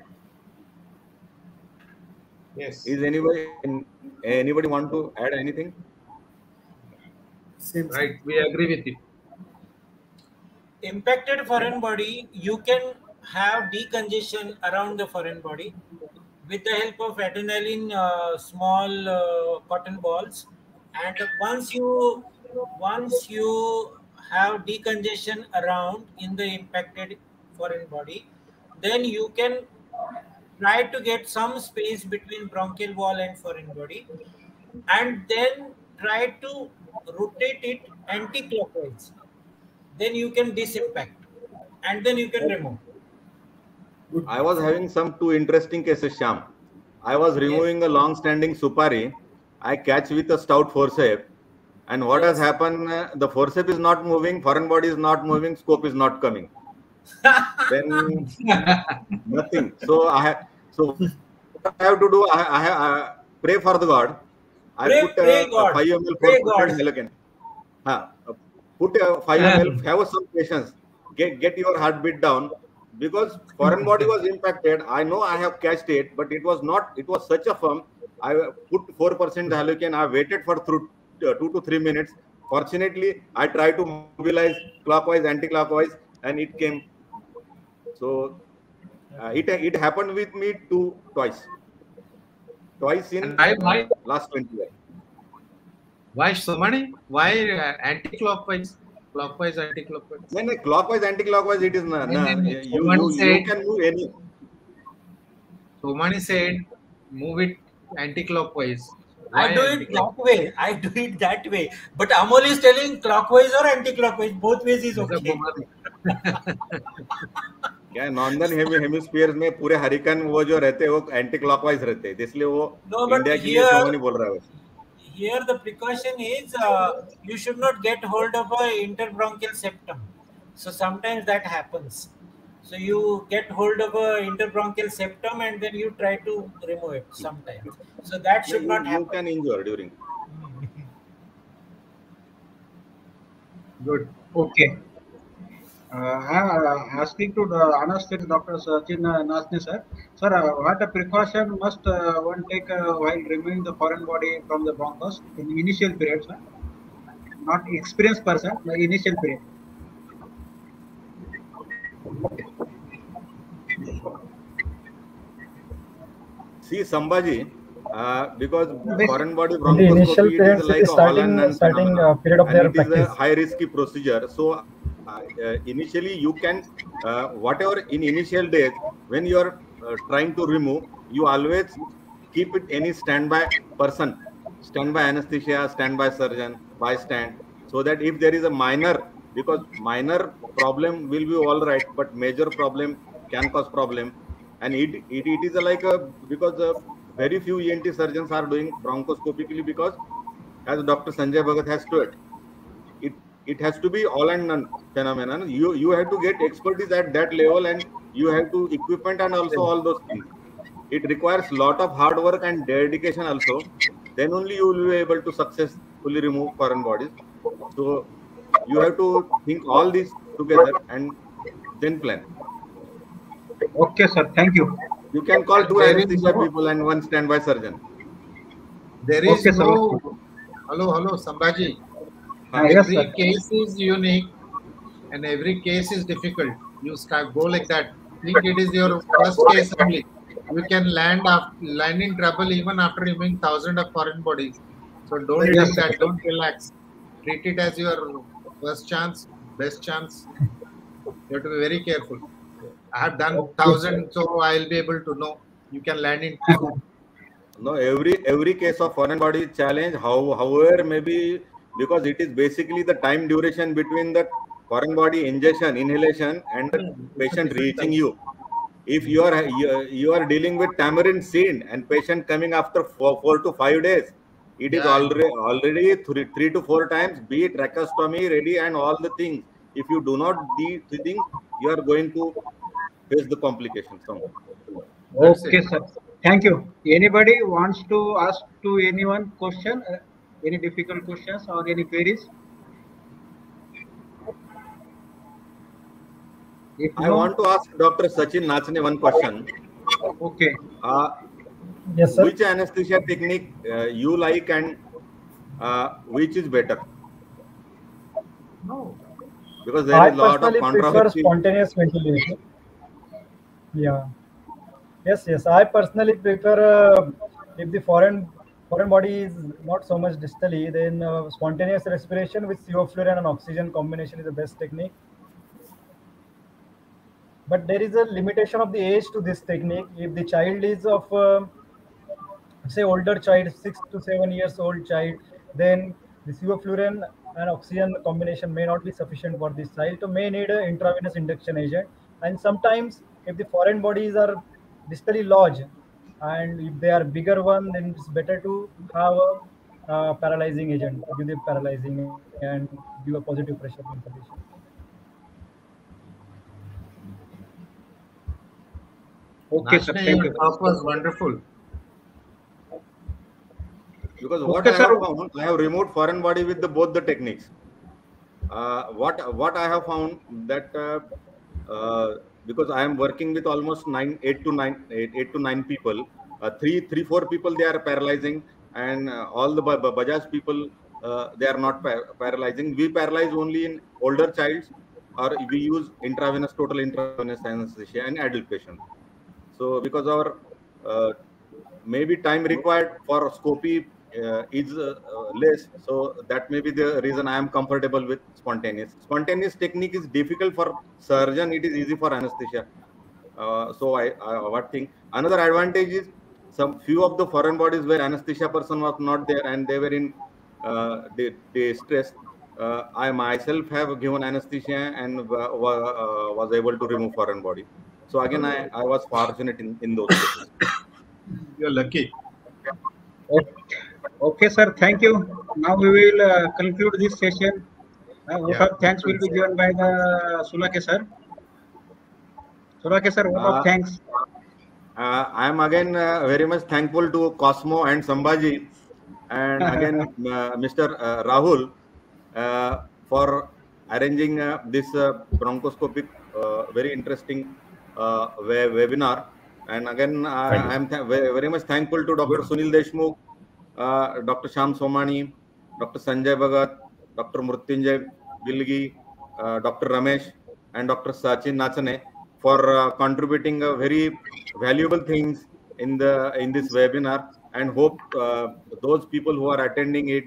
Yes. Is anybody want to add anything? Same. Right. We agree with it. Impacted foreign body, you can have decongestion around the foreign body with the help of adrenaline, small cotton balls. And once you have decongestion around in the impacted foreign body, then you can try to get some space between bronchial wall and foreign body, and then try to rotate it anti-clockwise. Then you can disimpact, and then you can remove. I was having some 2 interesting cases, Sham. I was removing a long-standing supari. I catch with a stout forceps, and what has happened? The forceps is not moving, foreign body is not moving, scope is not coming. Then nothing. So what I have to do? I pray for the God. I put Pray a God. 5 ml Pray 4% God. Helican. Put a 5 ml. Have some patience. Get your heartbeat down, because foreign body was impacted. I know I have catched it, but it was not. It was such a firm. I put 4% Helican. I waited for 2 to 3 minutes. Fortunately, I tried to mobilize clockwise, anti-clockwise, and it came. So it happened with me twice in Why last 20 years. why so many? Why anti-clockwise? Clockwise, anti-clockwise? No, clockwise, anti-clockwise, it is not. You can move any. Somani said, move it anti-clockwise. I do it that way. I do it that way. But Amol is telling clockwise or anti-clockwise. Both ways is okay. क्या northern hemisphere में पूरे hurricane वो जो रहते हैं वो anti clockwise रहते हैं, इसलिए वो इंडिया के लिए सोमनी बोल रहा है. Here the precaution is you should not get hold of a interbronchial septum. So sometimes that happens. So you get hold of a interbronchial septum and then you try to remove it sometimes. So that should not happen. You can injure during. Good. Okay. I'm asking to the anesthetic Dr. Sachin Nasne sir. Sir, what a precaution must one take while removing the foreign body from the bronchus in the initial period, sir? Not experienced person, the initial period. See, Sambhaji, because Basic. foreign body In the initial bronchoscopy, it is like a starting period of and their it is a practice. high risky procedure. So initially you can whatever in initial days when you are trying to remove, you always keep it any standby person, standby anesthesia, standby surgeon, bystand, so that if there is a minor, because minor problem will be all right, but major problem can cause problem. And it is like a, because very few ENT surgeons are doing bronchoscopically, because as Dr. Sanjay Bhagat has told, it has to be all and none phenomenon. You have to get expertise at that level, and you have to equipment and also all those things. It requires lot of hard work and dedication also. Then only you will be able to successfully remove foreign bodies. So You have to think all these together and then plan. Okay, sir. Thank you. You can call 2 There is anesthesia no- people and 1 standby surgeon. There is Okay, sir. no. Hello, Sambhaji. Yes, Every sir. case is unique and every case is difficult. You go like that. Think it is your first case only. You can land in trouble even after removing thousands of foreign bodies. So don't Yes, think sir. that. Don't relax. Treat it as your first chance, best chance. You have to be very careful. I have done thousands, so I'll be able to know. You can land in two. No, every case of foreign body challenge, however, maybe because it is basically the time duration between the foreign body injection, inhalation, and the patient reaching you. If you are dealing with tamarind seed and patient coming after 4 to 5 days, it is Yeah. already 3 to 4 times, be it tracheostomy ready and all the things. If you do not do the things, you are going to face the complications. That's Okay, it. sir. Thank you. Anybody wants to ask to anyone question, any difficult questions or any queries? If I no, want to ask Dr. Sachin Nachne one question. okay. Yes, sir. Which anesthesia technique you like and which is better? No. Because there I is a lot of personally prefer controversy. spontaneous ventilation. Yeah. Yes. I personally prefer if the foreign body is not so much distally, then spontaneous respiration with sevoflurane and oxygen combination is the best technique. But there is a limitation of the age to this technique. If the child is of say older child, 6 to 7 years old child, then the sevoflurane and oxygen combination may not be sufficient for this child, so may need an intravenous induction agent. And sometimes if the foreign bodies are distally lodged and if they are bigger one, then it's better to have a paralyzing agent, give the paralyzing and give a positive pressure ventilation. Okay, sir. Nachne, Thank your you. talk was wonderful. Because what Okay, I have sir. found, I have removed foreign body with both the techniques. What I have found that because I am working with almost 8 to 9 people, 4 people they are paralyzing, and all the Bajaj people they are not paralyzing. We paralyze only in older childs, or we use total intravenous anesthesia in adult patients. So because our maybe time required for scopy is less, so that may be the reason I am comfortable with spontaneous. Spontaneous technique is difficult for surgeon, it is easy for anesthesia. So I what think another advantage is some few of the foreign bodies where anesthesia person was not there and they were in distress. I myself have given anesthesia and was able to remove foreign body. So again, I was fortunate in those cases. You're lucky. Okay, sir. Thank you. Now we will conclude this session. Vote Yeah. of thanks will be given by the Sulake sir. Sulake sir, vote of thanks. I am again very much thankful to Cosmo and Sambhaji, and again Mr. Rahul for arranging this bronchoscopic very interesting webinar. And again, I am very much thankful to Dr. Sunil Deshmukh, Dr. Sham Somani, Dr. Sanjay Bhagat, Dr. Mrutyunjay Gilgi, Dr. Ramesh, and Dr. Sachin Nachne for contributing very valuable things in this webinar, and hope those people who are attending it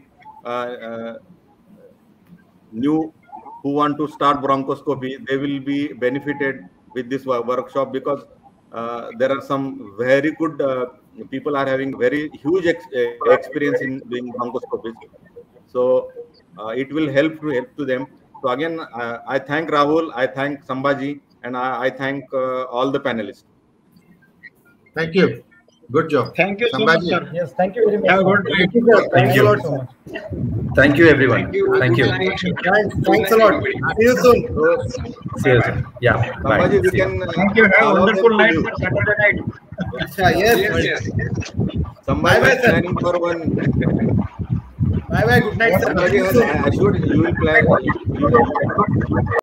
who want to start bronchoscopy, they will be benefited with this workshop, because there are some very good people are having very huge experience in doing bronchoscopies. So it will help to them. So again, I thank Rahul, I thank Sambhaji, and I thank all the panelists. Thank you. Good job. Thank you so much, Sambhaji. sir. Yes, thank you very much. Have a sir. good night. Thank you so much. Thank you, everyone. Thank you. Thanks a lot. See you soon. See you soon. Yeah. Bye. Sambhaji, we See you. can Thank you. Have a allow them wonderful to night, leave. sir. Saturday night. Yes. Sambhaji is planning for one Bye bye. Good night, sir. Assured you will plan.